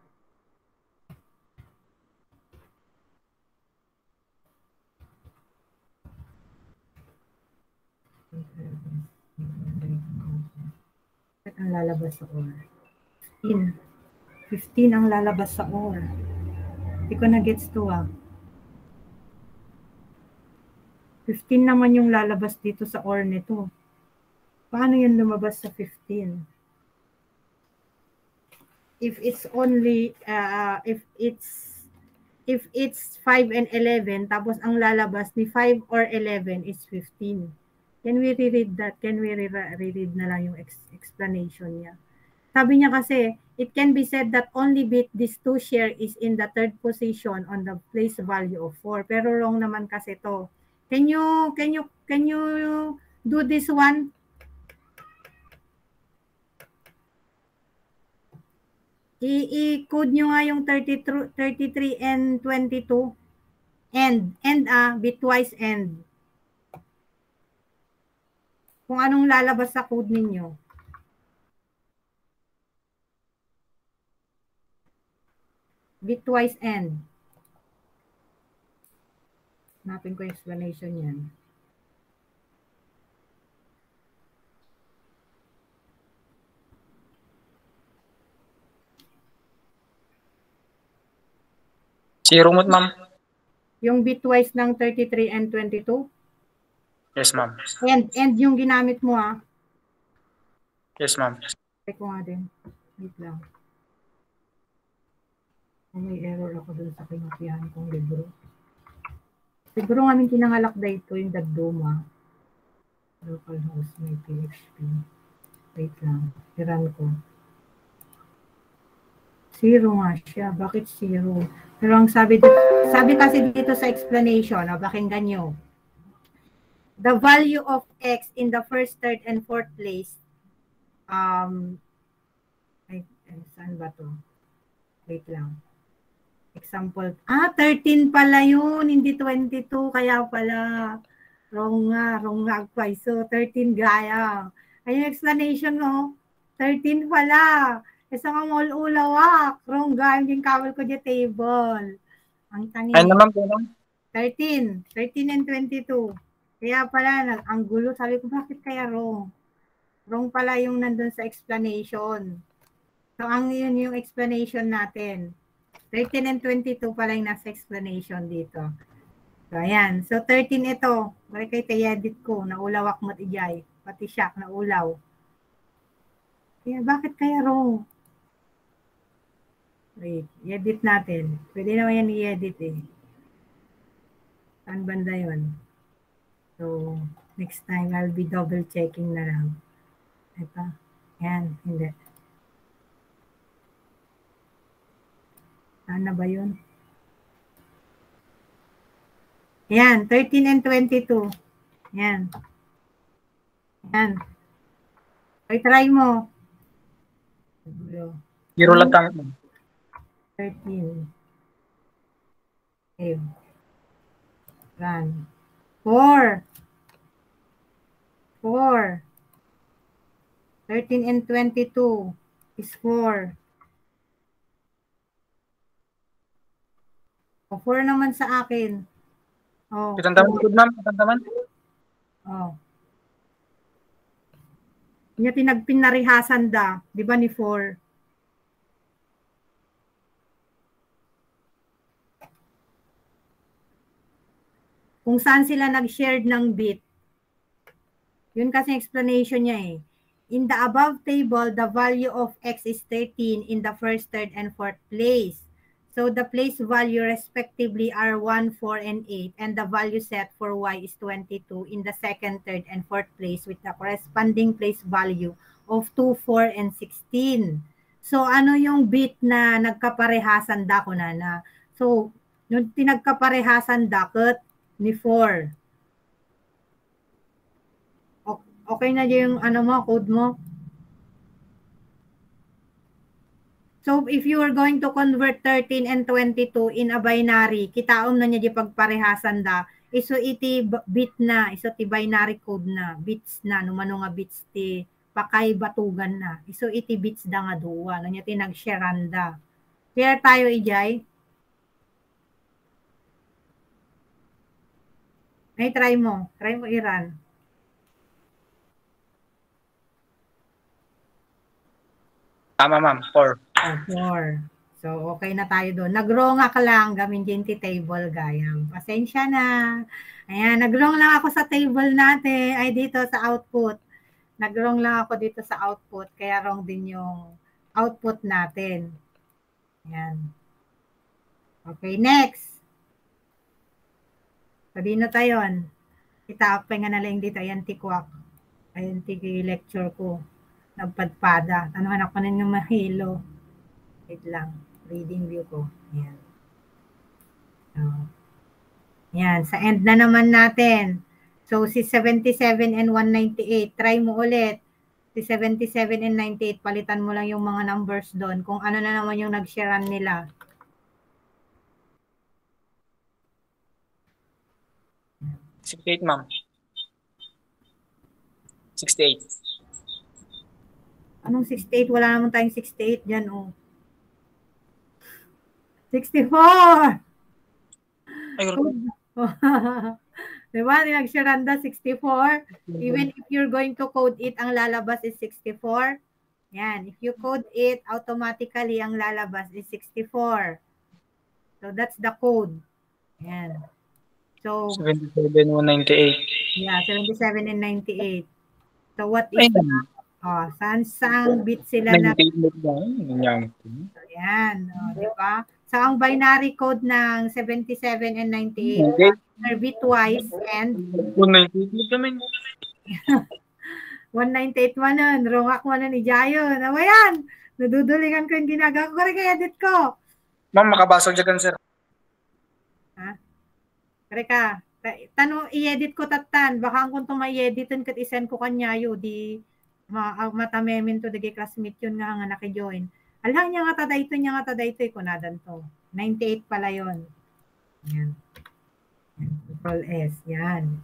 At ang lalabas sa OR? 15. 15 ang lalabas sa OR. Hindi ko na-gets to 15 naman yung lalabas dito sa OR nito. Paano yun lumabas sa 15? If it's only, if it's 5 and 11, tapos ang lalabas ni 5 or 11 is 15. Can we reread that? Can we reread na lang yung explanation niya? Sabi niya kasi, it can be said that only bit these two share is in the third position on the place value of 4. Pero wrong naman kasi to. Can you do this one? I-code nyo nga yung 33 and 22. End bitwise end. Kung anong lalabas sa code ninyo. Bitwise end. Hanapin ko yung explanation yan. Zero mo, ma'am. Yung bitwise ng 33 and 22? Yes, ma'am. And yung ginamit mo Yes, ma'am. Check ko nga din. Wait lang. May error ako dun sa kinukihan kong libro. Siguro nga kinangalak dito yung Dagdoma. Localhost may PHP. Wait lang. Tiran ko. 0 nga siya. Bakit 0? Pero ang sabi kasi dito sa explanation, pakinggan nyo. The value of x in the first, third, and fourth place, saan ba to? Wait lang. Example, 13 pala yun, hindi 22, kaya pala, wrong nga, so 13 gaya. Ay yung explanation mo, 13 pala, isa nga mall ulawak, wrong gaya, yung kawal ko dyan table. Ang tangin. Ay naman po, ma'am. 13 and 22. Kaya pala, ang gulo, sabi ko, bakit kaya wrong? Wrong pala yung nandun sa explanation. So, yun yung explanation natin. 13 and 22 pala yung nasa explanation dito. So, ayan. So, 13 ito. Balik kay te-edit ko. Naulawak mo't ijay. Pati siya, naulaw. Kaya, bakit kaya wrong? Wait, i-edit natin. Pwede naman yan i-edit eh. Saan banda yun? So, next time, I'll be double checking na lang. Ito. Ayan, hindi. Saan na ba yun? Ayan, 13 and 22. Ayan. Ayan. Okay, try mo. Zero lang tayo. 13. Okay. Run. 4. 4. 13 and 22 is 4. O, 4 naman sa akin. Oh, Kitang taman, good ma'am. Kitang taman. oh. Niya tinagpinarihasan da. Di ba ni 4? Kung saan sila nag-shared ng bit. Yun kasi explanation niya eh. In the above table, the value of x is 13 in the first, third, and fourth place. So the place value respectively are 1, 4, and 8. And the value set for y is 22 in the second, third, and fourth place with the corresponding place value of 2, 4, and 16. So ano yung bit na nagkaparehasan da ko na? So yung tinagkaparehasan dakot ni 4. Okay na yung ano mo, code mo? So, if you are going to convert 13 and 22 in a binary, kitaom na niya di pagparehasan da, iso iti bit na, iso ti binary code na, bits na, numano nga bits ti pakay batugan na, iso iti bits da nga duwa, no niya ti nag-sharean da. Clear tayo, Ijay? Ay, try mo i-run. Tama ma'am, 4. 4. So, okay na tayo doon. Nag-wrong ka lang, gamin din ti table, gayam. Pasensya na. Ayan, nag-wrong lang ako sa table natin, ay dito sa output. Nag-wrong lang ako dito sa output, kaya wrong din yung output natin. Ayan. Okay, next. Sabihin na tayo. Ita-apply nga na lang dito. Ayan, tikwak. Ayan, lecture ko. Nagpadpada. Tanuhan ako na yung mahilo. Wait lang. Reading view ko. Ayan. So, ayan. Sa end na naman natin. So, si 77 and 198. Try mo ulit. Si 77 and 98. Palitan mo lang yung mga numbers doon. Kung ano na naman yung nag-sharean nila. $68 ma'am. 68. Anong 68? Wala naman tayong 68 dyan, oh. 64! Ay, Diba? Nag-sharanda 64. Even if you're going to code it, ang lalabas is 64. Yan. If you code it, automatically ang lalabas is 64. So, that's the code. Yan. So, 77, 198. yeah, 77 and 98. So, what is the... Oh, saan bit sila na... 98 ba? Ayan. Oh, di ba? So, ang binary code ng 77 and 98 are bitwise and... 198 kami. 198 man nun. Rongak mo na ni Jayon. Ano yan? Nadudulingan ko yung ginagawa ko. Kaya edit ko. Ma'am, makabasag dyan, sir. Ha? Kaya tanong, i-edit ko tatan. Baka kung itong ma-editin kat isend ko kanya yun, di matamemin to dagi classmate yun nga nakijoin. Alang niya nga tada ito, kunadan to. 98 pala yun. Yan. Control S. Yan.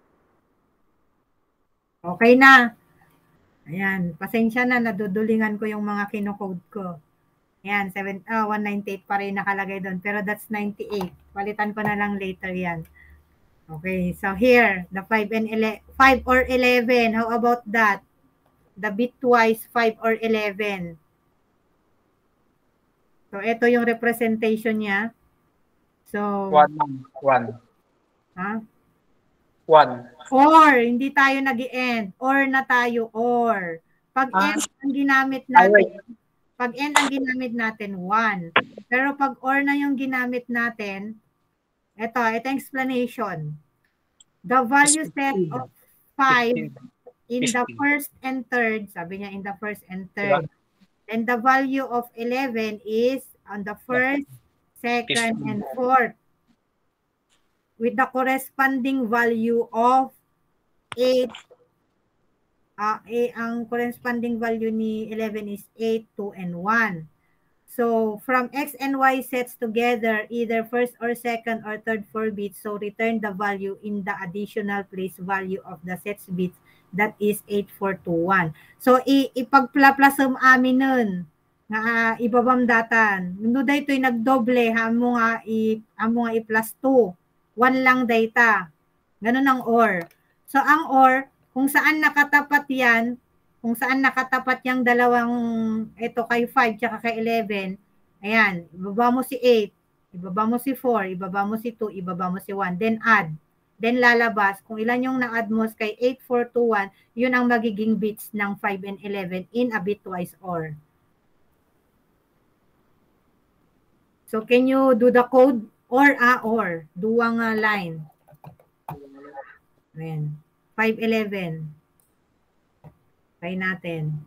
Okay na. Ayan. Pasensya na, nadudulingan ko yung mga kinocode ko. Ayan, 198 pa rin nakalagay doon. Pero that's 98. Palitan ko na lang later yan. Okay, so here, the 5 or 11. How about that? The bitwise 5 or 11. So, ito yung representation niya. So, 1. ha? 1. Or, hindi tayo nag-end. Or na tayo, or. Pag end ang ginamit natin, pag end ang ginamit natin, 1. Pero pag or na yung ginamit natin, ito yung explanation. The value set of 5 in the first and third, sabi niya in the first and third. And the value of 11 is on the first, second, and fourth. With the corresponding value of 8. Ang corresponding value ni 11 is 8, 2, and 1. So, from X and Y sets together, either first or second or third 4 bits, so return the value in the additional place value of the sets bits, that is 8421. So, ipagplasm amin nun, nga ibabam datan. Nuno dayto yung nagdoble, hamo nga i-plus 2. 1 lang data. Ganun ang OR. So, ang OR, kung saan nakatapat yan, kung saan nakatapat yung dalawang, ito kay 5 tsaka kay 11, ayan, ibaba mo si 8, ibaba mo si 4, ibaba mo si 2, ibaba mo si 1, then add. Then lalabas, kung ilan yung na-add mo kay 8, 4, 2, 1, yun ang magiging bits ng 5 and 11 in a bitwise OR. So, can you do the code? Or, duwang line. Ayan, 5, 11. Try natin.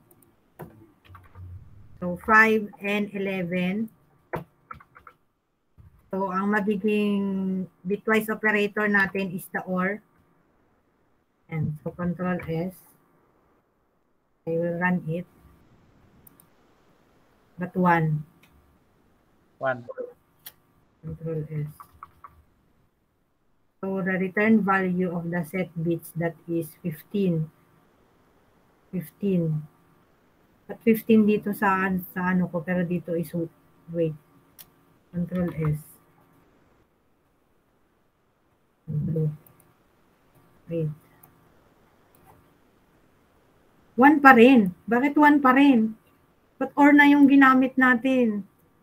So, 5 and 11. So, ang magiging bitwise operator natin is the OR. And so, Control S. I will run it. But 1. 1. Control S. So, the return value of the set bits, that is 15. 15. At 15 dito sa ano ko, pero dito is wait. Control S. Wait. 1 pa rin. Bakit 1 pa rin? But or na yung ginamit natin.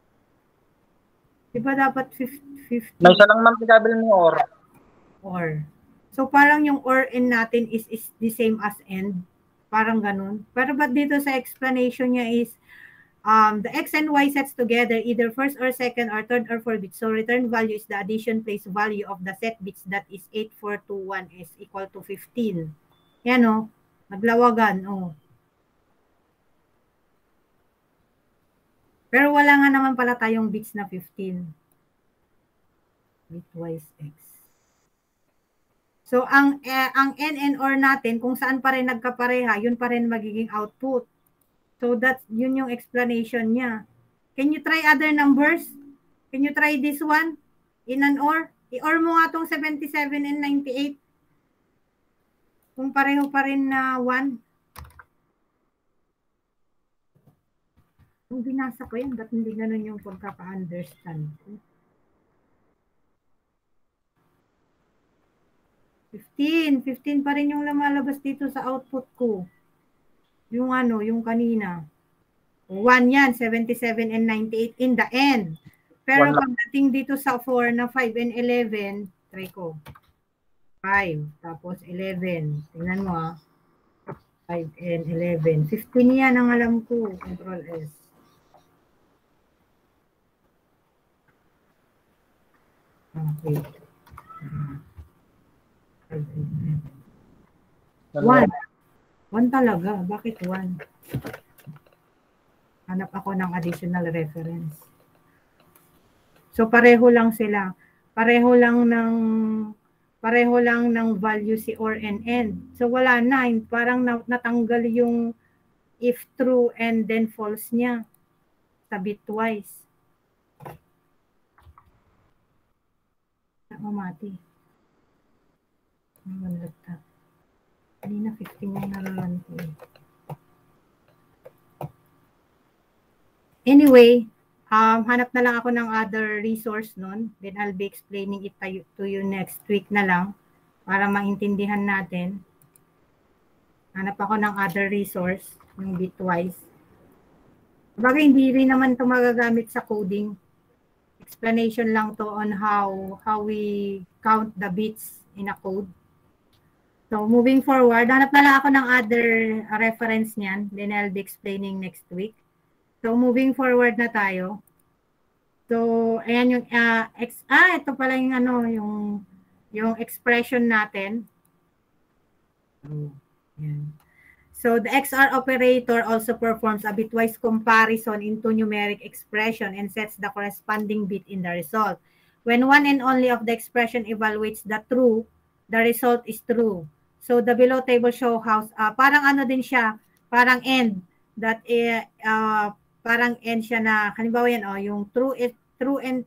Diba dapat 50? May isa lang ma'am pinabili mo or. Or. So parang yung or and natin is the same as and. Parang ganun. Pero but dito sa explanation niya is the X and Y sets together either first or second or third or fourth bits. So return value is the addition place value of the set bits, that is 8421 is equal to 15. Yan o. Naglawagan. O. Pero wala nga naman pala tayong bits na 15. Bitwise X. So, ang N and OR natin, kung saan pa rin nagkapareha, yun pa rin magiging output. So, yun yung explanation niya. Can you try other numbers? Can you try this one? In an OR? I-OR mo nga itong 77 and 98. Kung pareho pa rin na 1. Kung binasa ko yan, ba't hindi ganun yung pagkaka-understand ko? 15 pa rin yung lumalabas dito sa output ko. Yung ano, yung kanina. 1 yan, 77 and 98 in the end. Pero pagdating dito sa 4 na 5 and 11, try ko. 5, tapos 11. Tingnan mo ah. 5 and 11. 15 yan ang alam ko. Control S. Okay. 1 talaga. Bakit 1? Hanap ako ng additional reference. So pareho lang sila. Pareho lang ng value si OR and end. So wala na. Parang natanggal yung if true and then false niya sa bitwise. Mamati. Kanina 15 yung nararan ko. Anyway, hanap na lang ako ng other resource nun. Then I'll be explaining it to you next week na lang para maintindihan natin. Hanap ako ng other resource, yung bitwise. Bagay, hindi rin naman ito magagamit sa coding. Explanation lang to on how we count the bits in a code. So, moving forward, hanap na lang ako ng other reference niyan. Then, I'll be explaining next week. So, moving forward na tayo. So, ayan yung, ito pala yung ano, yung expression natin. Ayan. So, the XR operator also performs a bitwise comparison into numeric expression and sets the corresponding bit in the result. When one and only of the expression evaluates the true, the result is true. So, the below table show how, parang ano din siya, parang end, that parang end siya na, halimbawa yan, yung true and,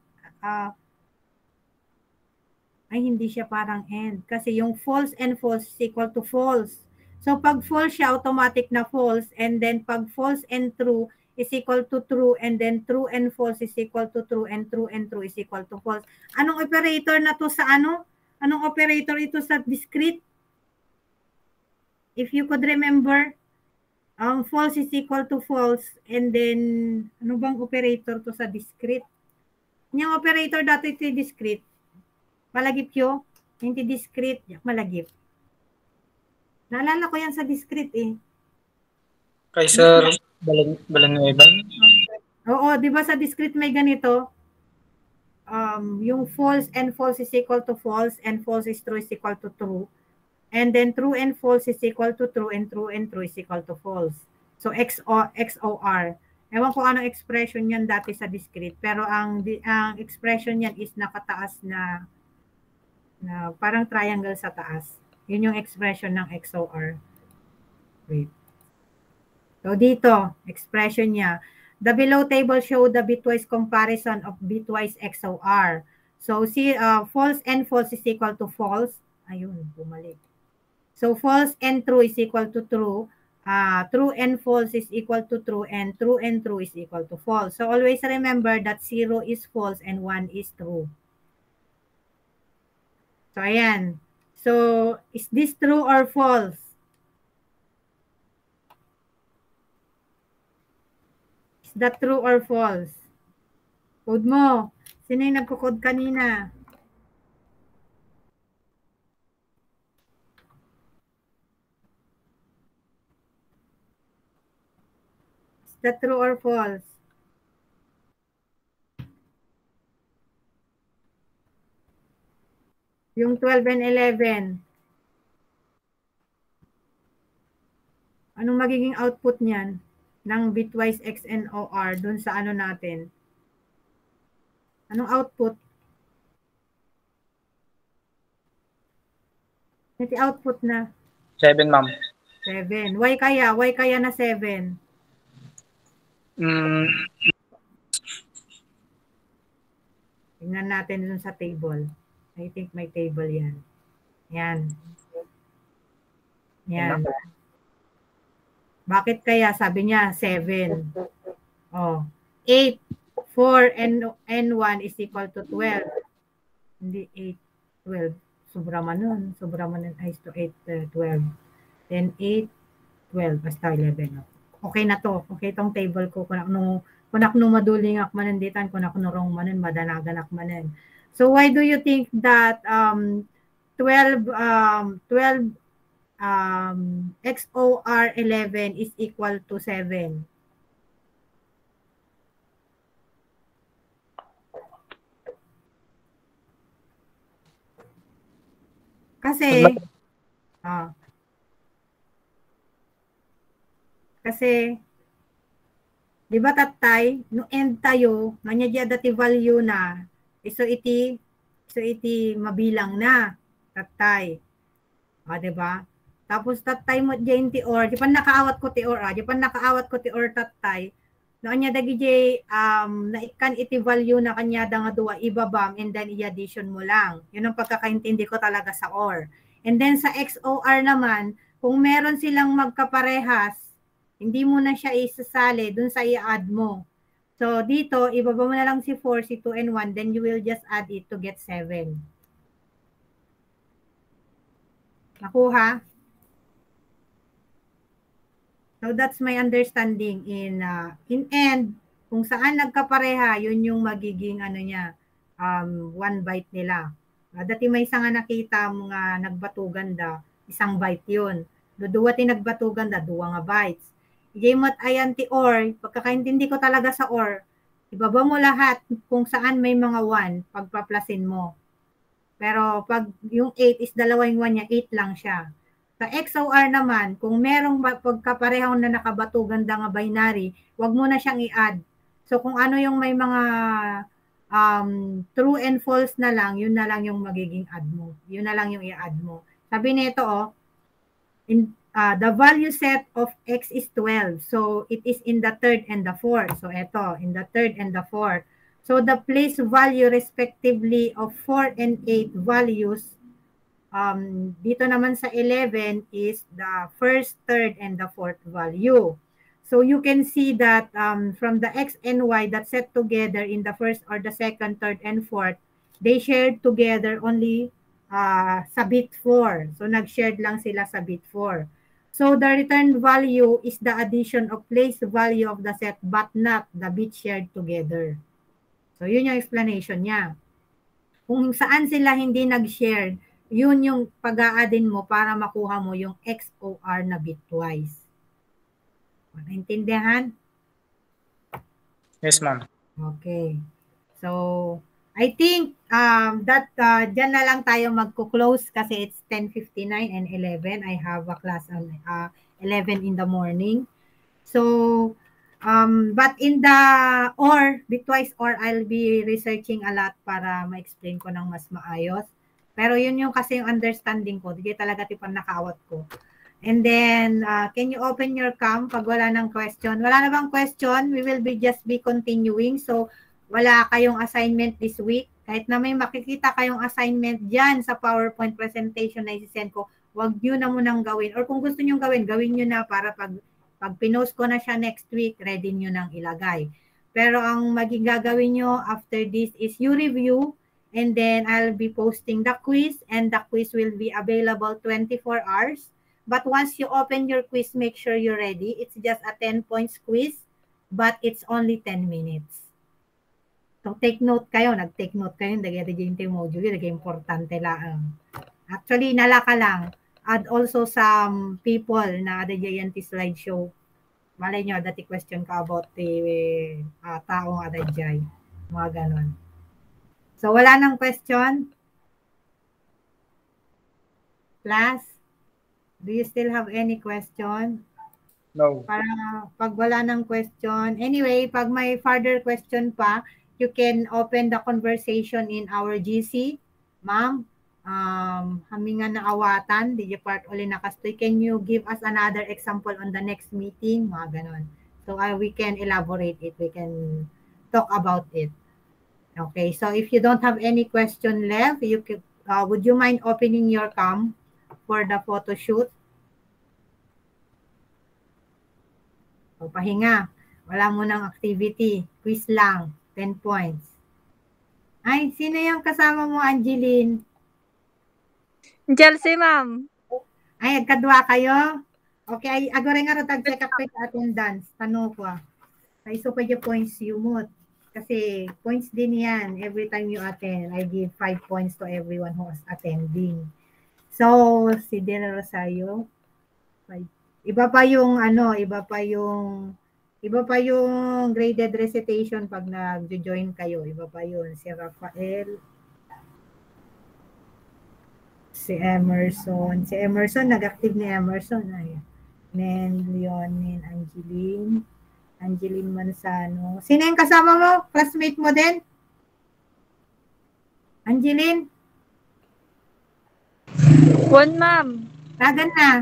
ay hindi siya parang end. Kasi yung false and false is equal to false. So, pag false siya, automatic na false. And then, pag false and true is equal to true. And then, true and false is equal to true. And true is equal to false. Anong operator na to sa ano? Anong operator ito sa discrete? If you could remember, false is equal to false. And then, ano bang operator to sa discrete? Yung operator dati ito discrete. Malagip yun. Hindi discrete. Malagip. Naalala ko yan sa discrete eh. Kay Sir Balanueva. Oo, di ba sa discrete may ganito? Yung false and false is equal to false and false is true is equal to true. And then true and false is equal to true and true is equal to false. So XOR. Ewan ko anong expression yan dati sa discrete. Pero ang expression yan is nakataas na parang triangle sa taas. Yun yung expression ng XOR. Wait. So dito, expression niya. The below table show the bitwise comparison of bitwise XOR. So see, false and false is equal to false. Ayun, bumalik. So false and true is equal to true. True and false is equal to true, and true is equal to false. So always remember that 0 is false and 1 is true. So ayan. So is this true or false? Is that true or false? Code mo. Sino yung nagko-code kanina? Is that true or false? Yung 12 and 11. Anong magiging output niyan ng bitwise XNOR dun sa ano natin? Anong output? Ito output na. 7, ma'am. 7. Why kaya? Why kaya na 7? Tingnan natin dun sa table. I think may table yan. Yan. Yan. Bakit kaya? Sabi niya, 7. Oh. 8, 4, and 1 is equal to 12. Hindi 8, 12. Sobra man nun. Sobra man nun. Ay, to 8, 12. Then 8, 12. Basta 11. Okay na to. Okay itong table ko. Kung ako maduling ak mananditan, kung ako rong manan, madanagan ak manan. So why do you think that 12 XOR 11 is equal to 7? Kasi di ba tatay, no end tayo, nga dati value na, so iti mabilang na, tatay. Di ba? Tapos tatay mo dyan ti or, di pa nakaawat ko ti or tatay, no anya dagi jay, naikan iti value na kanya da nga duwa ibabam, and then i-addition mo lang. Yun ang pagkakaintindi ko talaga sa or. And then sa XOR naman, kung meron silang magkaparehas, hindi mo na siya isasali dun sa i-add mo. So, dito, ibaba mo na lang si 4, si 2, and 1, then you will just add it to get 7. Nakuha? So that's my understanding in end, kung saan nagkapareha, yun yung magiging ano niya, 1 byte nila. Dati may isa nga nakita mga nagbatugan da, isang byte yun. Duduwa ti nagbatugan da, 2 nga bytes. Ijaymat ayan ti or, pagkakaintindi ko talaga sa or, ibaba mo lahat kung saan may mga 1, pagpaplasin mo. Pero pag yung 8 is dalawang 1 niya, 8 lang siya. Sa XOR naman, kung merong pagkapareho na nakabatugan da nga binary, wag mo na siyang i-add. So kung ano yung may mga true and false na lang, yun na lang yung magiging add mo. Yun na lang yung i-add mo. Sabi nito, the value set of X is 12. So it is in the third and the fourth. So ito, in the third and the fourth. So the place value respectively of 4 and 8 values, dito naman sa 11 is the first, third, and the fourth value. So you can see that from the X and Y that set together in the first or the second, third, and fourth, they shared together only sa bit 4. So nag-shared lang sila sa bit 4. So the return value is the addition of place value of the set but not the bit shared together. So yun yung explanation niya. Kung saan sila hindi nag-share, yun yung pag-a-addin mo para makuha mo yung XOR na bitwise. Naintindihan? Yes, ma'am. Okay. So, I think that dyan na lang tayo magko-close kasi it's 10:59 and 11. I have a class on 11 in the morning. So, but in the or, bitwise or, I'll be researching a lot para ma-explain ko ng mas maayos. Pero yun yung kasi yung understanding ko. Hindi talaga tipang nakaawat ko. And then, can you open your cam pag wala ng question? Wala na bang question? We will just be continuing. So, wala kayong assignment this week. Kahit na may makikita kayong assignment dyan sa PowerPoint presentation na isi-send ko, wag nyo na munang gawin. Or kung gusto nyo gawin nyo na para pag pinost ko na siya next week, ready nyo nang ilagay. Pero ang maging gagawin nyo after this is you review, and then I'll be posting the quiz, and the quiz will be available 24 hours. But once you open your quiz, make sure you're ready. It's just a 10 points quiz, but it's only 10 minutes. So take note kayo, nag-take note kayo, nag-ready yung module, nag-importante lang. Actually, nalaka lang. Add also some people na adadyayan ti slideshow. Malay nyo, dati question ka about the taong adadyay. Mga ganon. So, wala nang question? Class? Do you still have any question? No. Para pag wala nang question. Anyway, pag may further question pa, you can open the conversation in our GC. Ma'am, hamingan na awatan, di part uli nakastoy. Can you give us another example on the next meeting? Mga ganon. So, we can elaborate it. We can talk about it. Okay, so if you don't have any question left, you can, would you mind opening your cam for the photo shoot? So, pahinga. Wala mo ng activity. Quiz lang. 10 points. Ay, sino yung kasama mo, Angeline? Chelsea, ma'am. Ay, agkadwa kayo? Okay, agore nga ro tag-check up with attendance. Tanong ko. Ay, so pwede points you mo. Kasi points din yan every time you attend. I give 5 points to everyone who is attending. So, si Dela Rosario, iba pa yung graded recitation pag nag-join kayo. Iba pa yun. Si Rafael, si Emerson. Si Emerson, nag-active ni Emerson. Ay. Nen, Leonin, Angeline Manzano. Sino yung kasama mo? Classmate mo din? Angeline? 1, ma'am. Tagan na.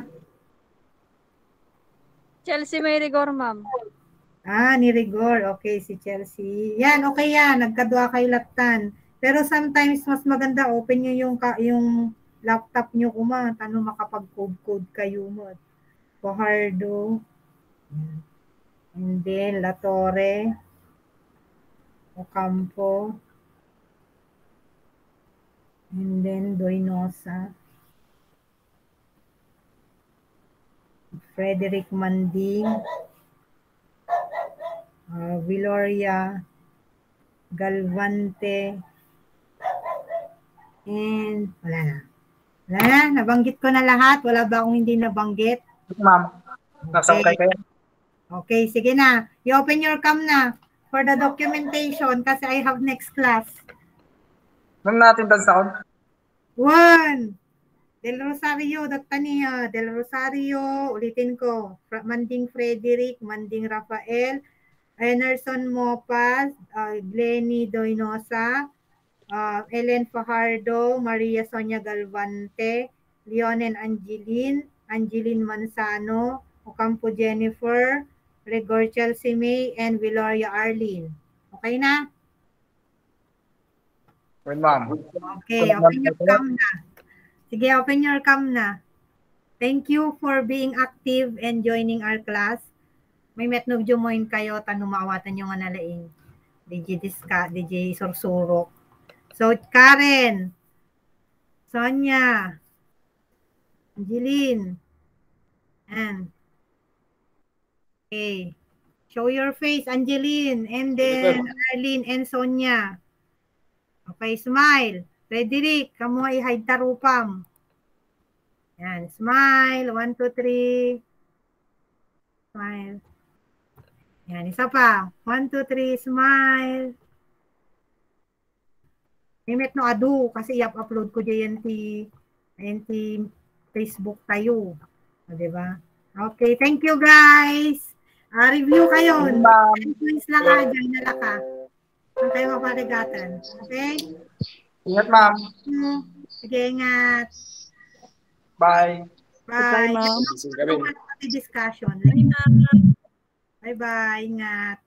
Chelsea May Rigor, ma'am. Ni Rigor. Okay, si Chelsea. Yan, okay yan. Nagkadwa kayo laptan. Pero sometimes, mas maganda, open nyo yung laptop nyo kuma. Tanong makapag-code kayo mo. Fajardo. And then, La Torre. Ocampo. And then, Doynosa. Frederick Manding, Viloria Galvante, and wala na. Wala na, nabanggit ko na lahat. Wala ba akong hindi nabanggit? Ma'am, nasakay kayo. Okay, sige na. You open your cam na for the documentation kasi I have next class. Ma'am, natin dan sa 1. Del Rosario, Datania. Del Rosario, ulitin ko. Manding Frederick, Manding Rafael, Enerson Mopas, Glenny Doynosa, Ellen Fajardo, Maria Sonia Galvante, Leonen Angeline Manzano, Ocampo Jennifer, Rigor Chelsea May, and Viloria Arlene. Okay na? ma'am. Okay, open your cam na. Sige, open your cam na. Thank you for being active and joining our class. May metnog jumoin kayo, tanumawatan yung analaing. DJ Sorsurok. So, Karen, Sonia, Angeline, and okay. Show your face, Angeline, and then Arlene and Sonia. Okay, smile. Frederick, kamu ay hide tarupam. Yan, smile. 1, 2, 3. Smile. Yan, isa pa. 1, 2, 3, smile. Imet no adu kasi i-upload ko dyan ti Facebook tayo. O, diba? Okay, thank you guys. Review kayo. 10 points lang ka dyan, nalaka. Ang kayo maparigatan. Okay? Ingat, ma'am. Sige, ingat. Bye. Bye. Bye, ma'am. Discussion. Bye-bye. Ingat.